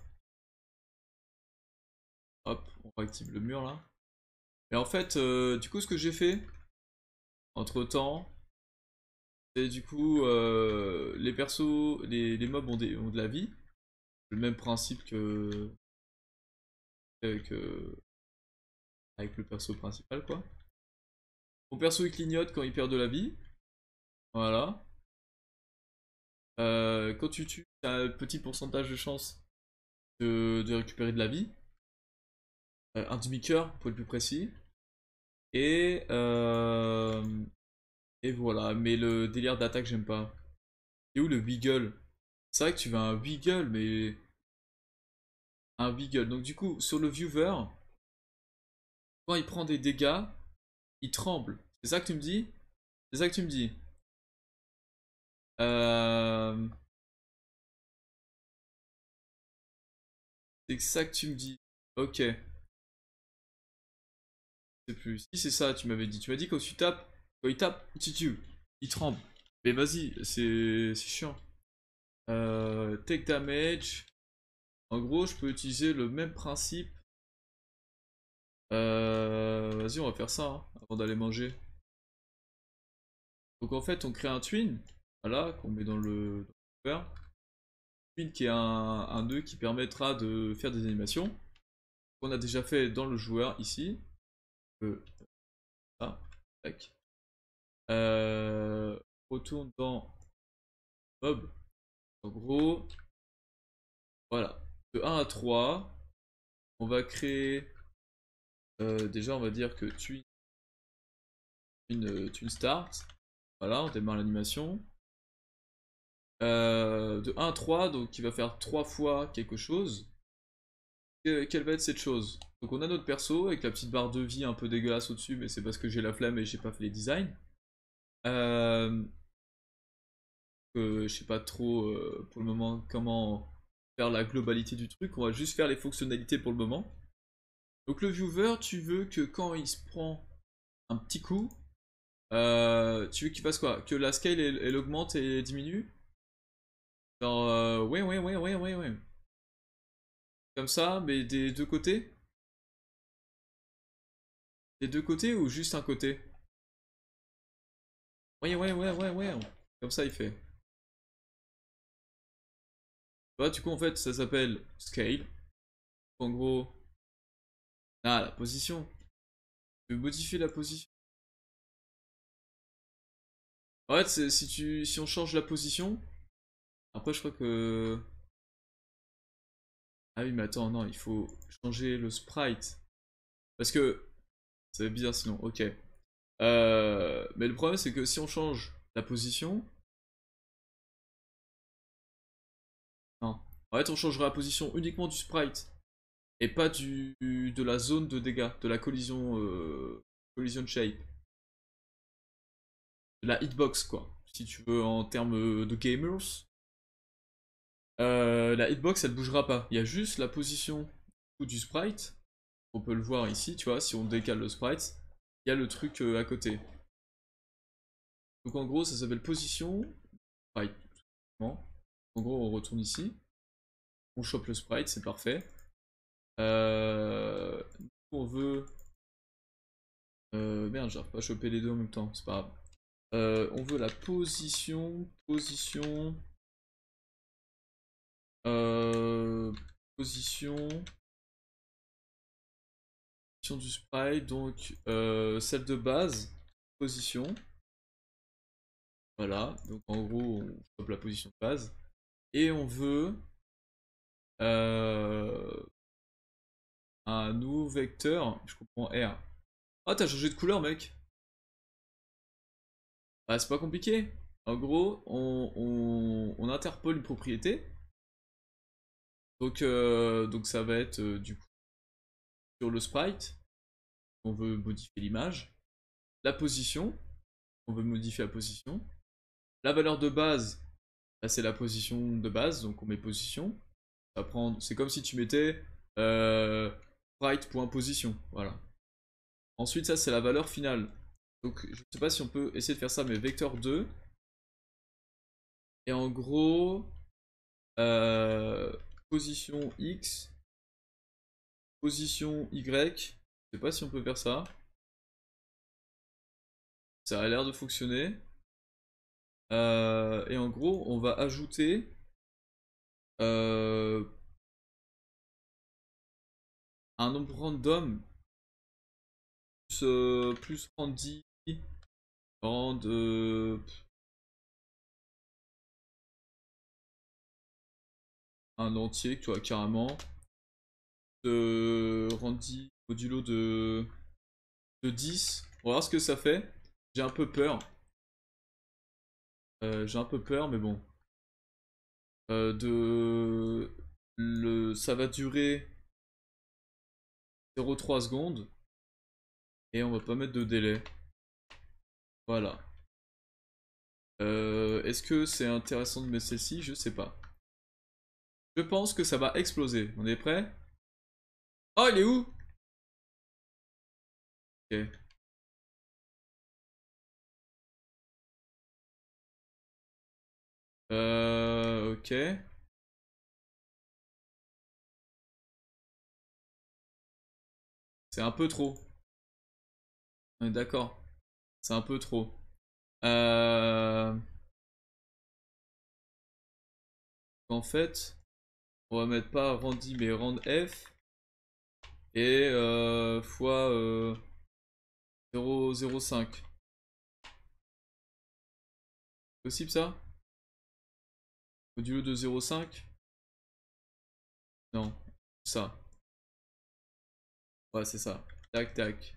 Hop, on réactive le mur là. Et en fait, euh, du coup, ce que j'ai fait, entre temps, c'est du coup, euh, les persos, les, les mobs ont, des- ont de la vie. Le même principe que, que, avec le perso principal, quoi. Mon perso il clignote quand il perd de la vie. Voilà. Euh, quand tu tues, t'as un petit pourcentage de chance de, de récupérer de la vie. Euh, un demi-cœur, pour être plus précis. Et, euh, et voilà. Mais le délire d'attaque, j'aime pas. Et où le Wiggle? C'est vrai que tu veux un Wiggle, mais un Wiggle. Donc du coup, sur le viewer, quand il prend des dégâts, il tremble. C'est ça que tu me dis? C'est ça que tu me dis? Euh... C'est ça que tu me dis. Ok. C'est plus. Si c'est ça, tu m'avais dit. Tu m'as dit quand tu tapes, quand il tape, tu tues. Il tremble. Mais vas-y, c'est c'est chiant. Euh, take damage. En gros, je peux utiliser le même principe. Euh, vas-y, on va faire ça hein, avant d'aller manger. Donc en fait, on crée un twin. Voilà, qu'on met dans le, dans le twin qui est un, un nœud qui permettra de faire des animations. Qu'on a déjà fait dans le joueur ici. Euh, ça, tac. Euh, retourne dans Mob. En gros, voilà. De un à trois, on va créer. Euh, déjà, on va dire que twin, twin, twin start. Voilà, on démarre l'animation. Euh, de un à trois, donc il va faire trois fois quelque chose. Que- quelle va être cette chose? Donc on a notre perso avec la petite barre de vie un peu dégueulasse au-dessus, mais c'est parce que j'ai la flemme et j'ai pas fait les designs. Euh, euh, je sais pas trop euh, pour le moment comment faire la globalité du truc, on va juste faire les fonctionnalités pour le moment. Donc le viewer, tu veux que quand il se prend un petit coup, euh, tu veux qu'il fasse quoi? Que la scale elle, elle augmente et diminue? Genre, euh, ouais, ouais, ouais, ouais, ouais, ouais. Comme ça, mais des deux côtés? Des deux côtés ou juste un côté? Ouais, ouais, ouais, ouais, ouais. Comme ça, il fait. vois, du coup, en fait, ça s'appelle scale. En gros, ah, la position. Je vais modifier la position. En fait, c'est- si tu, si on change la position, après, je crois que. Ah oui, mais attends, non, il faut changer le sprite. Parce que. Ça va être bizarre sinon, ok. Euh, mais le problème, c'est que si on change la position. Non. En fait, on changera la position uniquement du sprite. Et pas du, de la zone de dégâts, de la collision. Euh, collision shape. De la hitbox, quoi. Si tu veux, en termes de gamers. Euh, la hitbox, elle bougera pas. Il y a juste la position du sprite. On peut le voir ici, tu vois, si on décale le sprite, il y a le truc euh, à côté. Donc en gros, ça s'appelle position. Sprite. En gros, on retourne ici. On chope le sprite, c'est parfait. Euh... On veut... Euh, merde, j'arrive pas à choper les deux en même temps, c'est pas grave. Euh, on veut la position, position, euh, position, position du sprite, donc euh, celle de base, position. Voilà, donc en gros, on chope la position de base. Et on veut euh, un nouveau vecteur, je comprends R. Ah, t'as changé de couleur, mec. Bah, c'est pas compliqué. En gros, on, on, on interpole une propriété. Donc, euh, donc ça va être euh, du coup sur le sprite, on veut modifier l'image. La position, on veut modifier la position. La valeur de base, bah, c'est la position de base, donc on met position. Ça prend, c'est comme si tu mettais euh, sprite.position, voilà. Ensuite, ça c'est la valeur finale. Donc je sais pas si on peut essayer de faire ça, mais vecteur deux. Et en gros, euh, position X, position Y. Je sais pas si on peut faire ça. Ça a l'air de fonctionner. Euh, et en gros, on va ajouter euh, un nombre random plus, euh, plus randy, rand, euh, un entier, tu vois, carrément. De randy modulo de, de dix. On va voir ce que ça fait. J'ai un peu peur. Euh, j'ai un peu peur, mais bon. Euh, de le, ça va durer zéro virgule trois secondes. Et on va pas mettre de délai. Voilà. Euh, Est-ce que c'est intéressant de mettre celle-ci? Je sais pas. Je pense que ça va exploser. On est prêt? Oh, il est où? Ok. Euh, ok. C'est un peu trop. On est d'accord. C'est un peu trop. Euh... En fait, on va mettre pas Randy mais Rand F. Et euh, fois euh, zéro virgule zéro cinq. Possible ça? Modulo de zéro virgule cinq? Non. Ça. Ouais, c'est ça. Tac, tac.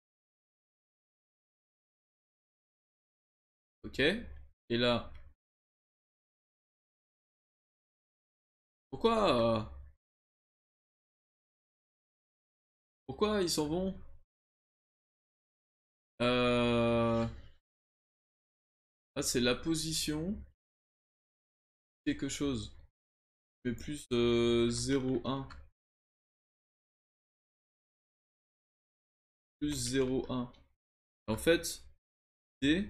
Ok. Et là. Pourquoi euh, Pourquoi ils s'en vont? Euh... Ah, c'est la position. Quelque chose. Je fais plus euh, zéro virgule un. Plus zéro virgule un. En fait, D.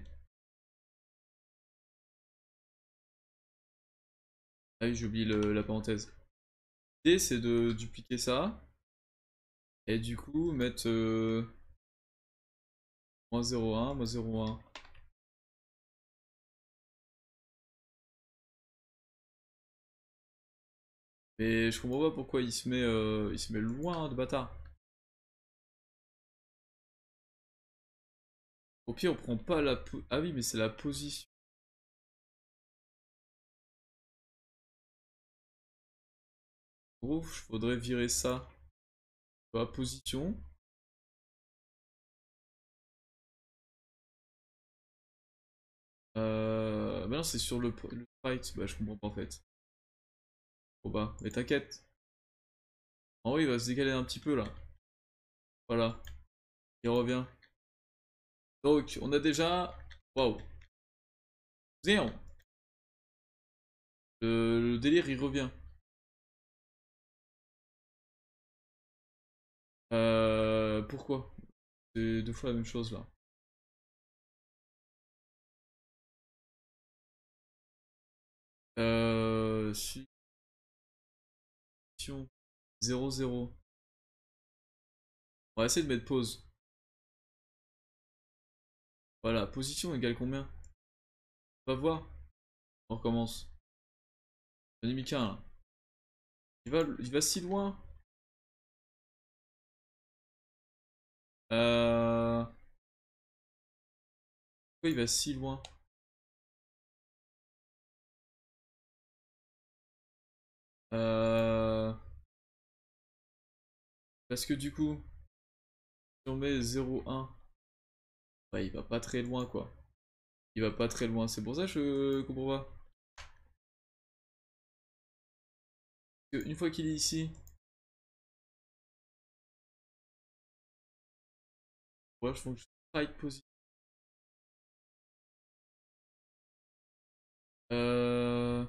Ah oui, j'ai oublié le- la parenthèse. D, c'est de dupliquer ça. Et du coup, mettre euh, moins zéro virgule un, moins zéro virgule un. Mais je comprends pas pourquoi il se met, euh, il se met loin de bâtard. Au pire, on prend pas la... po- Ah oui, mais c'est la position. Gros, faudrait virer ça. La position. Euh... Bah non, c'est sur le, le sprite. Bah je comprends pas en fait. Bon bah, mais t'inquiète. En vrai, il va se décaler un petit peu là. Voilà, il revient. Donc, on a déjà... Waouh. Zéon. Le, le délire, il revient. Euh... Pourquoi? C'est deux fois la même chose là. Euh... Si... zéro zéro. On va essayer de mettre pause. Voilà, position égale combien? On va voir. On recommence. J'en ai mis qu'un là. Il va, il va si loin. Euh... Pourquoi il va si loin? Euh... Parce que du coup, si on met zéro un, bah, il va pas très loin quoi. Il va pas très loin, c'est pour ça que je comprends pas. Parce que une fois qu'il est ici, ouais, je fais strike position. Euh...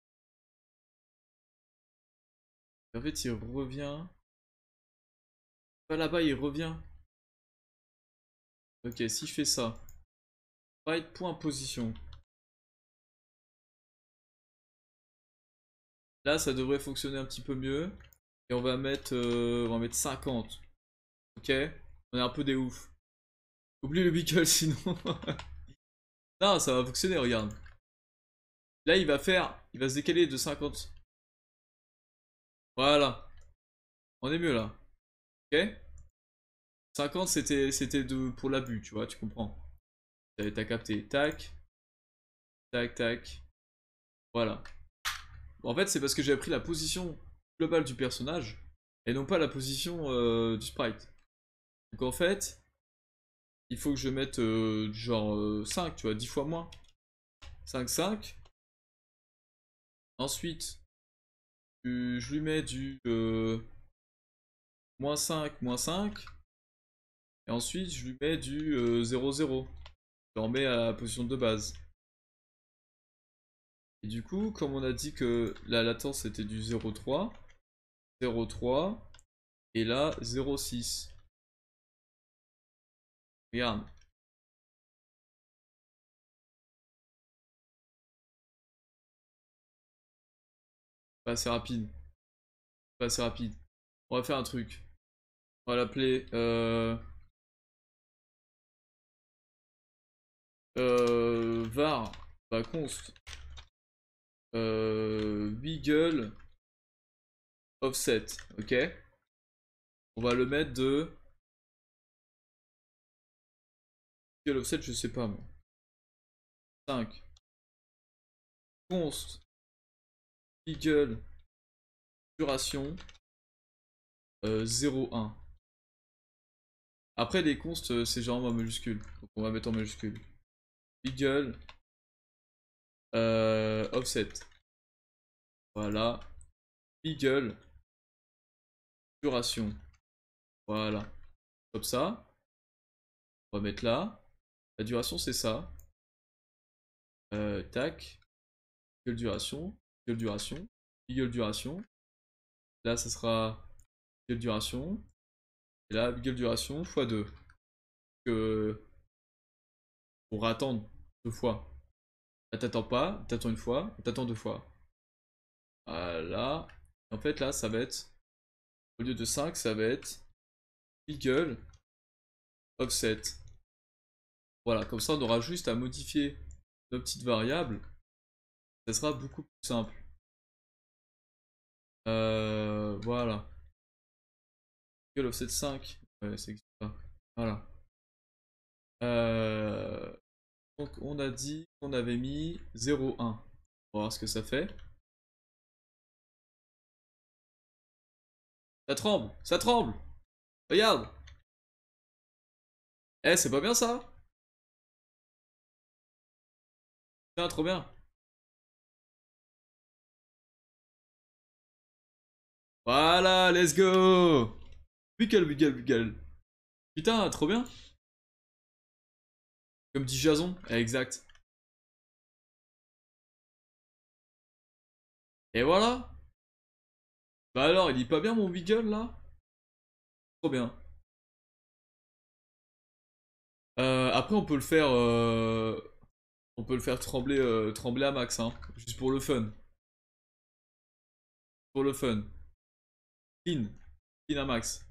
En fait, il revient. Pas là-bas, il revient. Ok, si je fais ça, strike point position. Là, ça devrait fonctionner un petit peu mieux. Et on va mettre, euh, on va mettre cinquante. Ok? On est un peu des ouf. Oublie le beagle sinon. Non, ça va fonctionner, regarde. Là, il va faire, il va se décaler de cinquante. Voilà. On est mieux là. Ok? cinquante, c'était c'était de pour l'abus, tu vois, tu comprends. T'as t'as capté. Tac, tac, tac. Voilà. En fait, c'est parce que j'ai pris la position globale du personnage et non pas la position euh, du sprite. Donc en fait, il faut que je mette euh, genre euh, cinq, tu vois, dix fois moins. cinq, cinq. Ensuite, euh, je lui mets du euh, moins cinq, moins cinq. Et ensuite, je lui mets du euh, zéro, zéro. Je le remets à la position de base. Et du coup, comme on a dit que la latence c'était du zéro trois, zéro trois, et là zéro six. Regarde. Pas assez rapide. Pas assez rapide. On va faire un truc. On va l'appeler euh, euh, var bah, const euh, wiggle offset. Ok. On va le mettre de wiggle offset, je sais pas moi. cinq. Const wiggle duration euh, zéro un. Après les consts euh, c'est genre en majuscule. Donc on va mettre en majuscule. Wiggle euh, offset. Voilà. Wiggle duration. Voilà. Comme ça. On va mettre là. La duration c'est ça. Euh, tac. Wiggle duration. Wiggle duration. Wiggle duration. Là ça sera wiggle duration. Et là wiggle duration fois deux. Que on va attendre deux fois. Là t'attends pas, t'attends une fois, t'attends deux fois. Voilà. En fait là ça va être, au lieu de cinq, ça va être wiggle offset. Voilà, comme ça on aura juste à modifier nos petites variables. Ça sera beaucoup plus simple. Euh, voilà. Legal offset cinq. Ouais, ça existe pas. Voilà. Euh, donc on a dit qu'on avait mis zéro un. On va voir ce que ça fait. Ça tremble, ça tremble. Regarde. Eh, c'est pas bien ça? Tiens, trop bien. Voilà, let's go. Bugle, bugle, bugle. Putain, trop bien. Comme dit Jason. Eh, exact. Et voilà. Bah alors, il dit pas bien mon beagle là? Trop bien. Euh, après, on peut le faire, euh, on peut le faire trembler, euh, trembler à max, hein, juste pour le fun, pour le fun. Clean, clean à max.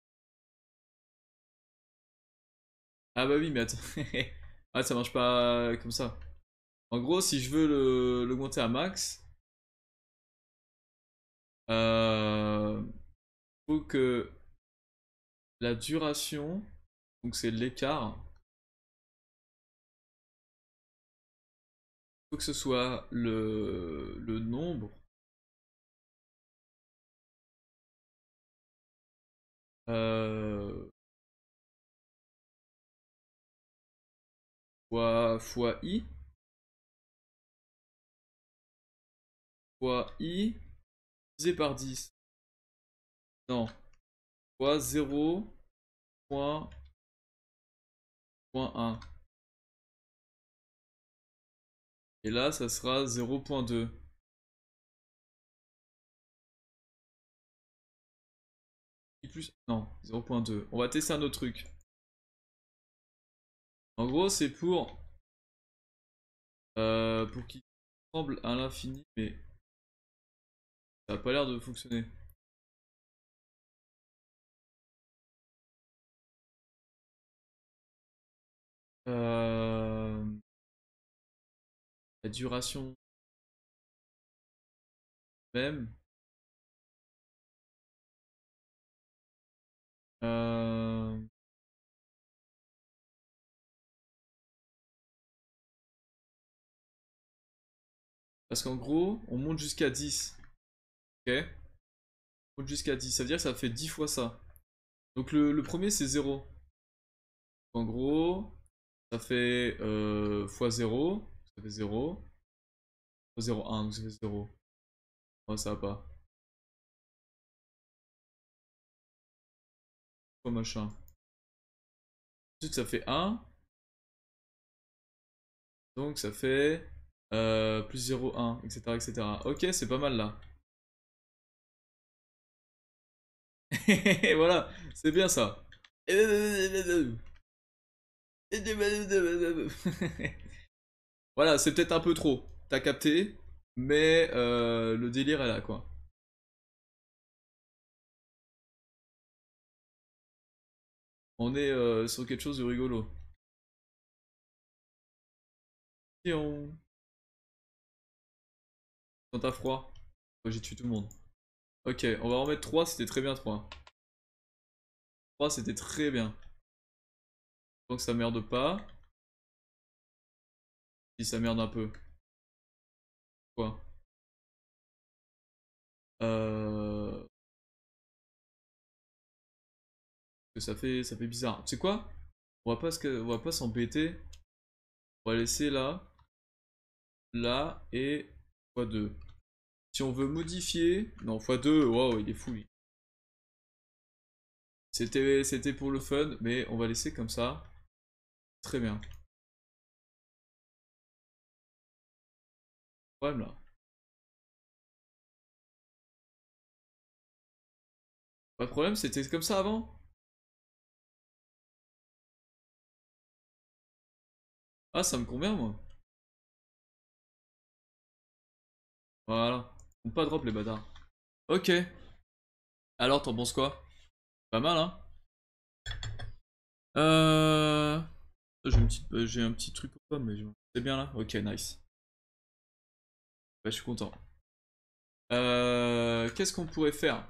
Ah bah oui, mais attends, ah ça marche pas comme ça. En gros, si je veux le, le monter à max, euh, faut que la duration, donc c'est l'écart, faut que ce soit le, le nombre. Euh, fois, fois i, fois i, divisé par dix. Non, fois zéro point un. Et là, ça sera zéro point deux. I plus... Non, zéro point deux. On va tester un autre truc. En gros, c'est pour... Euh, pour qu'il tremble à l'infini, mais ça a pas l'air de fonctionner. Euh, la duration même. Euh, Parce qu'en gros, on monte jusqu'à dix. Ok? On monte jusqu'à dix. Ça veut dire que ça fait dix fois ça. Donc le, le premier, c'est zéro. En gros, ça fait euh, fois zéro. Ça fait zéro. Fois zéro un, donc ça fait zéro. Oh, ça va pas. Fois machin. Ensuite, ça fait un. Donc ça fait euh, plus zéro, un, et cetera, et cetera. Ok, c'est pas mal là. Voilà, c'est bien ça. Voilà, c'est peut-être un peu trop. T'as capté, mais euh, le délire est là, quoi. On est euh, sur quelque chose de rigolo. Et on... Quand t'as froid, moi j'ai tué tout le monde. Ok, on va en mettre trois, c'était très bien trois. trois, c'était très bien. Donc ça merde pas. Si ça merde un peu. Quoi? Euh... que ça fait, ça fait bizarre. Tu sais quoi? On va pas, se- on va pas s'embêter. On va laisser là, là et fois deux. Si on veut modifier... Non, fois deux, waouh, il est fou lui. C'était, c'était pour le fun, mais on va laisser comme ça. Très bien. Problème là. Pas de problème, c'était comme ça avant? Ah, ça me convient moi. Voilà. Ils ont pas drop les bâtards. Ok. Alors, t'en penses quoi? Pas mal, hein? Euh... J'ai une petite- euh, j'ai un petit truc ou pas, mais je- c'est bien là? Ok, nice. Bah, je suis content. Euh, Qu'est-ce qu'on pourrait faire?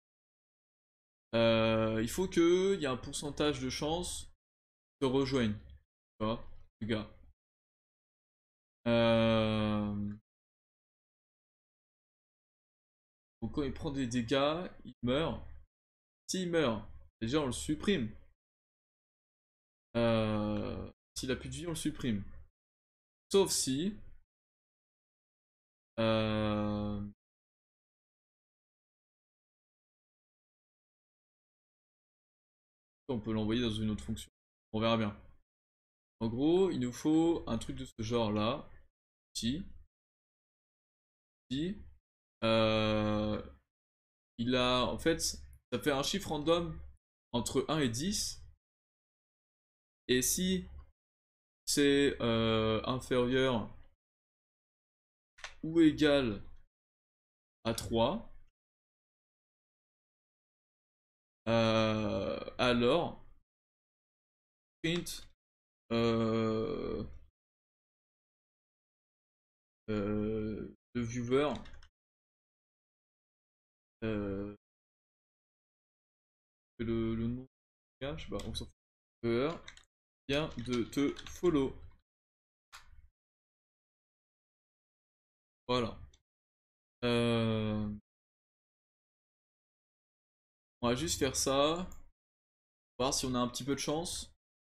Euh, Il faut qu'il y ait un pourcentage de chance de rejoignent. Tu vois, les gars. Euh... Donc quand il prend des dégâts, il meurt. S'il meurt, déjà on le supprime. Euh... S'il a plus de vie, on le supprime. Sauf si... Euh... On peut l'envoyer dans une autre fonction. On verra bien. En gros, il nous faut un truc de ce genre là. Si. Si. Euh... Il a... En fait, ça fait un chiffre random entre un et dix. Et si c'est euh, inférieur ou égal à trois, euh, alors print euh, euh, le viewer euh, le, le nom, je sais pas, on s'en fout. Viewer vient de te follow. Voilà. Euh, on va juste faire ça. Voir si on a un petit peu de chance.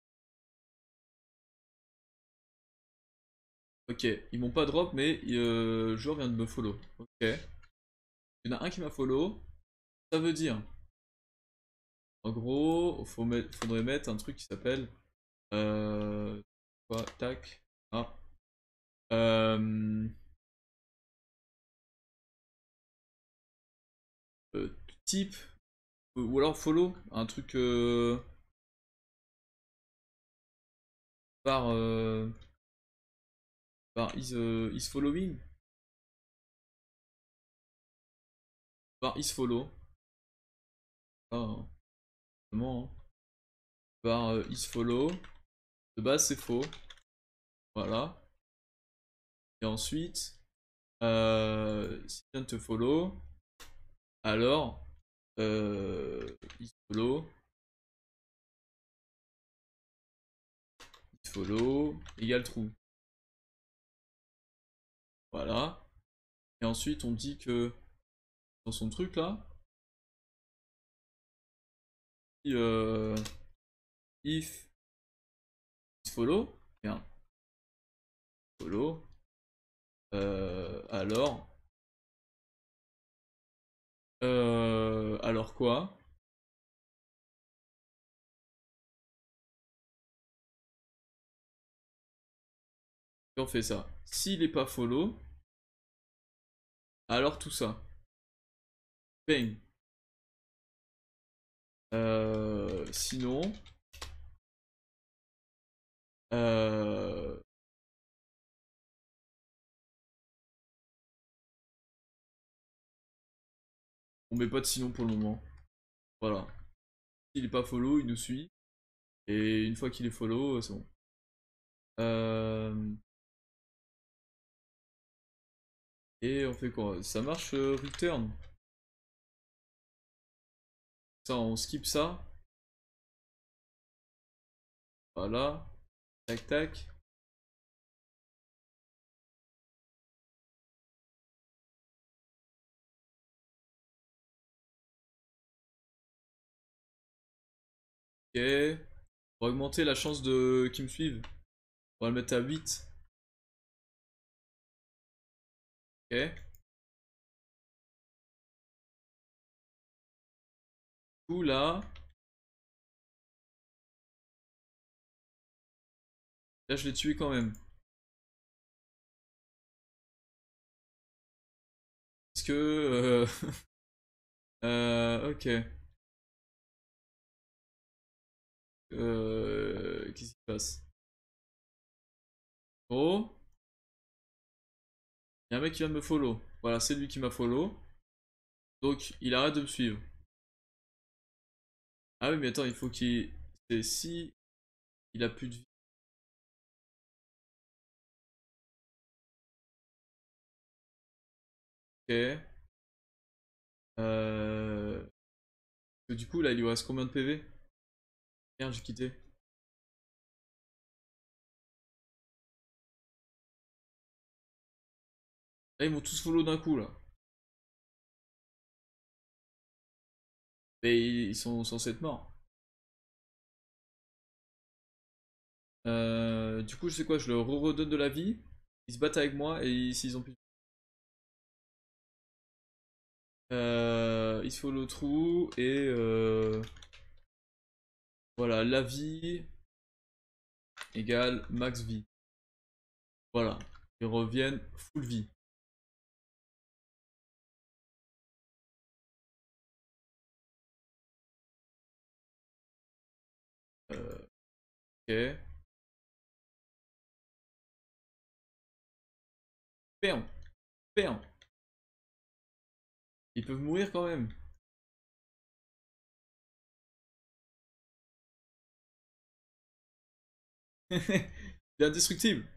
Ok, ils m'ont pas drop, mais euh, le joueur vient de me follow. Ok. Il y en a un qui m'a follow. Ça veut dire, en gros, faut mettre, faudrait mettre un truc qui s'appelle. Euh, quoi, tac. Ah. Euh, euh, Type. Ou alors follow. Un truc. Euh, par. Euh, par is, euh, is following. Par is follow. Ah, vraiment, hein. Par euh, is follow. De base, c'est faux. Voilà. Et ensuite. Euh, si vient de te follow. Alors. Euh, is follow. Is follow. Égale true. Voilà. Et ensuite, on dit que dans son truc là, euh, if is follow, bien, follow, euh, alors, euh, alors quoi? Et on fait ça. S'il est pas follow, alors tout ça. Bang. Euh, sinon, euh, on met pas de sinon pour le moment. Voilà. S'il est pas follow, il nous suit. Et une fois qu'il est follow, c'est bon. Euh, et on fait quoi? Ça marche euh, return. Ça, on skip ça. Voilà. Tac tac. Ok. On va augmenter la chance de qu'ils me suivent. On va le mettre à huit. Ok. Du coup là. Là je l'ai tué quand même. Parce que. Euh... euh, ok. Euh... Qu'est-ce qui se passe? Oh. Il y a un mec qui vient de me follow. Voilà, c'est lui qui m'a follow. Donc il arrête de me suivre. Ah oui mais attends, il faut qu'il. C'est si il a plus de vie. Ok. Euh... Du coup, là, il lui reste combien de P V? Merde, j'ai quitté. Là, ils m'ont tous follow d'un coup, là. Mais ils sont censés être morts. Euh, du coup, je sais quoi, je leur redonne de la vie. Ils se battent avec moi et s'ils ont plus. Euh, il se follow trou et euh, voilà, la vie égale max vie. Voilà, ils reviennent full vie. Euh, ok. Péon, péon. Ils peuvent mourir quand même. Il est indestructible.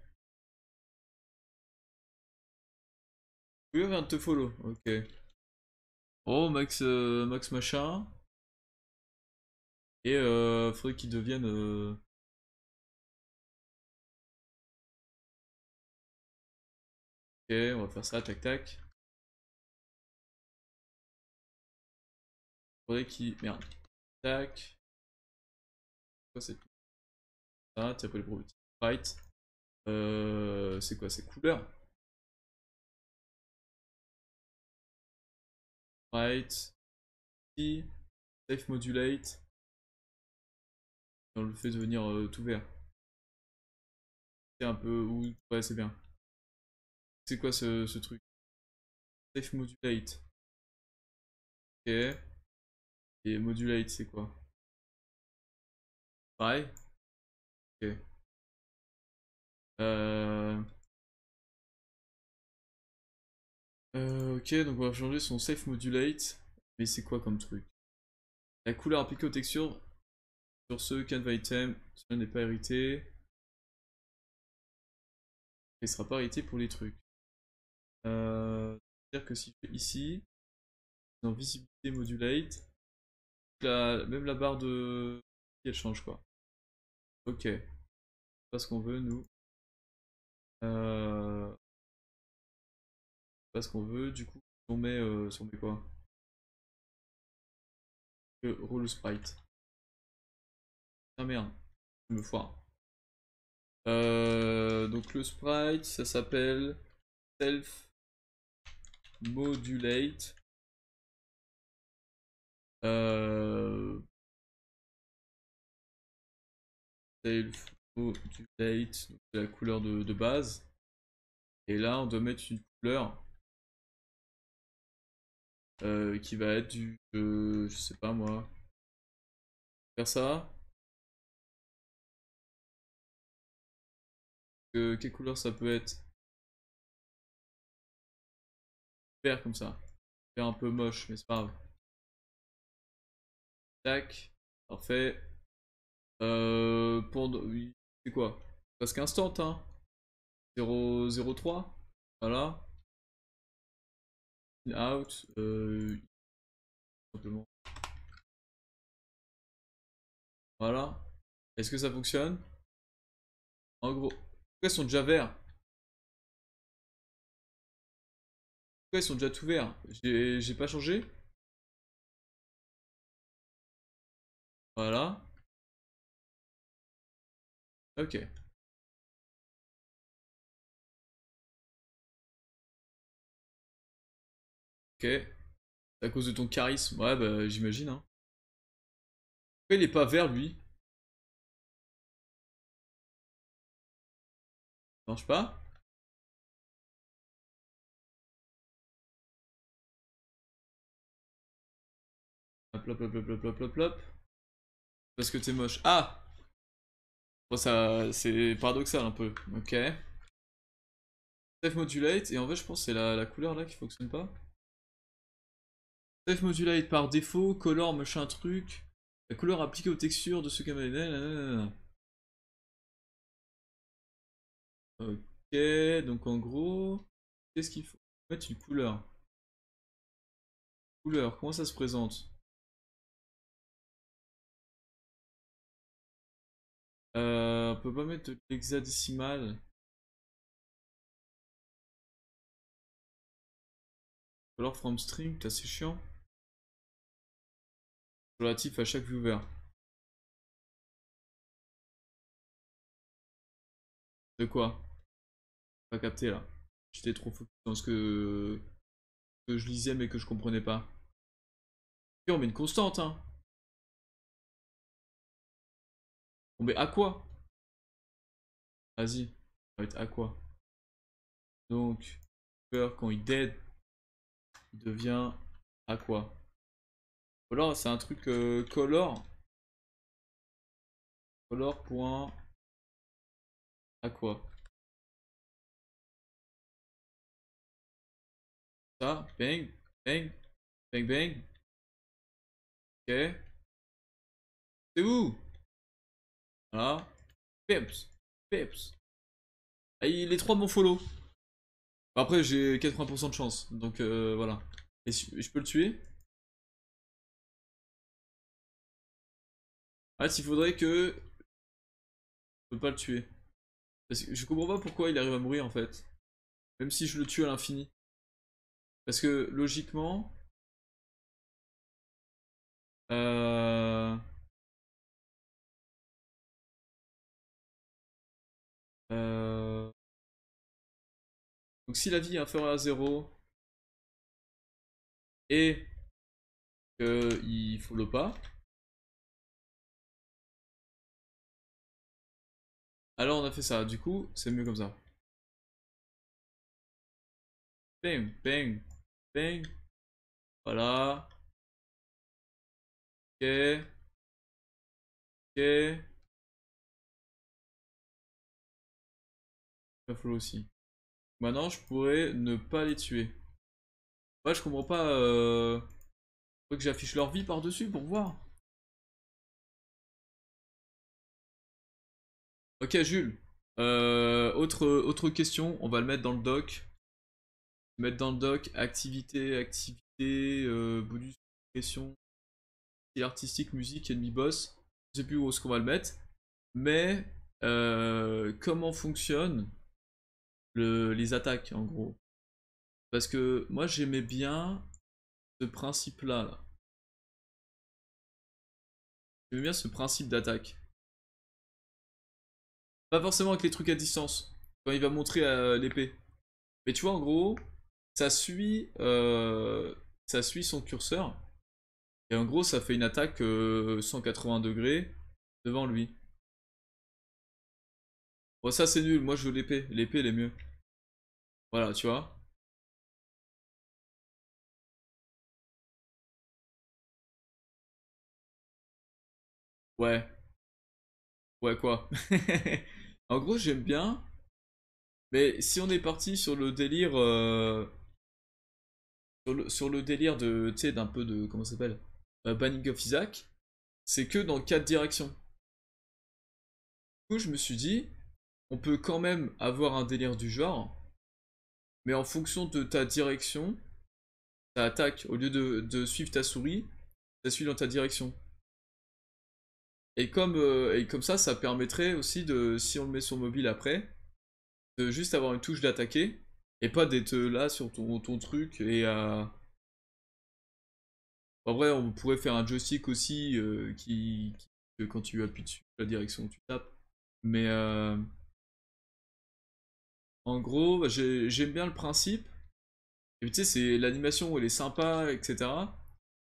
Oui, on vient de te follow. Ok. Oh, max, euh, max machin. Et euh, faudrait qu'il devienne. Euh... Ok, on va faire ça, tac tac. Faudrait qu'il. Merde. Tac. Quoi c'est ça? Tiens, pas les probabilités. Right. Euh, c'est quoi? C'est couleur? Right. Si. Safe modulate. On le fait devenir euh, tout vert. C'est un peu. Ou... Ouais, c'est bien. C'est quoi ce, ce truc? Safe modulate. Ok. Et modulate, c'est quoi? Pareil? Ok. Euh... Euh, ok, donc on va changer son safe modulate. Mais c'est quoi comme truc? La couleur appliquée aux textures sur ce canva item, cela n'est pas hérité. Il sera pas hérité pour les trucs. Euh, C'est-à-dire que si je fais ici, dans visibilité modulate, la, même la barre de... elle change quoi. Ok, c'est pas ce qu'on veut nous. Euh, pas ce qu'on veut, du coup, on met, euh, on met quoi? Que roll sprite. Ah merde, je me foire. Euh, donc le sprite, ça s'appelle self modulate. Euh, self modulate, donc c'est la couleur de, de base. Et là, on doit mettre une couleur euh, qui va être du, euh, je sais pas moi, faire ça. Euh, quelle couleur ça peut être? Vert comme ça. Vert un peu moche, mais c'est pas grave. Tac, parfait. Euh, pour... oui, c'est quoi? Presque instant, hein. zéro zéro trois. Voilà. In out. Euh, simplement. Voilà. Est-ce que ça fonctionne? En gros. Pourquoi ils sont déjà verts? Pourquoi ils sont déjà tout verts? J'ai j'ai pas changé? Voilà. Ok. Ok. C'est à cause de ton charisme. Ouais, bah j'imagine, hein. Pourquoi il est pas vert, lui? Ça marche pas? Hop, hop, hop, hop, hop, hop, hop, hop. Parce que t'es moche. Ah! Bon, ça, c'est paradoxal un peu. Ok. Safe modulate, et en vrai, je pense que c'est la, la couleur là qui fonctionne pas. Safe modulate par défaut, color machin truc. La couleur appliquée aux textures de ce caméra. Ok, donc en gros, qu'est-ce qu'il faut? Mettre une couleur. Couleur, comment ça se présente? Euh, on peut pas mettre de l'hexadécimal. Color from string, putain, c'est chiant. Relatif à chaque viewer. De quoi? Pas capté là. J'étais trop focus dans ce que... que je lisais mais que je comprenais pas. Ok, on met une constante, hein. On met à quoi? Vas-y, ça va être à quoi? Donc, viewer, quand il dead, il devient à quoi? Color, c'est un truc euh, color. Color point à quoi? Ça, bang, bang, bang, bang. Ok. C'est où? Voilà. Peps, peps. Ah, les trois m'ont follow. Après, j'ai quatre-vingts pour cent de chance, donc euh, voilà. Et si- je peux le tuer? Ah, il faudrait que... Je peux pas le tuer. Parce que je comprends pas pourquoi il arrive à mourir en fait. Même si je le tue à l'infini. Parce que logiquement... Euh... Euh... Donc si la vie est inférieure à zéro et qu'il follow pas, alors on a fait ça. Du coup, c'est mieux comme ça. Bang, bang, bang. Voilà. Ok. Ok. Il follow aussi. Maintenant, je pourrais ne pas les tuer. Ouais, je comprends pas. Euh... Faut que j'affiche leur vie par-dessus pour voir. Ok, Jules. Euh, autre, autre question, on va le mettre dans le doc. Mettre dans le doc activité, activité, euh, bonus, question, style artistique, musique, ennemi boss. Je sais plus où est-ce qu'on va le mettre. Mais euh, comment fonctionnent le, les attaques en gros? Parce que moi j'aimais bien ce principe-là. Là. J'aimais bien ce principe d'attaque. Pas forcément avec les trucs à distance. Quand il va montrer euh, l'épée. Mais tu vois en gros, ça suit, euh, ça suit son curseur. Et en gros, ça fait une attaque euh, cent quatre-vingts degrés devant lui. Bon, ça c'est nul, moi je veux l'épée. L'épée elle est mieux. Voilà, tu vois. Ouais, ouais, quoi. En gros, j'aime bien. Mais si on est parti sur le délire. euh, sur, le, sur le délire de. Tu sais, d'un peu de. Comment ça s'appelle euh, Banning of Isaac. C'est que dans quatre directions. Du coup, je me suis dit. On peut quand même avoir un délire du genre. Mais en fonction de ta direction, ta attaque, au lieu de, de suivre ta souris, ça suit dans ta direction. Et comme, euh, et comme ça, ça permettrait aussi de, si on le met sur mobile après, de juste avoir une touche d'attaquer et pas d'être là sur ton, ton truc et à. En vrai, on pourrait faire un joystick aussi euh, qui, qui- que quand tu appuies dessus, la direction où tu tapes. Mais euh, en gros, bah, j'ai- j'aime bien le principe. Et tu sais, c'est l'animation, elle est sympa, et cetera.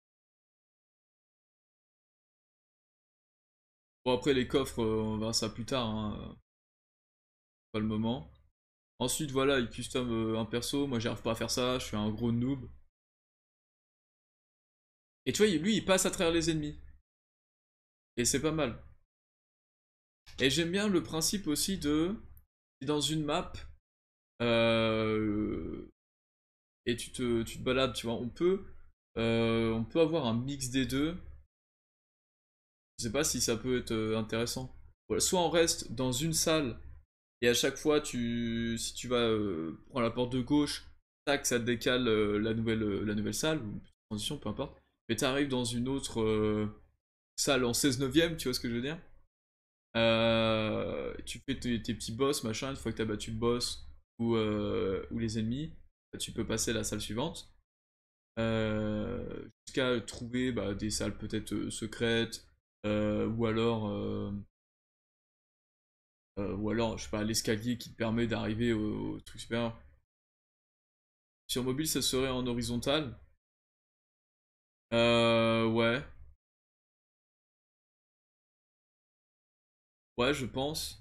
Bon, après, les coffres, euh, on verra ça plus tard, hein, pas le moment. Ensuite, voilà, il custom euh, un perso. Moi, j'arrive pas à faire ça, je suis un gros noob. Et tu vois, lui, il passe à travers les ennemis. Et c'est pas mal. Et j'aime bien le principe aussi de. Dans une map. euh, et tu te, tu te balades, tu vois. On peut. euh, on peut avoir un mix des deux. Je sais pas si ça peut être euh, intéressant. Voilà, soit on reste dans une salle. Et à chaque fois, tu, si tu vas euh, prendre la porte de gauche, tac, ça te décale euh, la, nouvelle, euh, la nouvelle salle. transition, peu importe. Mais t'arrives dans une autre euh, salle en seize neuvième, tu vois ce que je veux dire? Euh, tu fais tes, tes petits boss, machin, une fois que t'as battu le boss ou, euh, ou les ennemis, bah, tu peux passer à la salle suivante. Euh, Jusqu'à trouver bah, des salles peut-être euh, secrètes, euh, ou alors, euh, euh, ou alors, je sais pas, l'escalier qui te permet d'arriver au, au truc supérieur. Sur mobile, ça serait en horizontal. Euh, ouais, ouais, je pense.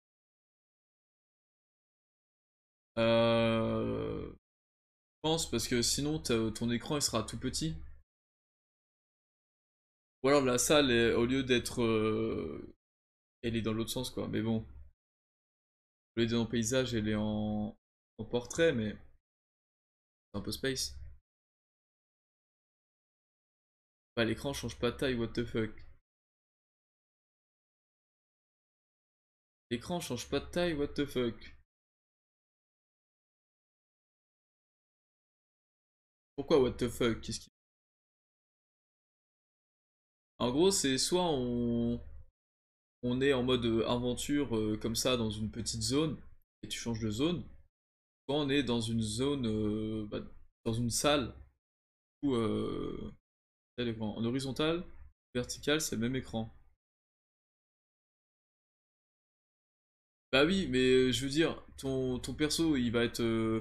Euh, je pense parce que sinon t'as- ton écran il sera tout petit. Ou alors la salle, est- au lieu d'être, euh, elle est dans l'autre sens quoi. Mais bon, au lieu d'être en paysage, elle est en, en portrait, mais c'est un peu space. Bah, l'écran change pas de taille, what the fuck. L'écran change pas de taille, what the fuck. Pourquoi what the fuck? Qu'est-ce qui... En gros, c'est soit on, on est en mode euh, aventure euh, comme ça dans une petite zone et tu changes de zone, soit on est dans une zone, euh, bah, dans une salle où euh, quel écran? En horizontal, vertical, c'est le même écran. Bah oui, mais euh, je veux dire, ton, ton perso, il va être... euh,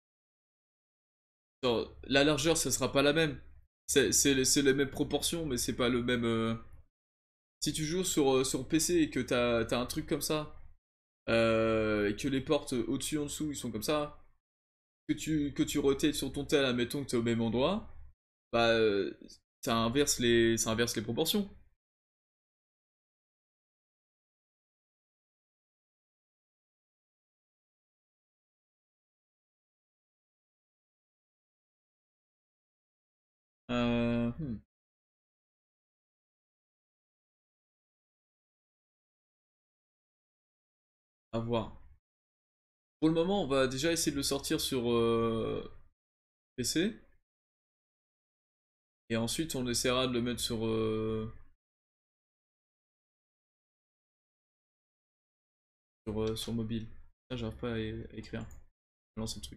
genre, la largeur, ça sera pas la même. C'est c'est les c'est les mêmes proportions, mais c'est pas le même... euh, Si tu joues sur, euh, sur P C et que t'as t'as un truc comme ça, euh, et que les portes au-dessus, en dessous, ils sont comme ça, que tu, que tu rotates sur ton tel, admettons que t'es au même endroit, bah... euh, ça inverse les, ça inverse les proportions. Euh, hmm, à voir. Pour le moment, on va déjà essayer de le sortir sur euh, P C. Et ensuite, on essaiera de le mettre sur, euh, sur, euh, sur mobile. Là, j'arrive pas à, é- à écrire. Je lance le truc.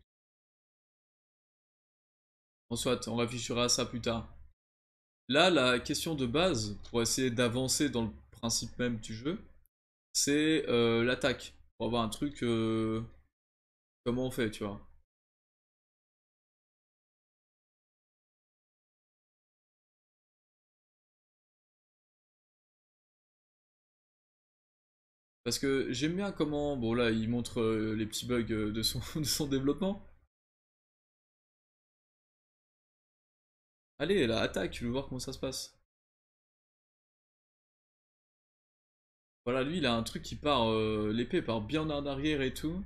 En soit, on réfléchira à ça plus tard. Là, la question de base, pour essayer d'avancer dans le principe même du jeu, c'est euh, l'attaque. Pour avoir un truc... euh, comment on fait, tu vois. Parce que j'aime bien comment... Bon, là, il montre euh, les petits bugs euh, de son, de son développement. Allez, là, attaque, tu veux voir comment ça se passe. Voilà, lui, il a un truc qui part... euh, l'épée part bien en arrière et tout.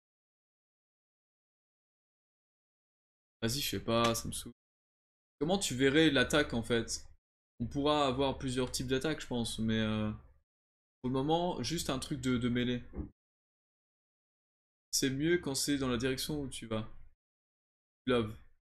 Vas-y, je sais pas, ça me saoule. Comment tu verrais l'attaque en fait? On pourra avoir plusieurs types d'attaques, je pense, mais euh, pour le moment, juste un truc de, de mêlée. C'est mieux quand c'est dans la direction où tu vas. Love.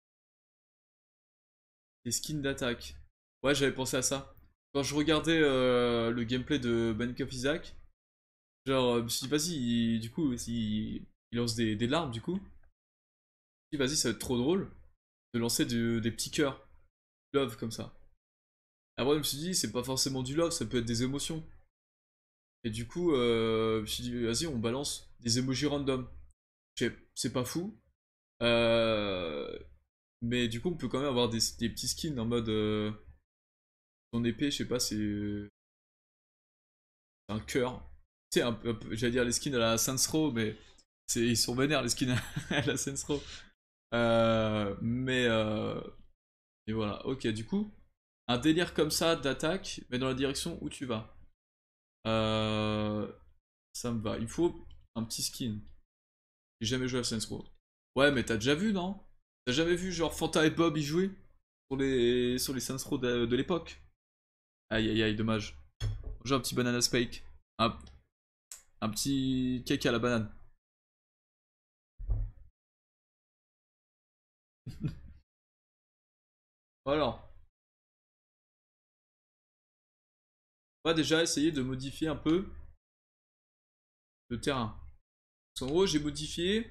Les skins d'attaque. Ouais, j'avais pensé à ça. Quand je regardais euh, le gameplay de Bank of Isaac, genre, euh, je me suis dit, vas-y, il- du coup, il, il lance des, des larmes, du coup. Je me suis dit, vas-y, ça va être trop drôle de lancer du- des petits cœurs. Love, comme ça. Après, je me suis dit, c'est pas forcément du love, ça peut être des émotions. Et du coup, euh, je me suis dit, vas-y, on balance des emojis random. Je sais- C'est pas fou. Euh, mais du coup, on peut quand même avoir des, des petits skins en mode. Euh, ton épée, je sais pas, c'est euh, un cœur. Tu sais, un peu, un peu- j'allais dire les skins à la Saints Row, mais c'est, ils sont vénères les skins à la Saints Row. Euh, mais, euh, et voilà, ok, du coup, un délire comme ça d'attaque, mais dans la direction où tu vas. Euh, Ça me va. Il faut un petit skin. J'ai jamais joué à Saints Row. Ouais, mais t'as déjà vu, non? T'as jamais vu genre Fanta et Bob y jouer sur les, sur les Saints Row de, de l'époque? Aïe aïe aïe, dommage. J'ai un petit banana spike. Un, un petit cake à la banane. Alors, on va déjà essayer de modifier un peu le terrain. En gros, j'ai modifié.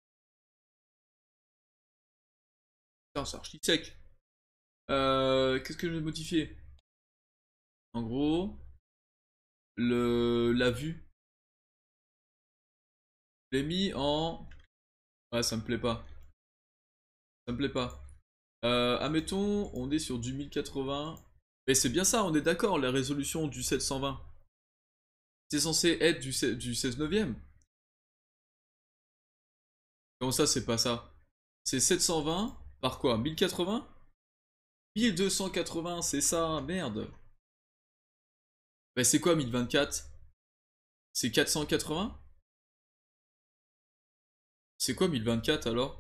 Putain, c'est archi sec. Euh, Qu'est-ce que je vais modifier? En gros, le la vue. Je l'ai mis en. Ouais, ça me plaît pas. Ça me plaît pas. Euh, admettons, on est sur du mille quatre-vingts. Mais c'est bien ça, on est d'accord, la résolution du sept cent vingt. C'est censé être du, se- du seize neuvième. Comment ça, c'est pas ça? C'est sept cent vingt par quoi? mille quatre-vingts? mille deux cent quatre-vingts, c'est ça, merde. Bah c'est quoi mille vingt-quatre? C'est quatre cent quatre-vingts? C'est quoi mille vingt-quatre alors?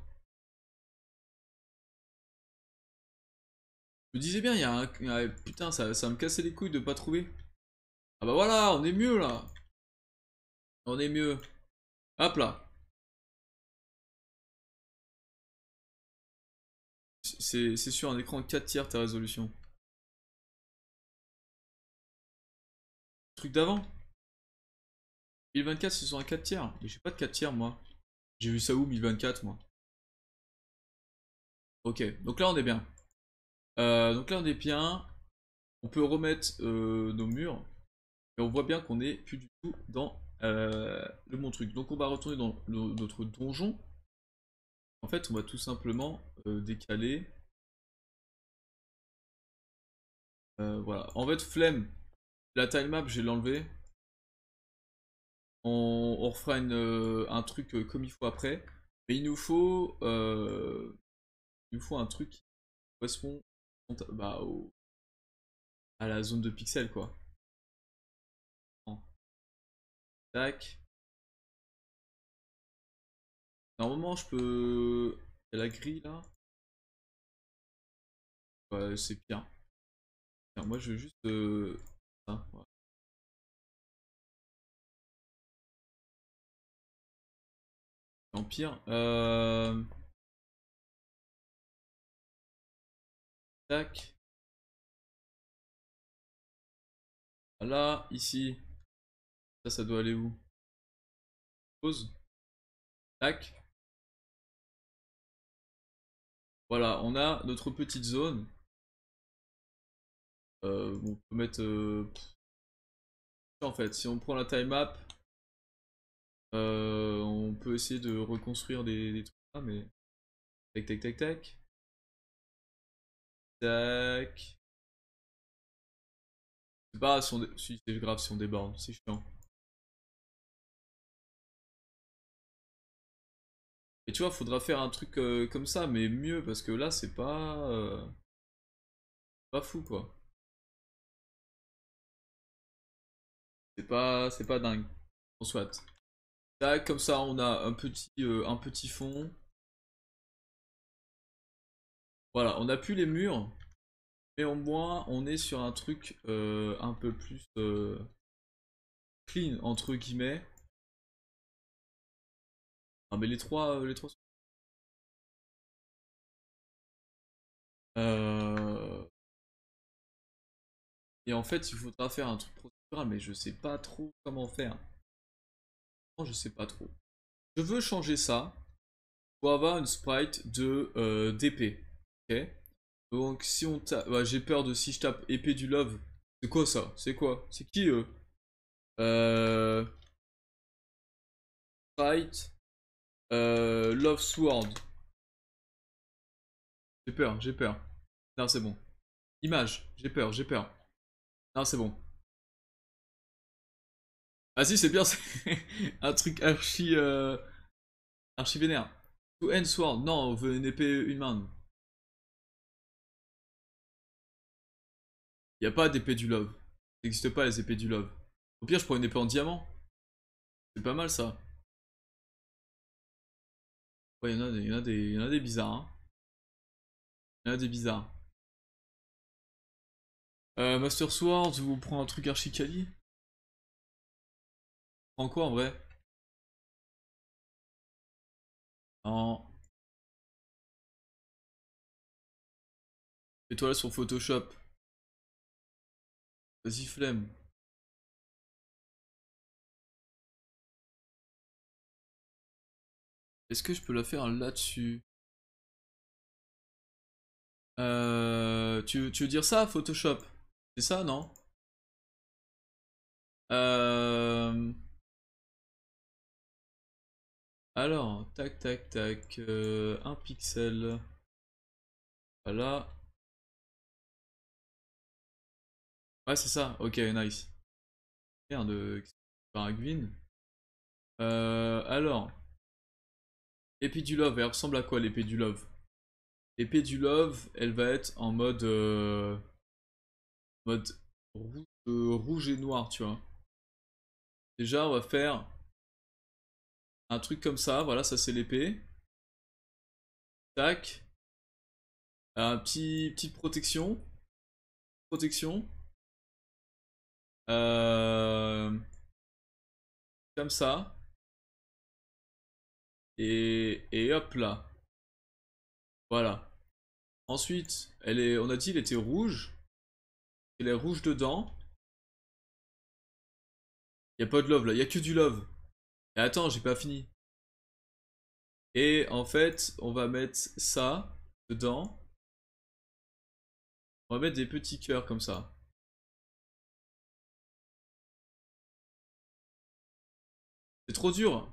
Je me disais bien, il y a un... ouais, putain, ça, ça va me casser les couilles de pas trouver. Ah bah voilà, on est mieux là. On est mieux. Hop là. C'est c'est sur un écran quatre tiers ta résolution. Truc d'avant. mille vingt-quatre c'est sur un quatre tiers. Mais j'ai pas de quatre tiers moi. J'ai vu ça où mille vingt-quatre moi. Ok, donc là on est bien. Euh, donc là on est bien. On peut remettre euh, nos murs. Et on voit bien qu'on est plus du tout dans euh, le bon truc. Donc on va retourner dans le- notre donjon. En fait on va tout simplement euh, décaler. Euh, voilà. En fait flemme. La time map je vais l'enlever. On, on refera une, euh, un truc euh, comme il faut après. Mais il nous faut, euh, il nous faut un truc qui correspond bah, au- à la zone de pixels quoi. Tac. Normalement je peux. Il y a la grille là. Ouais, c'est bien. Tiens, moi je veux juste. Euh, ça, voilà. Empire. Euh, tac. Là, ici. Ça, ça doit aller où? Pause. Tac. Voilà, on a notre petite zone. Euh, on peut mettre. Euh, en fait, si on prend la time map, euh, on peut essayer de reconstruire des, des trucs là, mais. Tac, tac, tac, tac. Tac. C'est pas si, on dé- si c'est grave si on déborde, c'est chiant. Et tu vois, faudra faire un truc euh, comme ça, mais mieux, parce que là, c'est pas. euh, pas fou quoi. C'est pas, c'est pas dingue. On soit. Tac, comme ça, on a un petit, euh, un petit fond. Voilà, on a plus les murs, mais au moins, on est sur un truc euh, un peu plus euh, clean, entre guillemets. Ah, mais les trois, euh, les trois. Euh, Et en fait, il faudra faire un truc procédural, mais je sais pas trop comment faire. Non, je sais pas trop. Je veux changer ça pour avoir une sprite de euh, d'épée. Ok. Donc si on tape, ouais, j'ai peur de si je tape épée du love. C'est quoi ça? C'est quoi? C'est qui eux? Euh... Sprite. Euh... Love Sword. J'ai peur, j'ai peur. Non, c'est bon. Image. J'ai peur, j'ai peur. Non, c'est bon. Ah si, c'est bien, c'est un truc archi... Euh... archi vénère. To end sword. Non, on veut une épée, une main. Y a pas d'épée du love. Ça n'existe pas les épées du love. Au pire, je prends une épée en diamant. C'est pas mal ça. Ouais, y en a des, y en a des, y en a des bizarres. Hein. Y en a des bizarres. Euh, Master Sword, ou on prend un truc archi quali. On prend quoi en vrai? En Fais-toi là sur Photoshop. Vas-y, flemme. Est-ce que je peux la faire là-dessus? Euh, tu, tu veux dire ça, Photoshop? C'est ça, non? Euh... Alors, tac, tac, tac. Euh, un pixel. Voilà. Ouais, c'est ça. Ok, nice. Merde, Paragvin. Euh, alors, épée du love, elle ressemble à quoi l'épée du love? L'épée du love, elle va être en mode euh, mode rouge, euh, rouge et noir, tu vois. Déjà, on va faire un truc comme ça. Voilà, ça c'est l'épée. Tac. Un petit petite protection. Protection. Euh, comme ça. Et, et hop là. Voilà. Ensuite, elle est, on a dit, elle était rouge. Elle est rouge dedans. Y a pas de love là, y a que du love. Et attends, j'ai pas fini. Et en fait, on va mettre ça dedans. On va mettre des petits cœurs comme ça. C'est trop dur.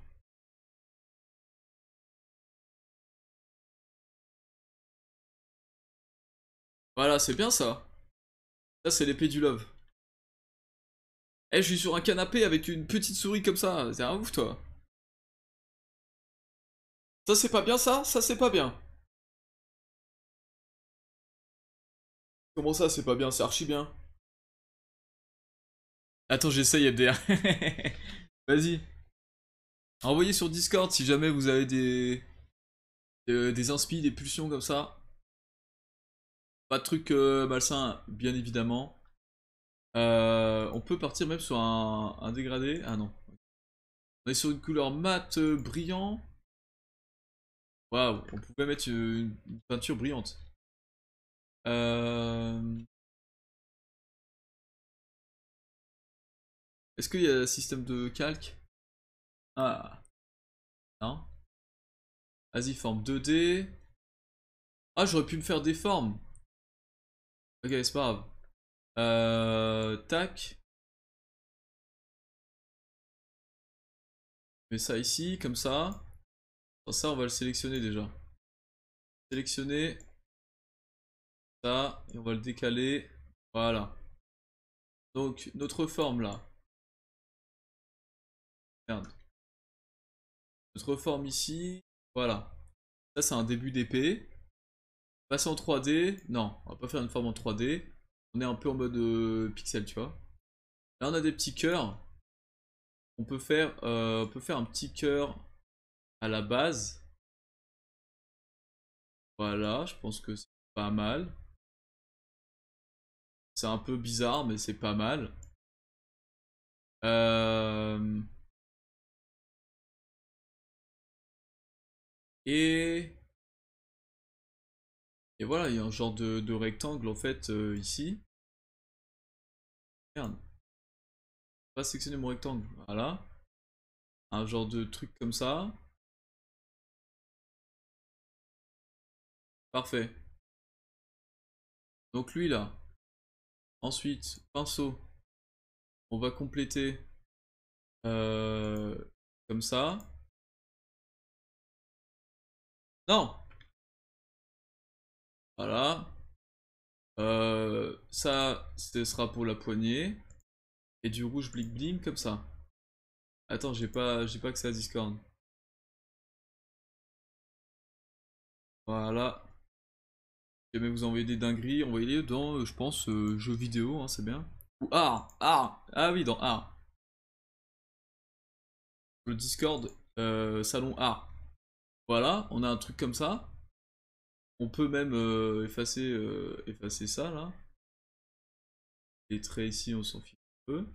Voilà, c'est bien ça. Ça, c'est l'épée du love. Eh, je suis sur un canapé avec une petite souris comme ça. C'est un ouf, toi. Ça, c'est pas bien ça? Ça, c'est pas bien. Comment ça, c'est pas bien? C'est archi bien. Attends, j'essaye F D R. Vas-y. Envoyez sur Discord si jamais vous avez des, des, des inspi, des pulsions comme ça. Pas de trucs euh, malsains, bien évidemment. Euh, on peut partir même sur un, un dégradé. Ah non. On est sur une couleur mat euh, brillant. Waouh, on pouvait mettre une, une peinture brillante. Euh... Est-ce qu'il y a un système de calque? Ah, non. Vas-y, forme deux D. Ah, j'aurais pu me faire des formes. Ok, c'est pas grave. Euh... Tac. Je mets ça ici, comme ça. Dans ça, on va le sélectionner déjà. Sélectionner. Ça. Et on va le décaler. Voilà. Donc, notre forme là. Merde. Notre forme ici. Voilà. Ça, c'est un début d'épée. Passer en trois D. Non, on va pas faire une forme en trois D. On est un peu en mode euh, pixel, tu vois. Là, on a des petits cœurs. On peut faire, euh, on peut faire un petit cœur à la base. Voilà, je pense que c'est pas mal. C'est un peu bizarre, mais c'est pas mal. Euh, Et... Et voilà, il y a un genre de, de rectangle en fait euh, ici. Merde, pas sélectionner mon rectangle. Voilà. Un genre de truc comme ça. Parfait. Donc lui là. Ensuite, pinceau. On va compléter euh, comme ça. Non! Voilà. Euh, ça, ce sera pour la poignée. Et du rouge bling bling comme ça. Attends, j'ai pas, j'ai pas accès à Discord. Voilà. Si jamais vous envoyez des dingueries, envoyez-les dans, euh, je pense, euh, jeux vidéo, hein, c'est bien. Ou art, art. Ah oui, dans art. Le Discord, euh, salon art. Voilà, on a un truc comme ça. On peut même euh, effacer, euh, effacer ça là. Les traits ici, on s'en fiche un peu.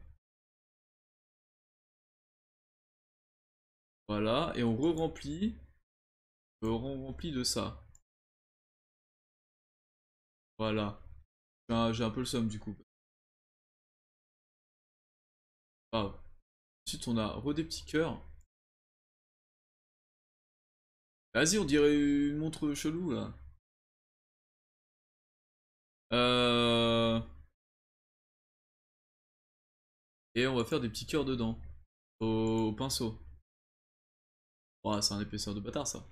Voilà, et on re-remplit. On re-remplit de ça. Voilà. J'ai un, j'ai un peu le somme du coup. Ah. Ensuite, on a re des petits cœurs. Vas-y, on dirait une montre chelou là. Euh... Et on va faire des petits cœurs dedans. Au, au pinceau. Oh, c'est un épaisseur de bâtard ça.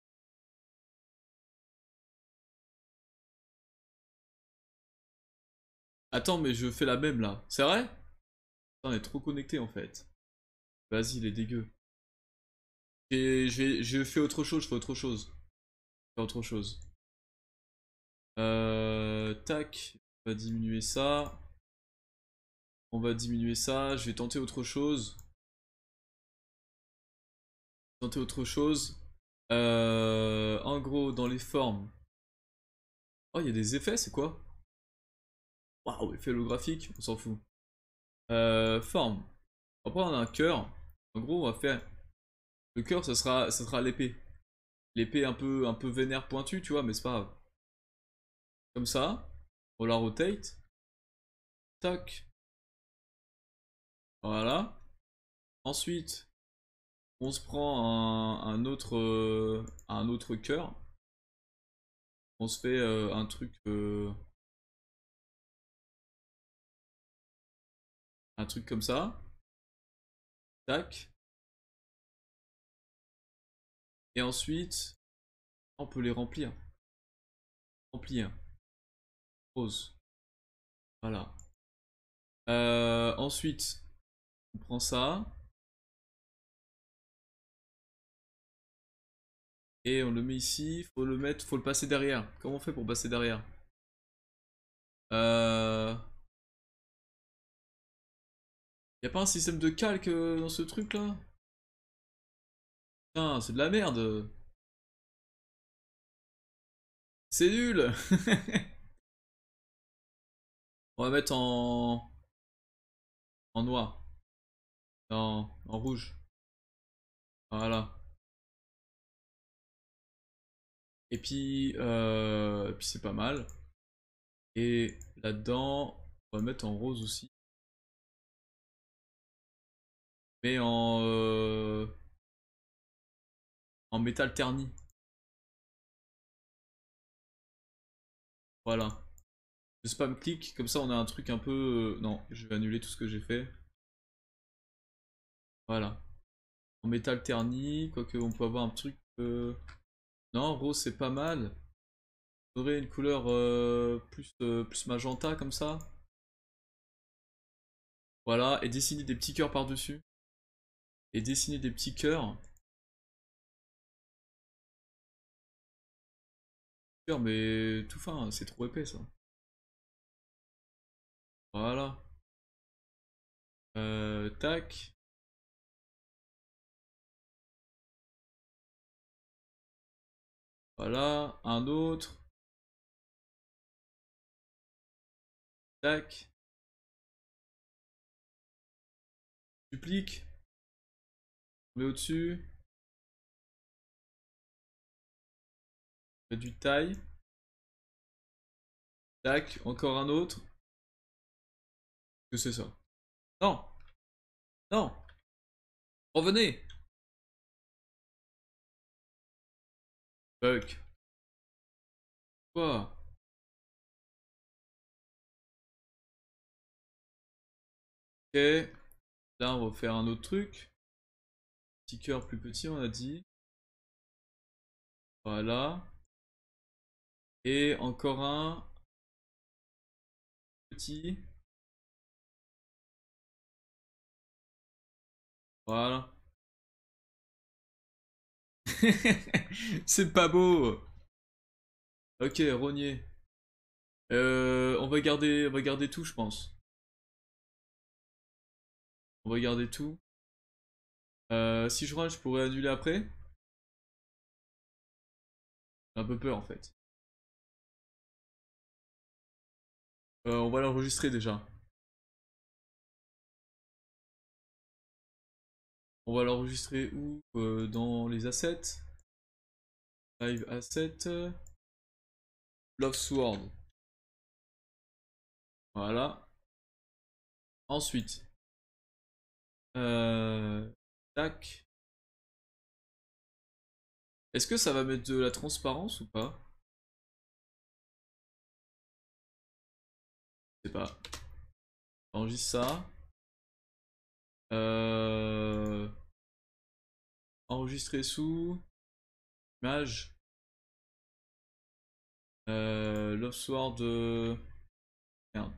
Attends, mais je fais la même là. C'est vrai? Putain, on est trop connecté en fait. Vas-y, il est dégueu. Et je vais, je fais autre chose, je fais autre chose. Je fais autre chose. Euh, tac, on va diminuer ça. On va diminuer ça. Je vais tenter autre chose. Tenter autre chose. Euh, en gros, dans les formes. Oh, il y a des effets, c'est quoi? Waouh, effet holographique, on s'en fout. Euh, forme. Après, on a un cœur. En gros, on va faire. Le cœur, ça sera, ça sera l'épée. L'épée un peu, un peu vénère pointue, tu vois, mais c'est pas grave. Comme ça. On la rotate. Tac. Voilà. Ensuite, on se prend un, un autre, euh, un autre cœur. On se fait euh, un truc, euh, un truc comme ça. Tac. Et ensuite, on peut les remplir. Remplir. Rose. Voilà. Euh, ensuite, on prend ça. Et on le met ici. Faut le mettre, faut le passer derrière. Comment on fait pour passer derrière? Euh... Y a pas un système de calque euh, dans ce truc là? Putain, c'est de la merde. C'est nul. On va mettre en... en noir. Non, en rouge. Voilà. Et puis, euh... puis c'est pas mal. Et là-dedans, on va mettre en rose aussi. Mais en... euh, en métal terni. Voilà. Je spam clic, comme ça on a un truc un peu... euh, Non, je vais annuler tout ce que j'ai fait. Voilà. En métal terni, quoique on peut avoir un truc... euh, Non, rose c'est pas mal. On aurait une couleur euh, plus, euh, plus magenta comme ça. Voilà, et dessiner des petits cœurs par-dessus. Et dessiner des petits cœurs. Cœurs, mais tout fin, c'est trop épais ça. Voilà. Euh, tac. Voilà, un autre. Tac. Duplique. On met au-dessus. Du taille. Tac, encore un autre. Que c'est ça? Non, non, revenez. Fuck. Quoi? Ok. Là, on va faire un autre truc. Petit cœur plus petit, on a dit. Voilà. Et encore un petit. Voilà. C'est pas beau. Ok, rogné. Euh, on va garder, on va garder tout, je pense. On va garder tout. Euh, si je râle, je pourrais annuler après. J'ai un peu peur en fait. Euh, on va l'enregistrer déjà. On va l'enregistrer où? Euh, Dans les assets. Live asset. Love Sword. Voilà. Ensuite. Euh... Tac. Est-ce que ça va mettre de la transparence ou pas? Je sais pas. Enregistre ça. Euh... Enregistrer sous. Image. Euh... Love Sword. euh, Merde.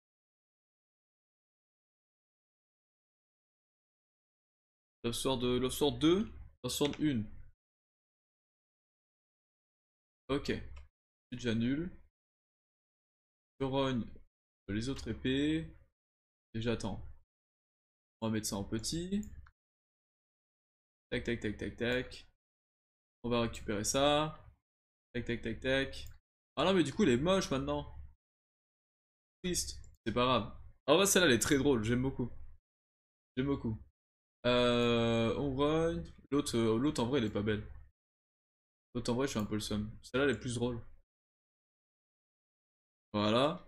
Love Sword, euh, Love Sword deux. Love Sword un. Ok. J'annule. Je rogne les autres épées. Et j'attends. On va mettre ça en petit. Tac, tac, tac, tac, tac. On va récupérer ça. Tac, tac, tac, tac. Ah non, mais du coup, il est moche maintenant. Triste. C'est pas grave. En vrai, celle-là, elle est très drôle. J'aime beaucoup. J'aime beaucoup. Euh, on run. L'autre, euh, l'autre, en vrai, elle est pas belle. L'autre, en vrai, je suis un peu le seum. Celle-là, elle est plus drôle. Voilà.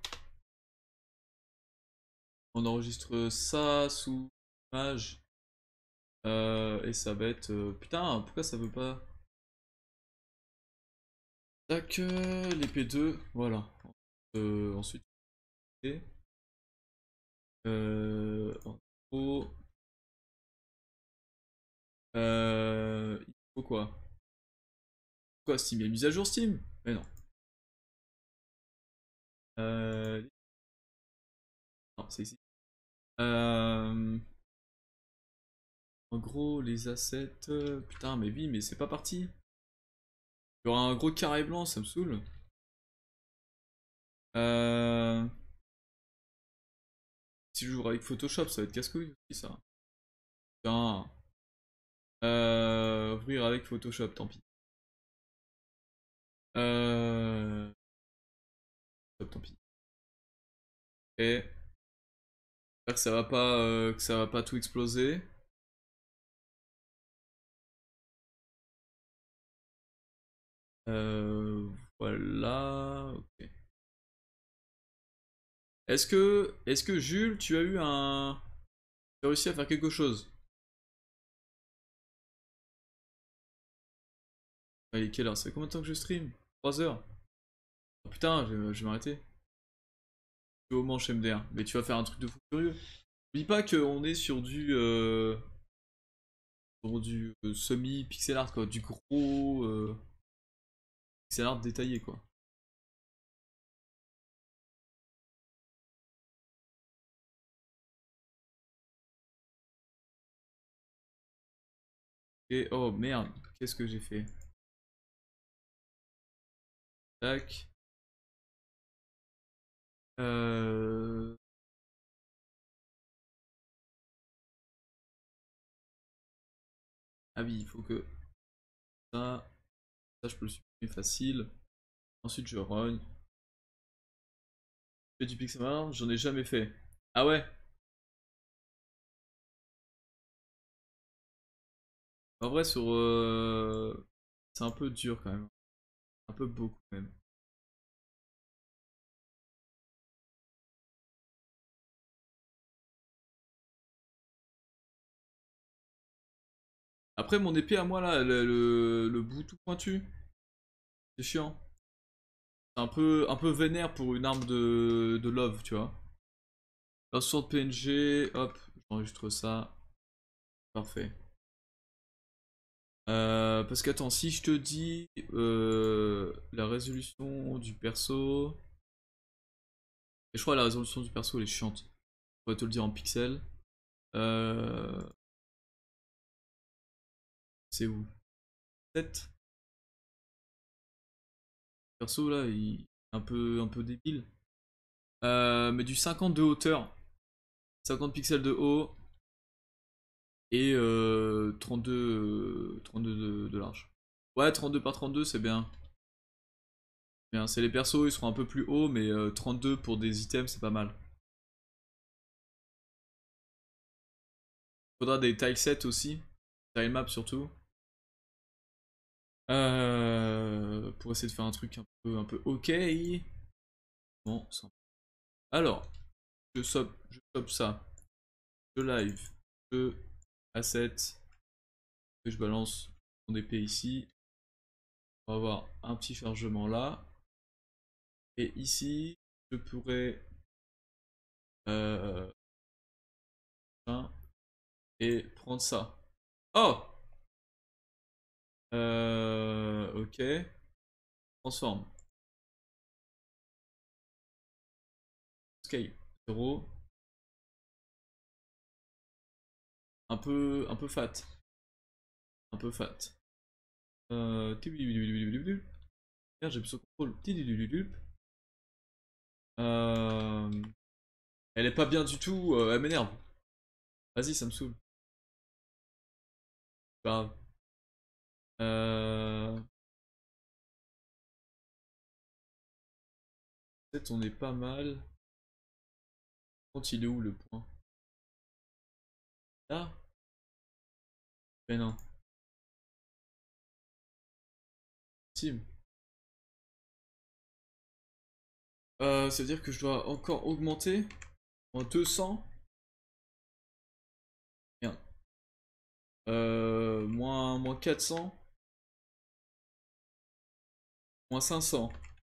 On enregistre ça sous image. Euh, et ça va être... euh, Putain, pourquoi ça veut pas... Tac, euh, l'épée deux. Voilà. Euh, ensuite... Euh, en gros... Euh, il faut quoi? Quoi, Steam? Il y a une mise à jour Steam? Mais non. Euh... Non, c'est ici. Euh... En gros, les assets... euh, Putain, mais oui, mais c'est pas parti. Il y aura un gros carré blanc, ça me saoule. Euh... Si je joue avec Photoshop, ça va être casse-couille aussi, ça. Putain. Euh... Ouvrir avec Photoshop, tant pis. Euh... Tant pis. Et... J'espère que ça va pas, euh, que ça va pas tout exploser. Euh... Voilà... Ok. Est-ce que... Est-ce que Jules, tu as eu un... Tu as réussi à faire quelque chose? Ah, il est quelle heure? Ça fait combien de temps que je stream? Trois heures. Oh, putain, je, vais je vais m'arrêter. Tu es au manche M D R. Mais tu vas faire un truc de fou furieux. N'oublie pas qu'on est sur du... Euh, sur du euh, semi-pixel art, quoi. Du gros... Euh, pixel art détaillé, quoi. Et... Oh, merde. Qu'est-ce que j'ai fait? Tac. Euh... Ah oui, il faut que... Ça... Ça, je peux le supprimer facile. Ensuite, je run. Je fais du pixel art, j'en ai jamais fait. Ah ouais? En vrai, sur... euh, c'est un peu dur, quand même. Un peu beaucoup, même. Après, mon épée à moi, là, le, le, le bout tout pointu, c'est chiant. C'est un peu, un peu vénère pour une arme de, de love, tu vois. La sword P N G, hop, j'enregistre ça. Parfait. Euh, parce qu'attends, si je te dis euh, la résolution du perso... Et je crois que la résolution du perso, elle est chiante. Je pourrais te le dire en pixels. Euh, c'est où? sept. Perso, là, il est un peu, un peu débile. Euh, mais du cinquante de hauteur. cinquante pixels de haut. Et euh, trente-deux, euh, trente-deux de, de large. Ouais, trente-deux par trente-deux, c'est bien. Bien, c'est les persos, ils seront un peu plus hauts, mais euh, trente-deux pour des items, c'est pas mal. Faudra des tilesets aussi, tilemap surtout. Euh, pour essayer de faire un truc un peu, un peu ok. Bon, ça... Alors, je stop, je stop ça. Je live, je asset, et je balance mon épée ici. On va avoir un petit chargement là. Et ici, je pourrais euh, et prendre ça. Oh, euh, ok. Transforme. Scale. zéro. Un peu, un peu fat. Un peu fat. Euh... Merde, j'ai besoin de contrôle. Euh... Elle est pas bien du tout, euh, elle m'énerve. Vas-y, ça me saoule. Pas grave. Euh... Peut-être on est pas mal. Quand il est où le point? Là? Mais non. Sim. Euh, ça veut dire que je dois encore augmenter en deux cents. Merde. Euh, moins, moins quatre cents. Moins cinq cents.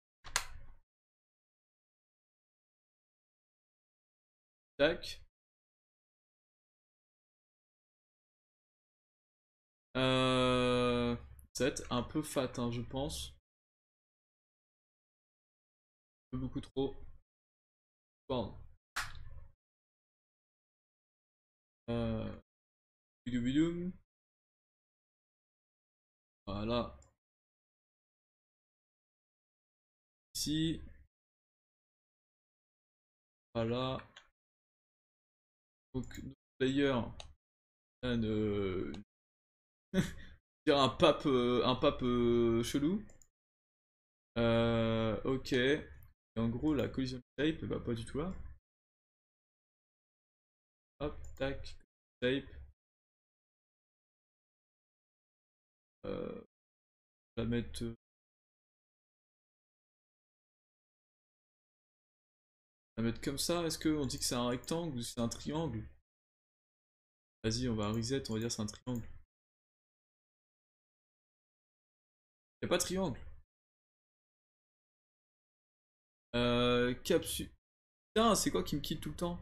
Tac. Euh, ça va être un peu fat, hein, je pense. Un peu beaucoup trop. Pardon. Euh, bidou bidou. Voilà. Ici. Voilà. Donc, notre player. Euh, dire un pape, euh, un pape euh, chelou. Euh, ok. Et en gros, la collision tape, bah pas du tout là. Hop, tac, tape. Euh, on va mettre, euh, on va mettre comme ça. Est-ce qu'on dit que c'est un rectangle ou c'est un triangle? Vas-y, on va reset, on va dire c'est un triangle. Y'a pas de triangle. Euh, capsule. Putain, c'est quoi qui me quitte tout le temps?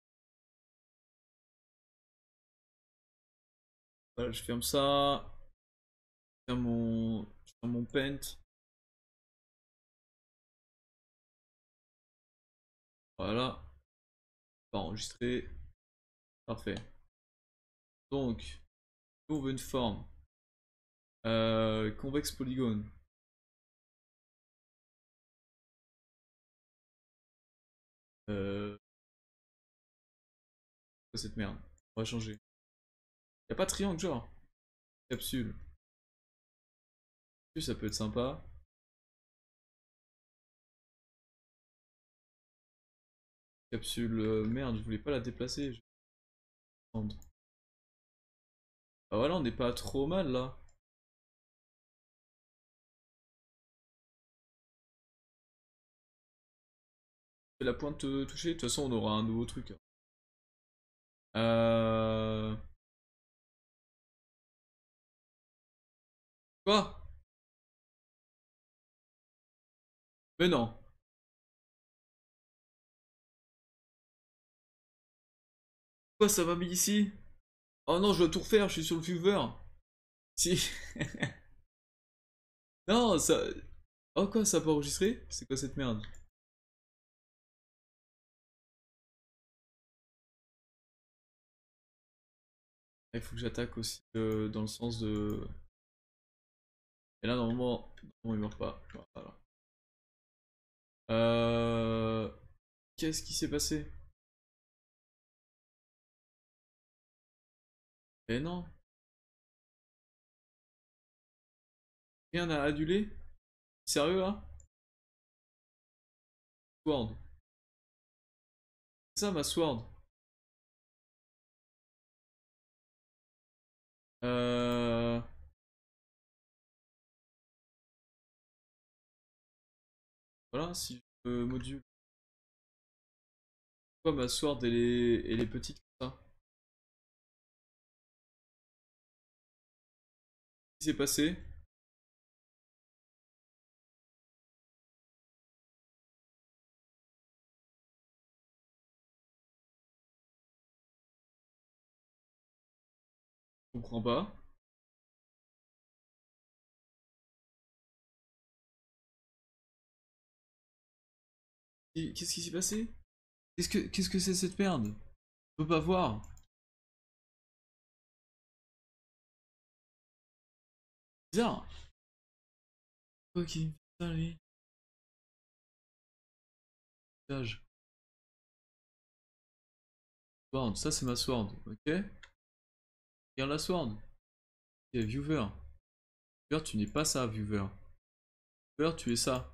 Voilà, je ferme ça. Je ferme mon, je ferme mon paint. Voilà. Pas enregistré. Parfait. Donc, nous on veut une forme. Euh, convexe polygone. Euh, quoi cette merde? On va changer. Y'a pas de triangle, genre. Capsule. Ça peut être sympa. Capsule. euh, merde, je voulais pas la déplacer. Je vais prendre. Ah voilà, on n'est pas trop mal là. La pointe euh, touchée, de toute façon on aura un nouveau truc. Euh... Quoi? Mais non. Quoi, ça m'a mis ici? Oh non, je dois tout refaire, je suis sur le viewer. Si. Non, ça... Oh quoi, ça a pas enregistré? C'est quoi cette merde? Il faut que j'attaque aussi euh, dans le sens de... Et là, normalement, non, il meurt pas. Voilà. Euh... Qu'est-ce qui s'est passé? Eh non. Rien à aduler? Sérieux là? Sword. C'est ça ma sword. Euh... Voilà, si je peux module. Pourquoi ma sword elle est, elle est petite comme ça? Qu'est-ce qui s'est passé? Je comprends pas. Qu'est-ce qui s'est passé? Qu'est-ce que qu'est-ce que c'est cette merde? Je peux pas voir. Bizarre. Ok, putain lui. Visage. Sword, ça c'est ma sword, ok? Regarde la sword. Ok, viewer. Viewer, tu n'es pas ça, viewer. Viewer, tu es ça.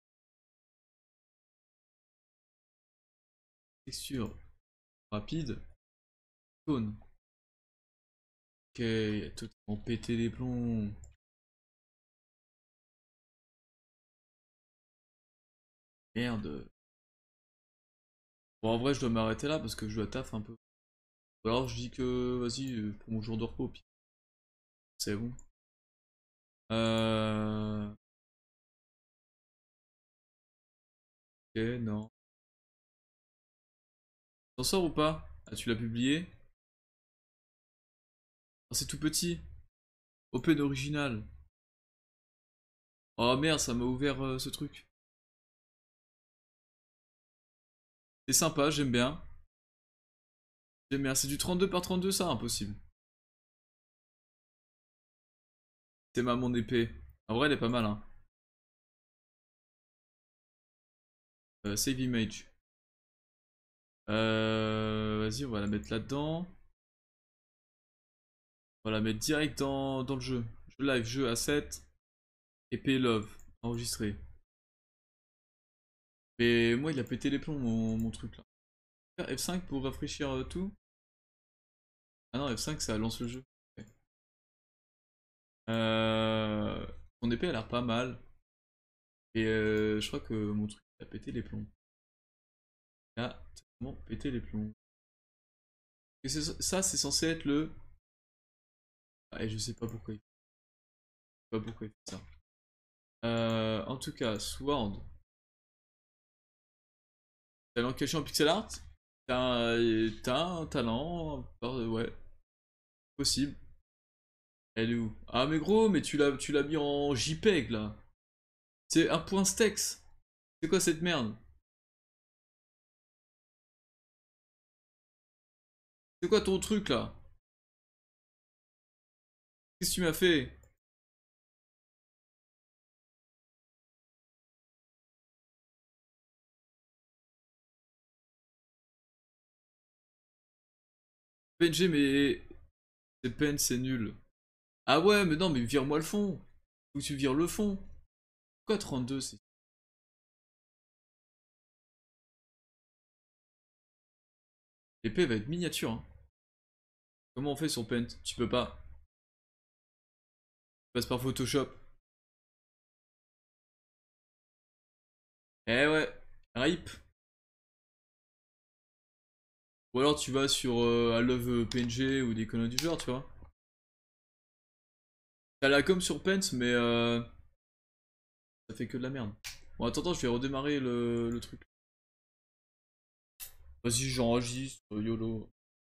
Texture. Rapide. Tone. Ok, totalement pété les plombs. Merde. Bon, en vrai, je dois m'arrêter là parce que je dois taf un peu. Ou alors je dis que, vas-y, euh, pour mon jour de repos, puis c'est bon. Euh... Ok, non. T'en sors ou pas? Ah, tu l'as publié? Oh, c'est tout petit. Open original. Oh merde, ça m'a ouvert euh, ce truc. C'est sympa, j'aime bien. J'aime bien. C'est du trente-deux par trente-deux, ça, impossible. C'est ma mon épée. En vrai, elle est pas mal, hein. Euh, save image. Euh, vas-y, on va la mettre là-dedans. On va la mettre direct dans, dans le jeu. Jeu live, jeu asset, épée love, enregistré. Mais moi, il a pété les plombs, mon, mon truc là. F cinq pour rafraîchir euh, tout. Ah non, F cinq ça lance le jeu. Ok. Euh... Mon épée a l'air pas mal. Et euh, je crois que mon truc a pété les plombs. Il a tellement pété les plombs. Et ça, c'est censé être le. Ah, et je sais pas pourquoi il... je sais pas pourquoi il fait ça. Euh, en tout cas, Sword. Talent caché en pixel art. T'as un, t'as un talent. euh, Ouais, possible. Elle est où? Ah, mais gros, mais tu l'as tu l'as mis en JPEG là. C'est un point stex. C'est quoi cette merde? C'est quoi ton truc là? Qu'est-ce que tu m'as fait? P N G, mais. C'est peine, c'est nul. Ah ouais, mais non, mais vire-moi le fond. Faut que tu vires le fond. Pourquoi trente-deux c'est... L'épée va être miniature, hein. Comment on fait sur Paint? Tu peux pas. Tu passes par Photoshop. Eh ouais. Rip. Ou alors tu vas sur euh, I Love P N G ou des conneries du genre, tu vois. T'as la com sur Paint, mais euh, ça fait que de la merde. Bon, attends, attends, je vais redémarrer le, le truc. Vas-y, j'enregistre, YOLO.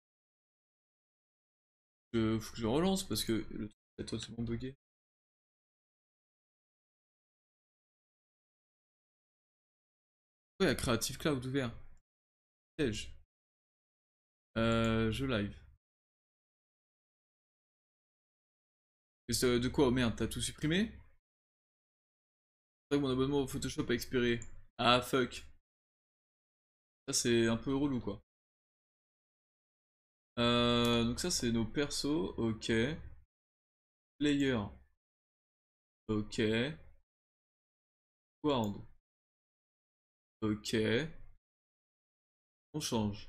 Euh, faut que je relance parce que le truc est totalement bugué. Ouais, il y a Creative Cloud ouvert. Piège. Euh, jeu live. Et ça- de quoi? Oh merde, t'as tout supprimé? C'est vrai que mon abonnement au Photoshop a expiré. Ah fuck. Ça c'est un peu relou quoi. Euh, donc ça c'est nos persos, ok. Player, ok. World, ok. On change.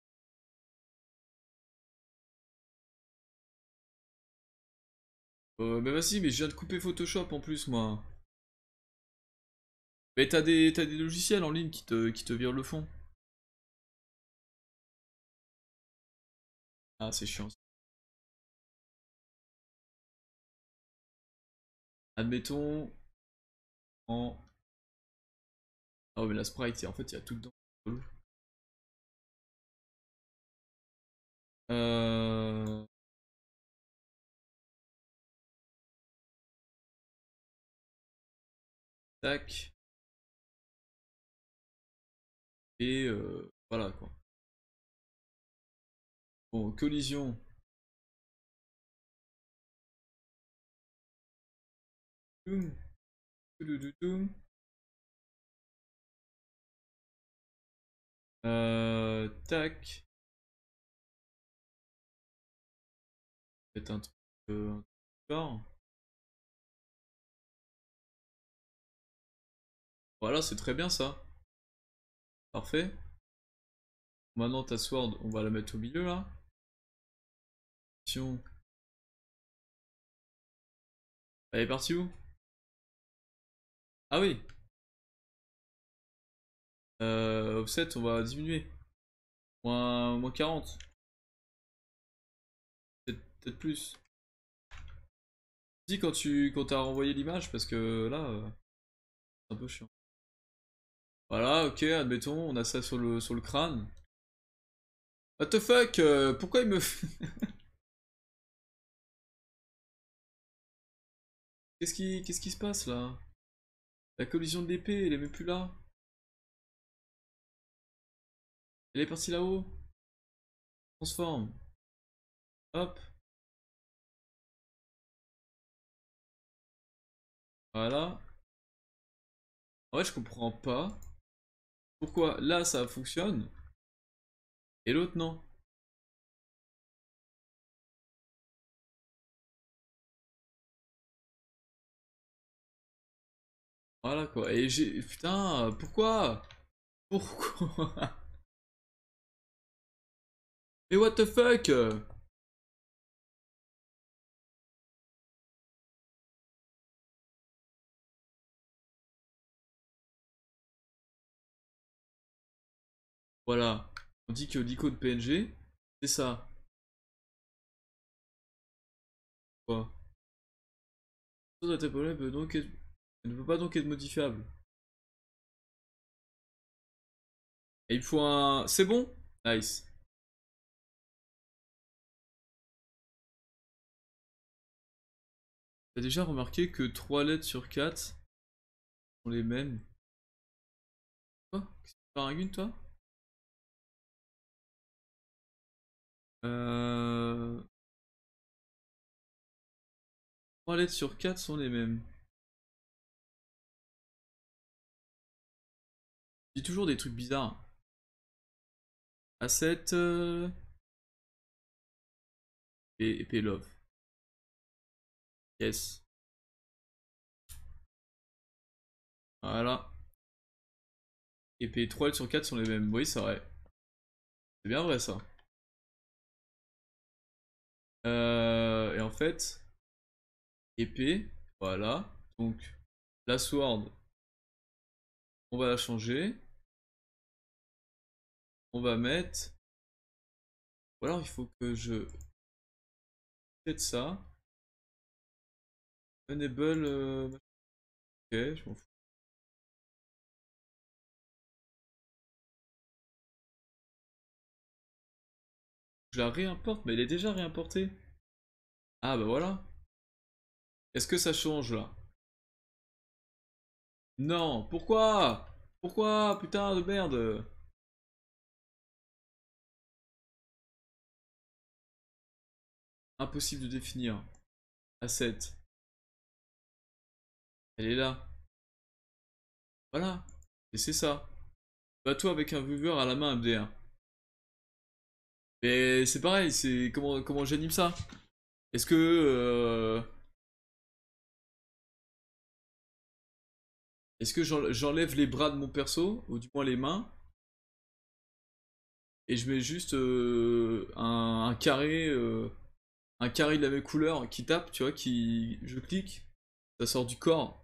Euh, mais vas-y, mais je viens de couper Photoshop en plus moi. Mais t'as des, t'as des logiciels en ligne qui te, qui te virent le fond. Ah, c'est chiant. Admettons en... Ah ouais, mais la sprite, en fait, il y a tout dedans. Euh... Tac. Et euh, voilà quoi. Bon, collision. Toum, toudoudoudoum. Euh, tac. Peut-être un truc. Euh, un truc fort. Voilà, c'est très bien ça. Parfait. Maintenant ta sword, on va la mettre au milieu là. Attention. Elle est partie où? Ah oui. Euh, offset, on va diminuer. Moins, moins quarante. Peut-être peut-être plus. Dis quand tu quand t'as renvoyé l'image parce que là, euh, c'est un peu chiant. Voilà, ok, admettons, on a ça sur le, sur le crâne. What the fuck, euh, pourquoi il me... Qu'est-ce qui, qu'est-ce qui se passe là? La collision de l'épée, elle est même plus là. Elle est partie là-haut. Transforme. Hop. Voilà. En vrai, je comprends pas. Pourquoi là ça fonctionne et l'autre non? Voilà quoi. Et j'ai... Putain, pourquoi? Pourquoi? Mais what the fuck? Voilà. On dit que l'icône P N G, c'est ça. Quoi? La data problème peut donc être... Elle ne peut pas donc être modifiable. Et il faut un... C'est bon? Nice. T'as déjà remarqué que trois lettres sur quatre sont les mêmes? Quoi? Qu'est-ce que tu paragines toi? Euh... trois lettres sur quatre sont les mêmes. Je dis toujours des trucs bizarres. Asset... Euh... Et épée love. Yes. Voilà. Épée trois lettres sur quatre sont les mêmes. Oui, c'est vrai. C'est bien vrai ça. Euh... Et en fait... Épée. Voilà. Donc... La sword. On va la changer. On va mettre... Ou alors il faut que je... Peut-être ça. Enable... euh, Ok, je m'en fous. Je la réimporte, mais elle est déjà réimportée. Ah bah voilà. Est-ce que ça change là? Non, pourquoi? Pourquoi? Putain de merde. Impossible de définir. Asset. Elle est là. Voilà. Et c'est ça. Bateau avec un viewer à la main M D un. Mais c'est pareil, c'est comment, comment j'anime ça? Est-ce que... euh, Est-ce que j'en- j'enlève les bras de mon perso, ou du moins les mains, et je mets juste euh, un, un carré... euh, un carré de la même couleur qui tape, tu vois, qui... Je clique, ça sort du corps.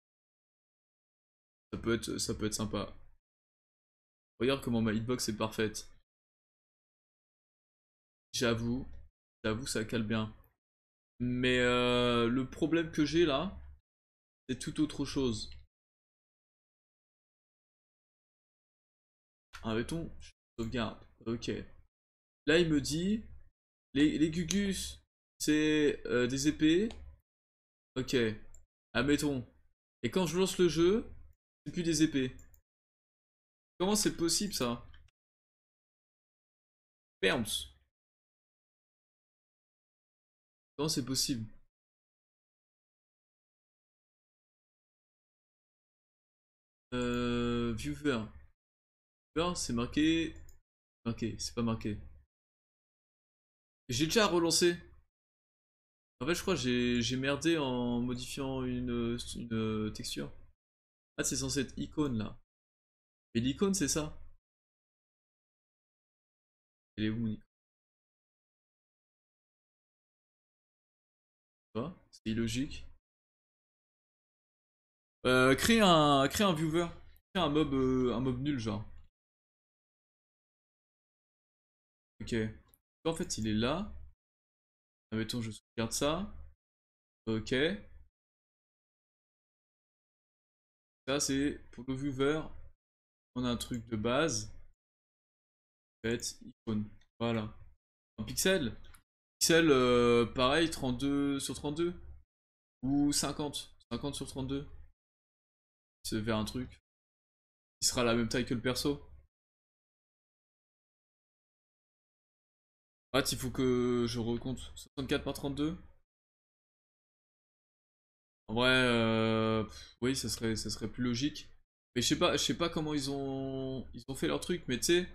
Ça peut être, ça peut être sympa. Regarde comment ma hitbox est parfaite. J'avoue. J'avoue, ça cale bien. Mais euh, le problème que j'ai là, c'est tout autre chose. Arrêtons, je sauvegarde. Ok. Là, il me dit, les, les Gugus, c'est euh, des épées. Ok. Admettons. Et quand je lance le jeu, c'est plus des épées. Comment c'est possible ça? Perms. Comment c'est possible? Euh, viewer. Viewer, c'est marqué. Ok, c'est pas marqué. J'ai déjà relancé. En fait, je crois que j'ai j'ai merdé en modifiant une, une texture. Ah, c'est censé être icône là. Et l'icône, c'est ça. Elle est où mon icône? C'est illogique. Euh, créer un, créer un viewer. Créer un mob, euh, un mob nul, genre. Ok. En fait, il est là. Admettons, je sauvegarde ça. Ok. Ça, c'est pour le viewer. On a un truc de base. En fait, icône. Voilà. Un pixel. Pixel, euh, pareil, trente-deux sur trente-deux. Ou cinquante. cinquante sur trente-deux. C'est vers un truc. Il sera la même taille que le perso. Ah, il faut que je recompte. soixante-quatre par trente-deux. En vrai, euh, pff, oui, ça serait, ça serait plus logique. Mais je sais pas, je sais pas comment ils ont, ils ont fait leur truc, mais tu sais,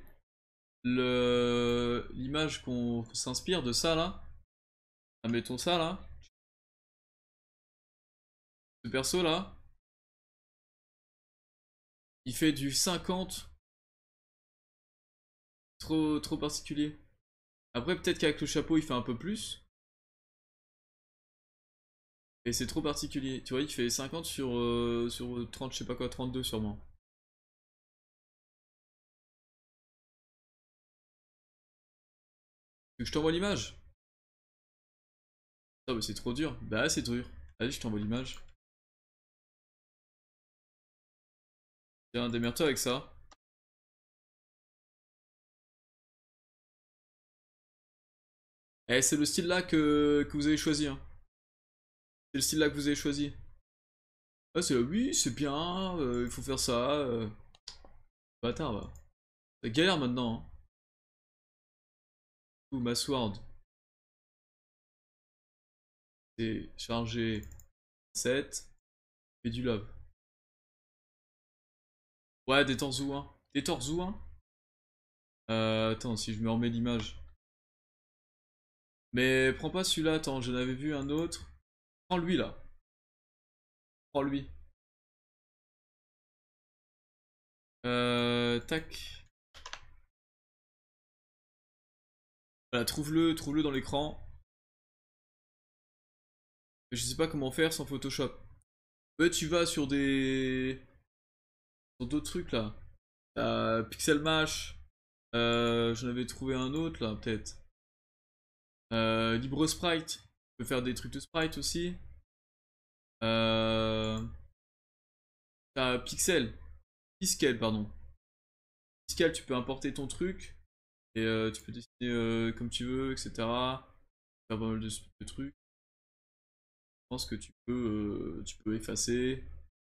le, l'image qu'on s'inspire de ça là, admettons ça là, ce perso là, il fait du cinquante, trop, trop particulier. Après, peut-être qu'avec le chapeau, il fait un peu plus, et c'est trop particulier. Tu vois, il fait cinquante sur, euh, sur trente, je sais pas quoi, trente-deux sûrement. Tu veux que je t'envoie l'image? Ah bah c'est trop dur. Bah c'est dur. Allez, je t'envoie l'image. Tiens, démerde-toi avec ça. Eh, c'est le style là que, que vous avez choisi. Hein. C'est le style là que vous avez choisi. Ah, c'est oui, c'est bien, euh, il faut faire ça. Euh... Bâtard, va. Ça galère maintenant. Hein. Ouh, ma sword. C'est chargé sept. Et du love. Ouais, des torsos un. Des torsos un. Euh, attends, si je me remets l'image. Mais prends pas celui-là, attends, j'en avais vu un autre. Prends lui là. Prends lui. Euh, tac. Voilà, trouve-le, trouve-le dans l'écran. Je sais pas comment faire sans Photoshop. Ouais, tu vas sur des... sur d'autres trucs là. T'as Pixel Mash. Euh, J'en avais trouvé un autre là, peut-être. Euh, Libre Sprite. Tu peux faire des trucs de sprite aussi. Euh... T'as Pixel. Piskel, pardon. Piskel, tu peux importer ton truc. Et euh, tu peux dessiner euh, comme tu veux, et cetera. Faire pas mal de, de trucs. Je pense que tu peux, euh, tu peux effacer.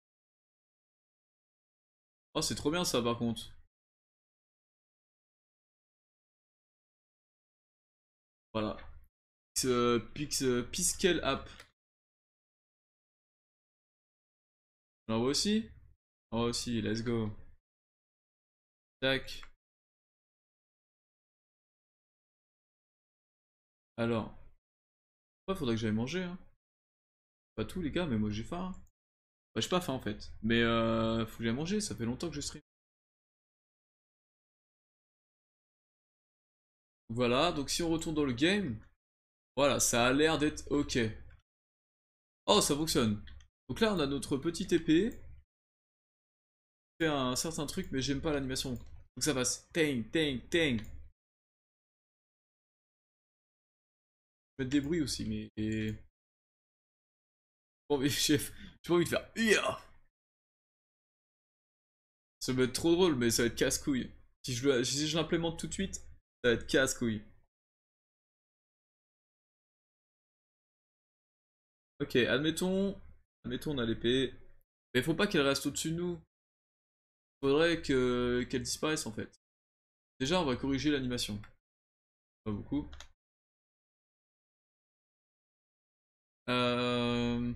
Oh, c'est trop bien ça par contre. Voilà. Pix, euh, Pix, euh, Piskel App. On l'envoie aussi? On l'envoie aussi, let's go. Tac. Alors. Ouais, faudrait que j'aille manger. Hein. Pas tout les gars, mais moi j'ai faim. Hein. Bah, j'ai pas faim en fait. Mais euh, faut que j'aille manger, ça fait longtemps que je stream. Voilà, donc si on retourne dans le game, voilà, ça a l'air d'être ok. Oh, ça fonctionne. Donc là, on a notre petite épée. Fait un certain truc, mais j'aime pas l'animation. Donc ça passe. Tang, tang, tang. mettre des bruits aussi, mais... Et... Bon, mais j'ai pas envie de faire... Ia Ça va être trop drôle, mais ça va être casse-couille. Si je, le- si je l'implémente tout de suite, ça va être casse-couille. Ok, admettons... Admettons, on a l'épée. Mais faut pas qu'elle reste au-dessus de nous. Faudrait que qu'elle disparaisse, en fait. Déjà, on va corriger l'animation. Pas beaucoup. Euh...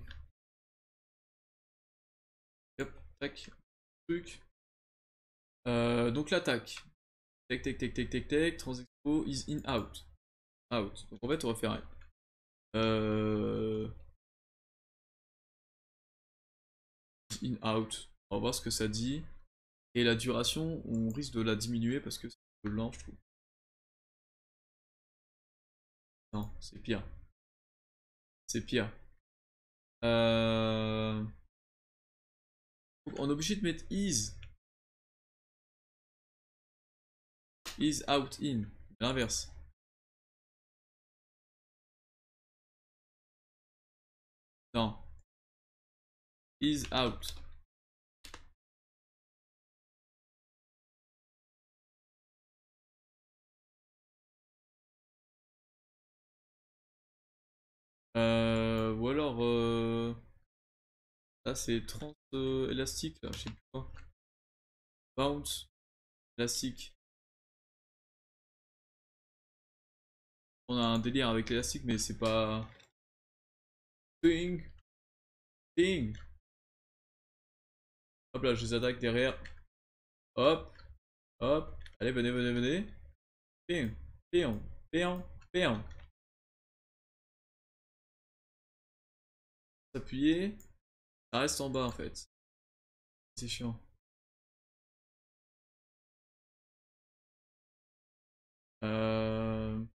Hop, tac. Truc. Euh, donc l'attaque. Tac, tac, tac, tac, tac, tac. Transexpo is in, out. Out. Donc en fait, on va faire... Euh... In, out. On va voir ce que ça dit. Et la duration, on risque de la diminuer parce que c'est un peu lent, je trouve. Non, c'est pire. C'est pire. Euh... On est obligé de mettre is. Is out in. L'inverse. Non. Is out. Euh... Ou alors... Euh... Là c'est trans euh, élastique là, je sais plus quoi. Bounce. Élastique. On a un délire avec l'élastique mais c'est pas... Ding. Ding. Hop là, je les attaque derrière. Hop. Hop. Allez, venez, venez, venez. Pion. Pion. Pion. Pion. S'appuyer. Ça reste en bas en fait. C'est chiant. Euh...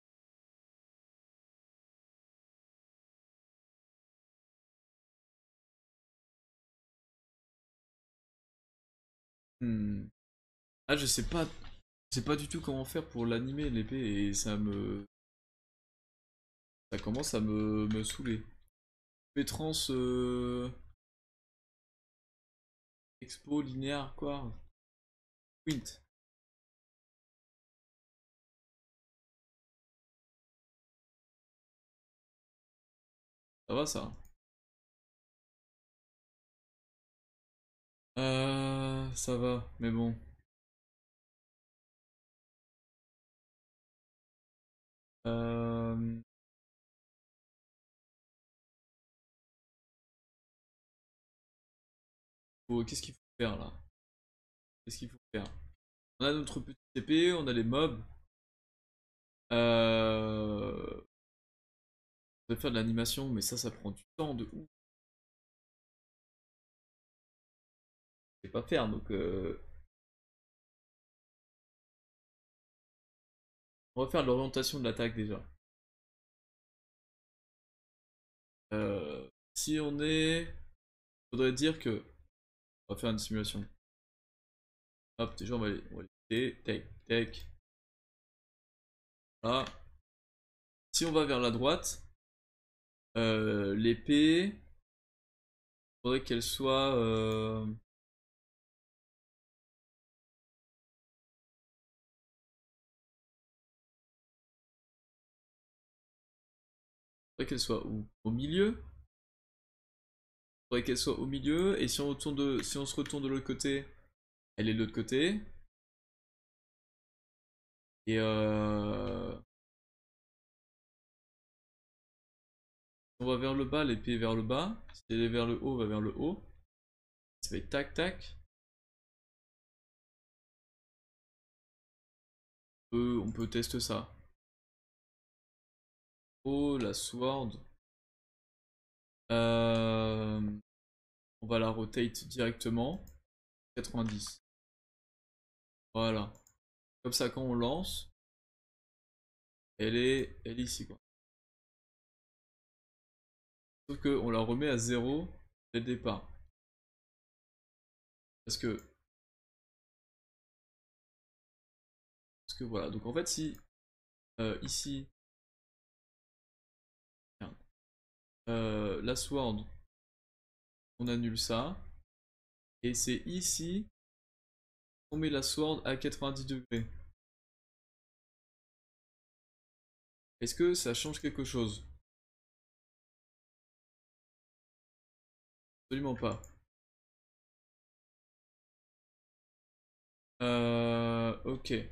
Hmm. Ah, je sais pas. Je sais pas du tout comment faire pour l'animer l'épée et ça me. Ça commence à me, me saouler. Pétrance. Euh... Expo linéaire quoi. Quint. Ça va ça? Euh... Ça va, mais bon. Euh... faut- Qu'est-ce qu'il faut faire là? Qu'est-ce qu'il faut faire? On a notre petite épée, on a les mobs. Euh... On va faire de l'animation, mais ça, ça prend du temps de ouf. Je sais pas faire, donc euh... on va faire de l'orientation de l'attaque déjà. Euh... Si on est... Faudrait dire que... On va faire une simulation. Hop, déjà on va les... On va les... Tac, tac. Voilà. Si on va vers la droite, euh, l'épée... Faudrait qu'elle soit... Euh... Faudrait qu'elle soit où? Au milieu? Faudrait qu'elle soit au milieu, et si on, retourne de... si on se retourne de l'autre côté, elle est de l'autre côté. Et euh... on va vers le bas, l'épée vers le bas. Si elle est vers le haut, on va vers le haut. Ça fait tac tac. On peut, on peut tester ça. Oh, la sword. Euh, on va la rotate directement. quatre-vingt-dix. Voilà. Comme ça, quand on lance, elle est, elle est ici, quoi. Sauf qu'on la remet à zéro dès le départ. Parce que, parce que voilà. Donc en fait, si euh, ici, Euh, la sword, on annule ça. Et c'est ici qu'on met la sword à quatre-vingt-dix degrés. Est-ce que ça change quelque chose? Absolument pas. Euh, ok. En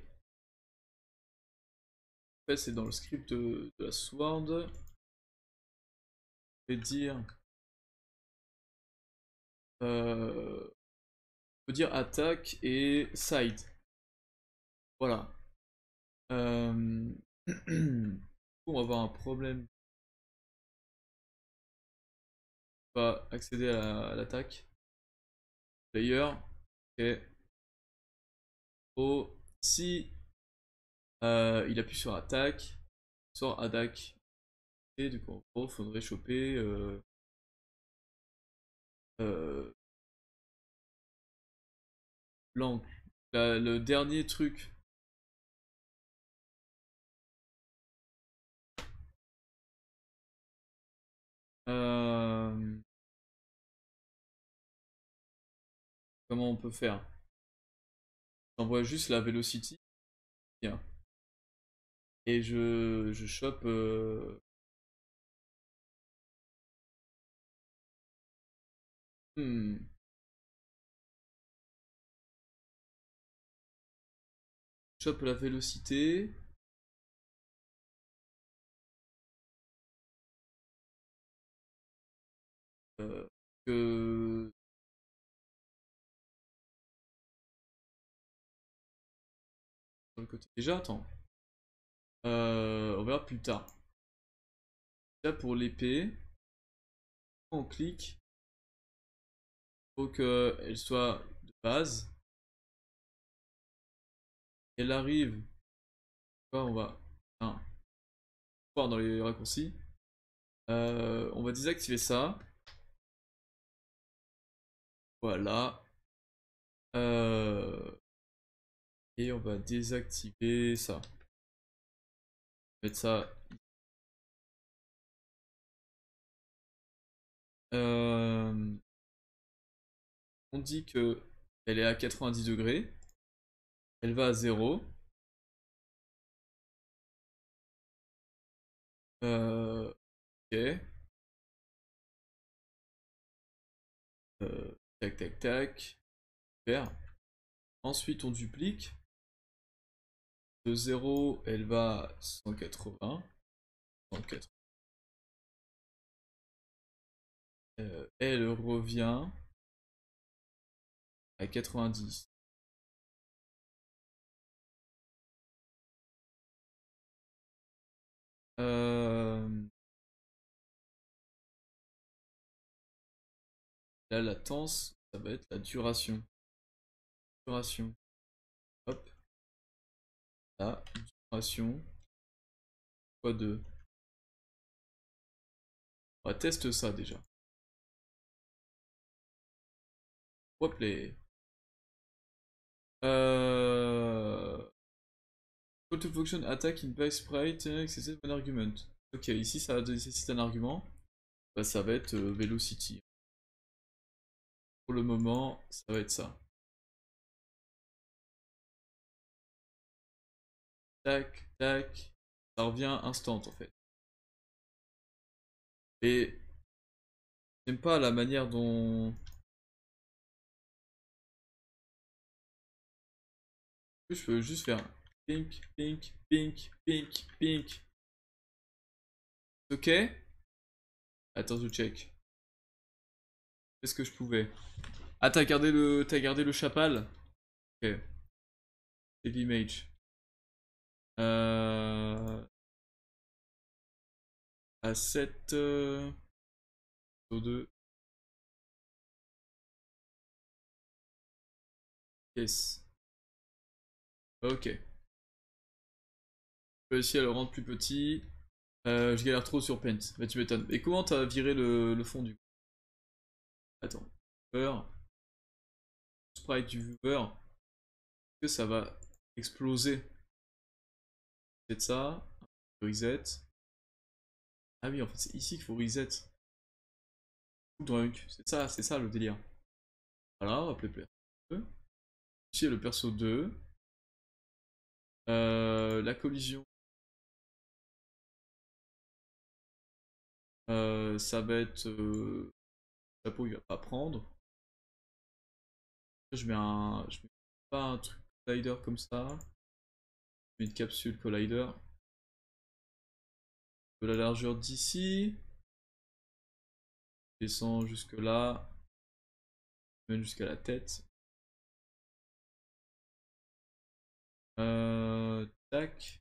fait, c'est dans le script de, de la sword. Je vais dire. Euh, on peut dire attaque et side. Voilà. Euh... on va avoir un problème. On va accéder à l'attaque. D'ailleurs, ok. Oh, si euh, il appuie sur attaque, sort attaque. Et du coup, en gros, faudrait choper euh, euh, l'angle. La- Le dernier truc. Euh, comment on peut faire? J'envoie juste la velocity. Tiens. Et je, je chope. Euh, hmm, chope la vélocité. Euh, que sur le côté. Déjà, attends. Euh, on verra plus tard. Là, pour l'épée, on clique. Faut qu'elle soit de base. Elle arrive. Quoi, on va. Hein, voir dans les raccourcis. Euh, on va désactiver ça. Voilà. Euh, et on va désactiver ça. Mettre ça. Euh, on dit que elle est à quatre-vingt-dix degrés. Elle va à zéro. Euh, ok. Euh, tac, tac, tac. Super. Ensuite, on duplique. De zéro, elle va à cent quatre-vingts. cent quatre-vingts. Euh, elle revient à quatre-vingt-dix. Euh, la latence, ça va être la duration. Duration. Hop. La duration. Fois deux. On va tester ça déjà. Hop les. Euh... Call to function attack in base sprite excessive an argument. Ok, ici ça nécessite un argument. Bah, ça va être euh, velocity. Pour le moment, ça va être ça. Tac, tac. Ça revient instant en fait. Et j'aime pas la manière dont. Je peux juste faire pink, pink, pink, pink, pink. Ok? Attends, je check. Qu'est-ce que je pouvais? Ah, t'as gardé le, t'as gardé le chapal? Ok. C'est l'image. Euh... À sept. Euh... deux. Yes. Ok. J'ai réussi à le rendre plus petit. Euh, je galère trop sur Paint. Bah, tu m'étonnes. Et comment t'as viré le, le fond du coup? Attends. Viewer. Sprite du viewer. Est-ce que ça va exploser? C'est ça. Reset. Ah oui, en fait, c'est ici qu'il faut reset. drunk. C'est ça, c'est ça le délire. Voilà, on va appeler perso deux. Ici, il y a le perso deux. Euh, la collision. Euh, ça va être... Euh, le chapeau, il va pas prendre. Je mets un... Je mets pas un truc collider comme ça. Je mets une capsule collider. De la largeur d'ici. Descend jusque là. Même jusqu'à la tête. Euh, tac.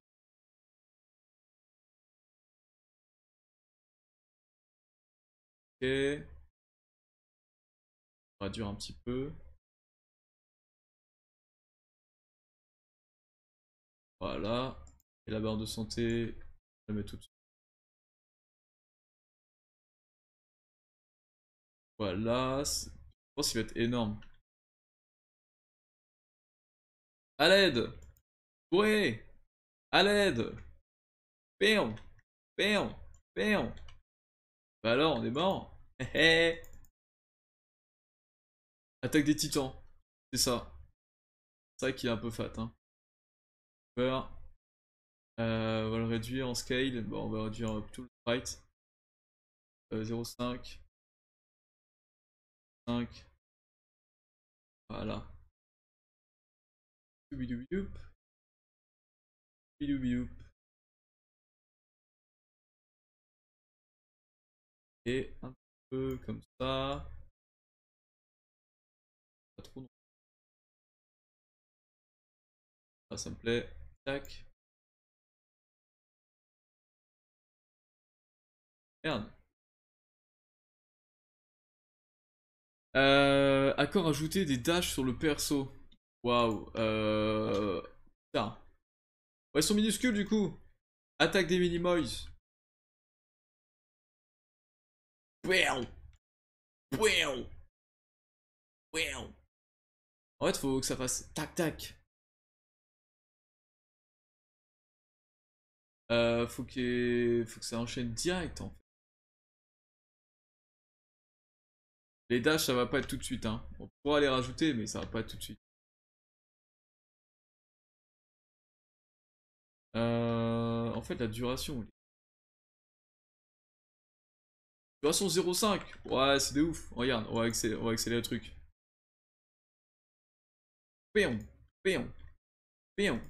Ok. On va réduire un petit peu. Voilà. Et la barre de santé, je la mets tout de suite. Voilà. Je pense qu'il va être énorme. À l'aide! Ouais! À l'aide! Péon! Péon! Péon! Bah alors, on est mort! Attaque des titans. C'est ça. C'est vrai qu'il est un peu fat. Hein. Peur. Euh, on va le réduire en scale. Bon, on va réduire tout le sprite. Euh, zéro virgule cinq. cinq. Voilà. Youp. Youp. Et un peu comme ça. Pas trop. Ah, ça me plaît. Tac. Merde. Euh, accord ajouter des dashs sur le perso. Waouh. Euh... Putain. Ouais, ils sont minuscules du coup. Attaque des Minimoys. Pouah. Pouah. Pouah. En fait, faut que ça fasse tac tac. Euh, faut, qu'il... faut que ça enchaîne direct en fait. Les dashs, ça va pas être tout de suite. Hein. On pourra les rajouter, mais ça va pas être tout de suite. Euh... En fait, la duration. Duration zéro virgule cinq. Ouais, c'est de ouf. Regarde, on va accélérer, on va accélérer le truc. Péon, péon, péon.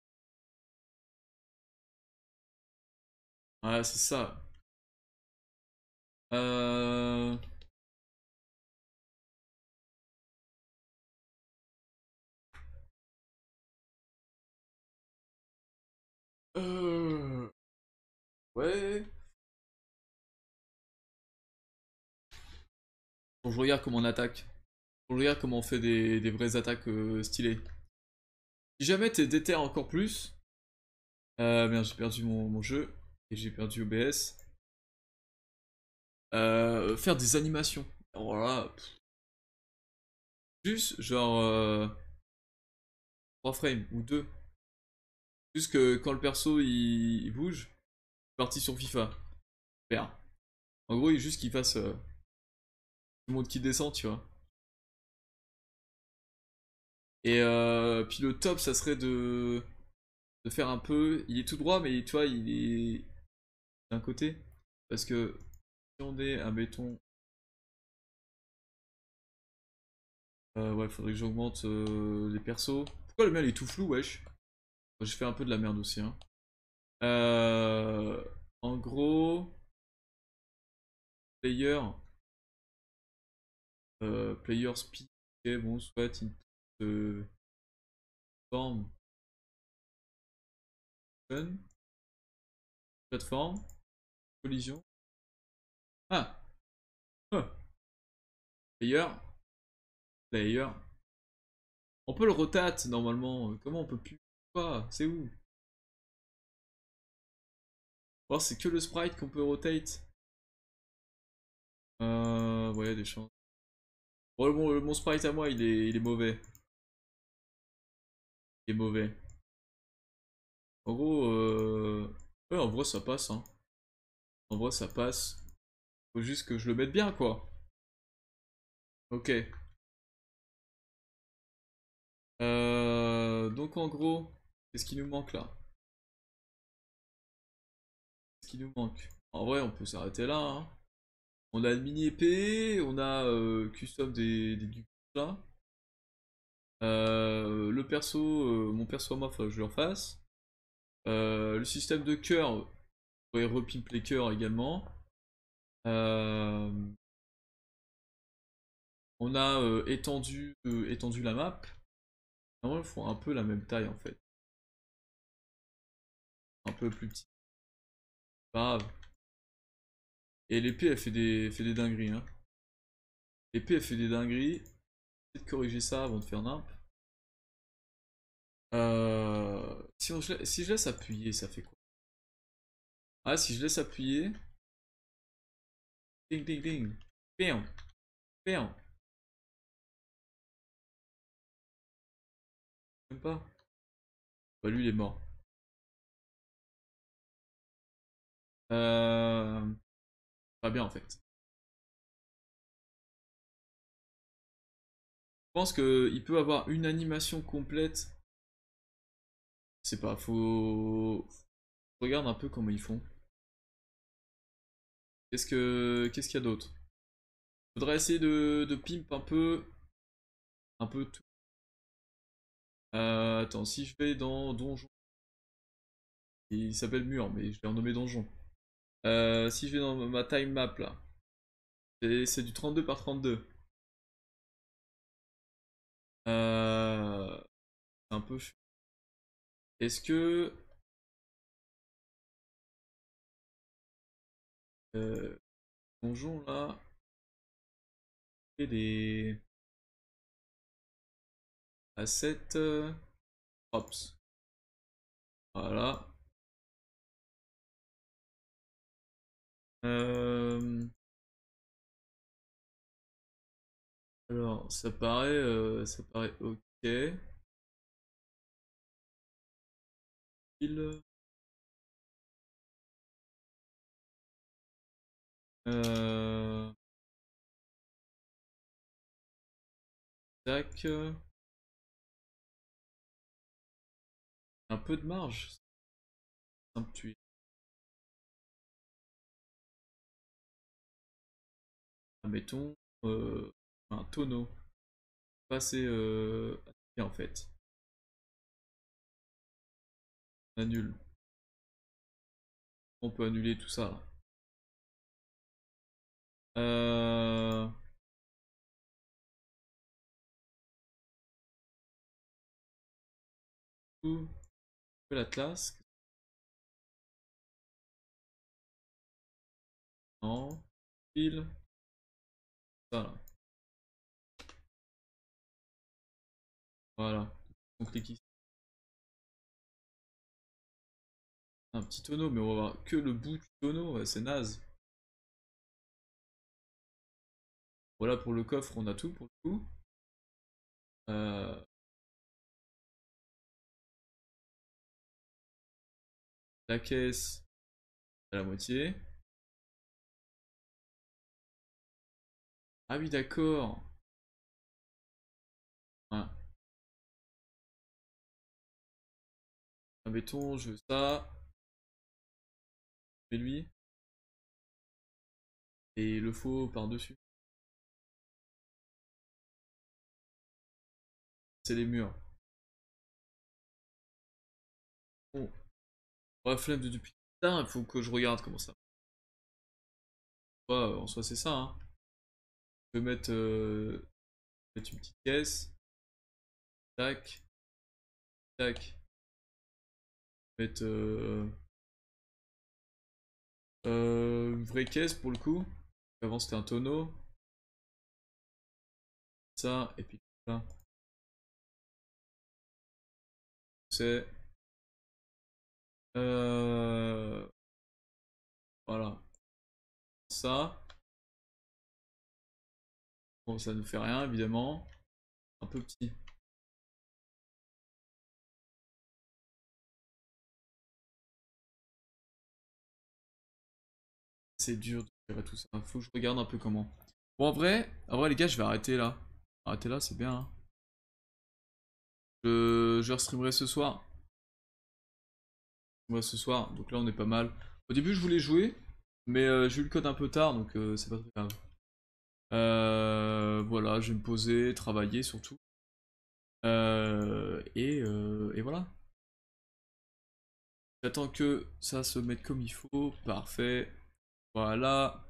Ouais, c'est ça. Euh... Euh... Ouais. Faut que je regarde comment on attaque. Faut que je regarde comment on fait des, des vraies attaques euh, stylées. Si jamais t'es déter encore plus... Euh, merde, j'ai perdu mon, mon jeu. Et j'ai perdu O B S. Euh, faire des animations. Alors là... Pff. Juste, genre... Euh, trois frames ou deux. Juste que quand le perso il, il bouge, parti sur FIFA. Super. En gros, il juste qu'il fasse... Euh, tout le monde qui descend, tu vois. Et euh, puis le top, ça serait de, de faire un peu... Il est tout droit, mais tu vois, il est d'un côté. Parce que si on est un béton... Euh, ouais, faudrait que j'augmente euh, les persos. Pourquoi le mien il est tout flou, wesh? J'ai fait un peu de la merde aussi. Hein. Euh, en gros... Player... Euh, player speed. Ok, bon, soit une euh, forme... Fun. Plateforme. Collision. Ah! Huh. Player. Player. On peut le rotate normalement. Comment on peut plus? Quoi? C'est où? Or c'est que le sprite qu'on peut rotate. Euh, ouais, des chances. Bon, le, bon, mon sprite à moi, il est, il est mauvais. Il est mauvais. En gros, euh... ouais, en vrai, ça passe. Hein. En vrai, ça passe. Faut juste que je le mette bien, quoi. Ok. Euh, donc en gros, qu'est-ce qui nous manque là? Qu'est-ce qui nous manque? En vrai, on peut s'arrêter là, hein. On a le mini épée, on a euh, custom des, des du là. Euh, le perso, euh, mon perso à moi, faudrait que je le refasse. Euh, le système de cœur, on pourrait repimp les cœurs également. Euh, on a euh, étendu, euh, étendu la map. Normalement, ils font un peu la même taille en fait. Un peu plus petit. Pas grave. Et l'épée, elle fait des, fait des dingueries. Hein. L'épée, elle fait des dingueries. Peut-être corriger ça avant de faire nimp. Euh, si, on, si je laisse appuyer, ça fait quoi? Ah, si je laisse appuyer. Ding ding ding. Pion. Pion. Même pas. Bah, lui, il est mort. Euh... Pas bien en fait. Je pense qu'il peut avoir une animation complète. Je sais pas, faut. Regarde un peu comment ils font. Qu'est-ce que qu'est-ce qu'il y a d'autre? Faudrait essayer de, de pimp un peu. Un peu tout. Euh, attends, si je vais dans donjon. Il s'appelle mur, mais je l'ai renommé donjon. Euh, si je vais dans ma time map là. C'est du trente-deux par trente-deux. Euh, c'est un peu. Est-ce que. Euh, donjon là. Et des. Assets. euh, Ops. Voilà. Euh, alors, ça paraît, euh, ça paraît ok. Il, euh, tac, un peu de marge. Simple tuile. Mettons euh, un tonneau. Pas assez euh, en fait. On annule. On peut annuler tout ça. Là. Euh, tout. L'Atlas. Non. Pile. Ça là. Voilà. On clique ici. Un petit tonneau, mais on va voir que le bout du tonneau. Ouais, c'est naze. Voilà pour le coffre, on a tout pour le coup. Euh, la caisse, à la moitié. Ah oui, d'accord. Ouais. Admettons, je veux ça. Je fais lui. Et le faux par-dessus. C'est les murs. Bon. Ouais, flemme de depuis tard, il faut que je regarde comment ça. Ouais, en soi, c'est ça. Hein. Je peux mettre, euh, mettre une petite caisse. Tac. Tac. Mettre euh, euh, une vraie caisse pour le coup. Avant, c'était un tonneau. Ça, et puis là. C'est. Euh, voilà. Ça. Bon, ça ne fait rien, évidemment. Un peu petit. C'est dur de gérer tout ça. Faut que je regarde un peu comment. Bon, en vrai, en vrai, les gars, je vais arrêter là. Arrêter là, c'est bien. Hein. Je, je restreamerai ce soir. Ouais, ce soir. Donc là, on est pas mal. Au début, je voulais jouer, mais euh, j'ai eu le code un peu tard, donc euh, c'est pas très grave. Euh, voilà, je vais me poser, travailler surtout. Euh, et, euh, et voilà. J'attends que ça se mette comme il faut. Parfait. Voilà.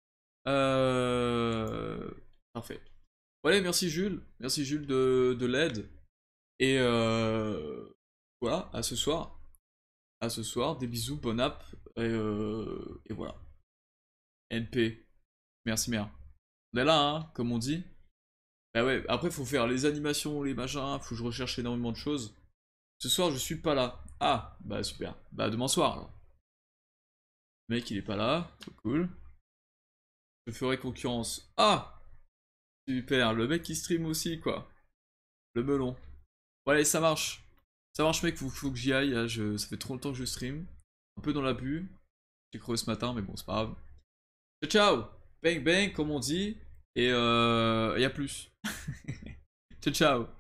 Euh... Parfait. Voilà, merci Jules. Merci Jules de, de l'aide. Et euh... voilà, à ce soir. À ce soir. Des bisous, bonne app. Et, euh... et voilà. N P. Merci mère. On est là, hein, comme on dit. Bah ouais, après faut faire les animations, les machins, faut que je recherche énormément de choses. Ce soir je suis pas là. Ah, bah super. Bah demain soir alors. Le mec il est pas là, c'est cool. Je ferai concurrence. Ah, super, le mec qui stream aussi quoi. Le melon. Bon allez, ça marche. Ça marche mec, faut, faut que j'y aille, là, je... ça fait trop longtemps que je stream. Un peu dans l'abus. J'ai crevé ce matin, mais bon c'est pas grave. Ciao ciao. Bang bang comme on dit. Et euh... y a plus. Ciao ciao.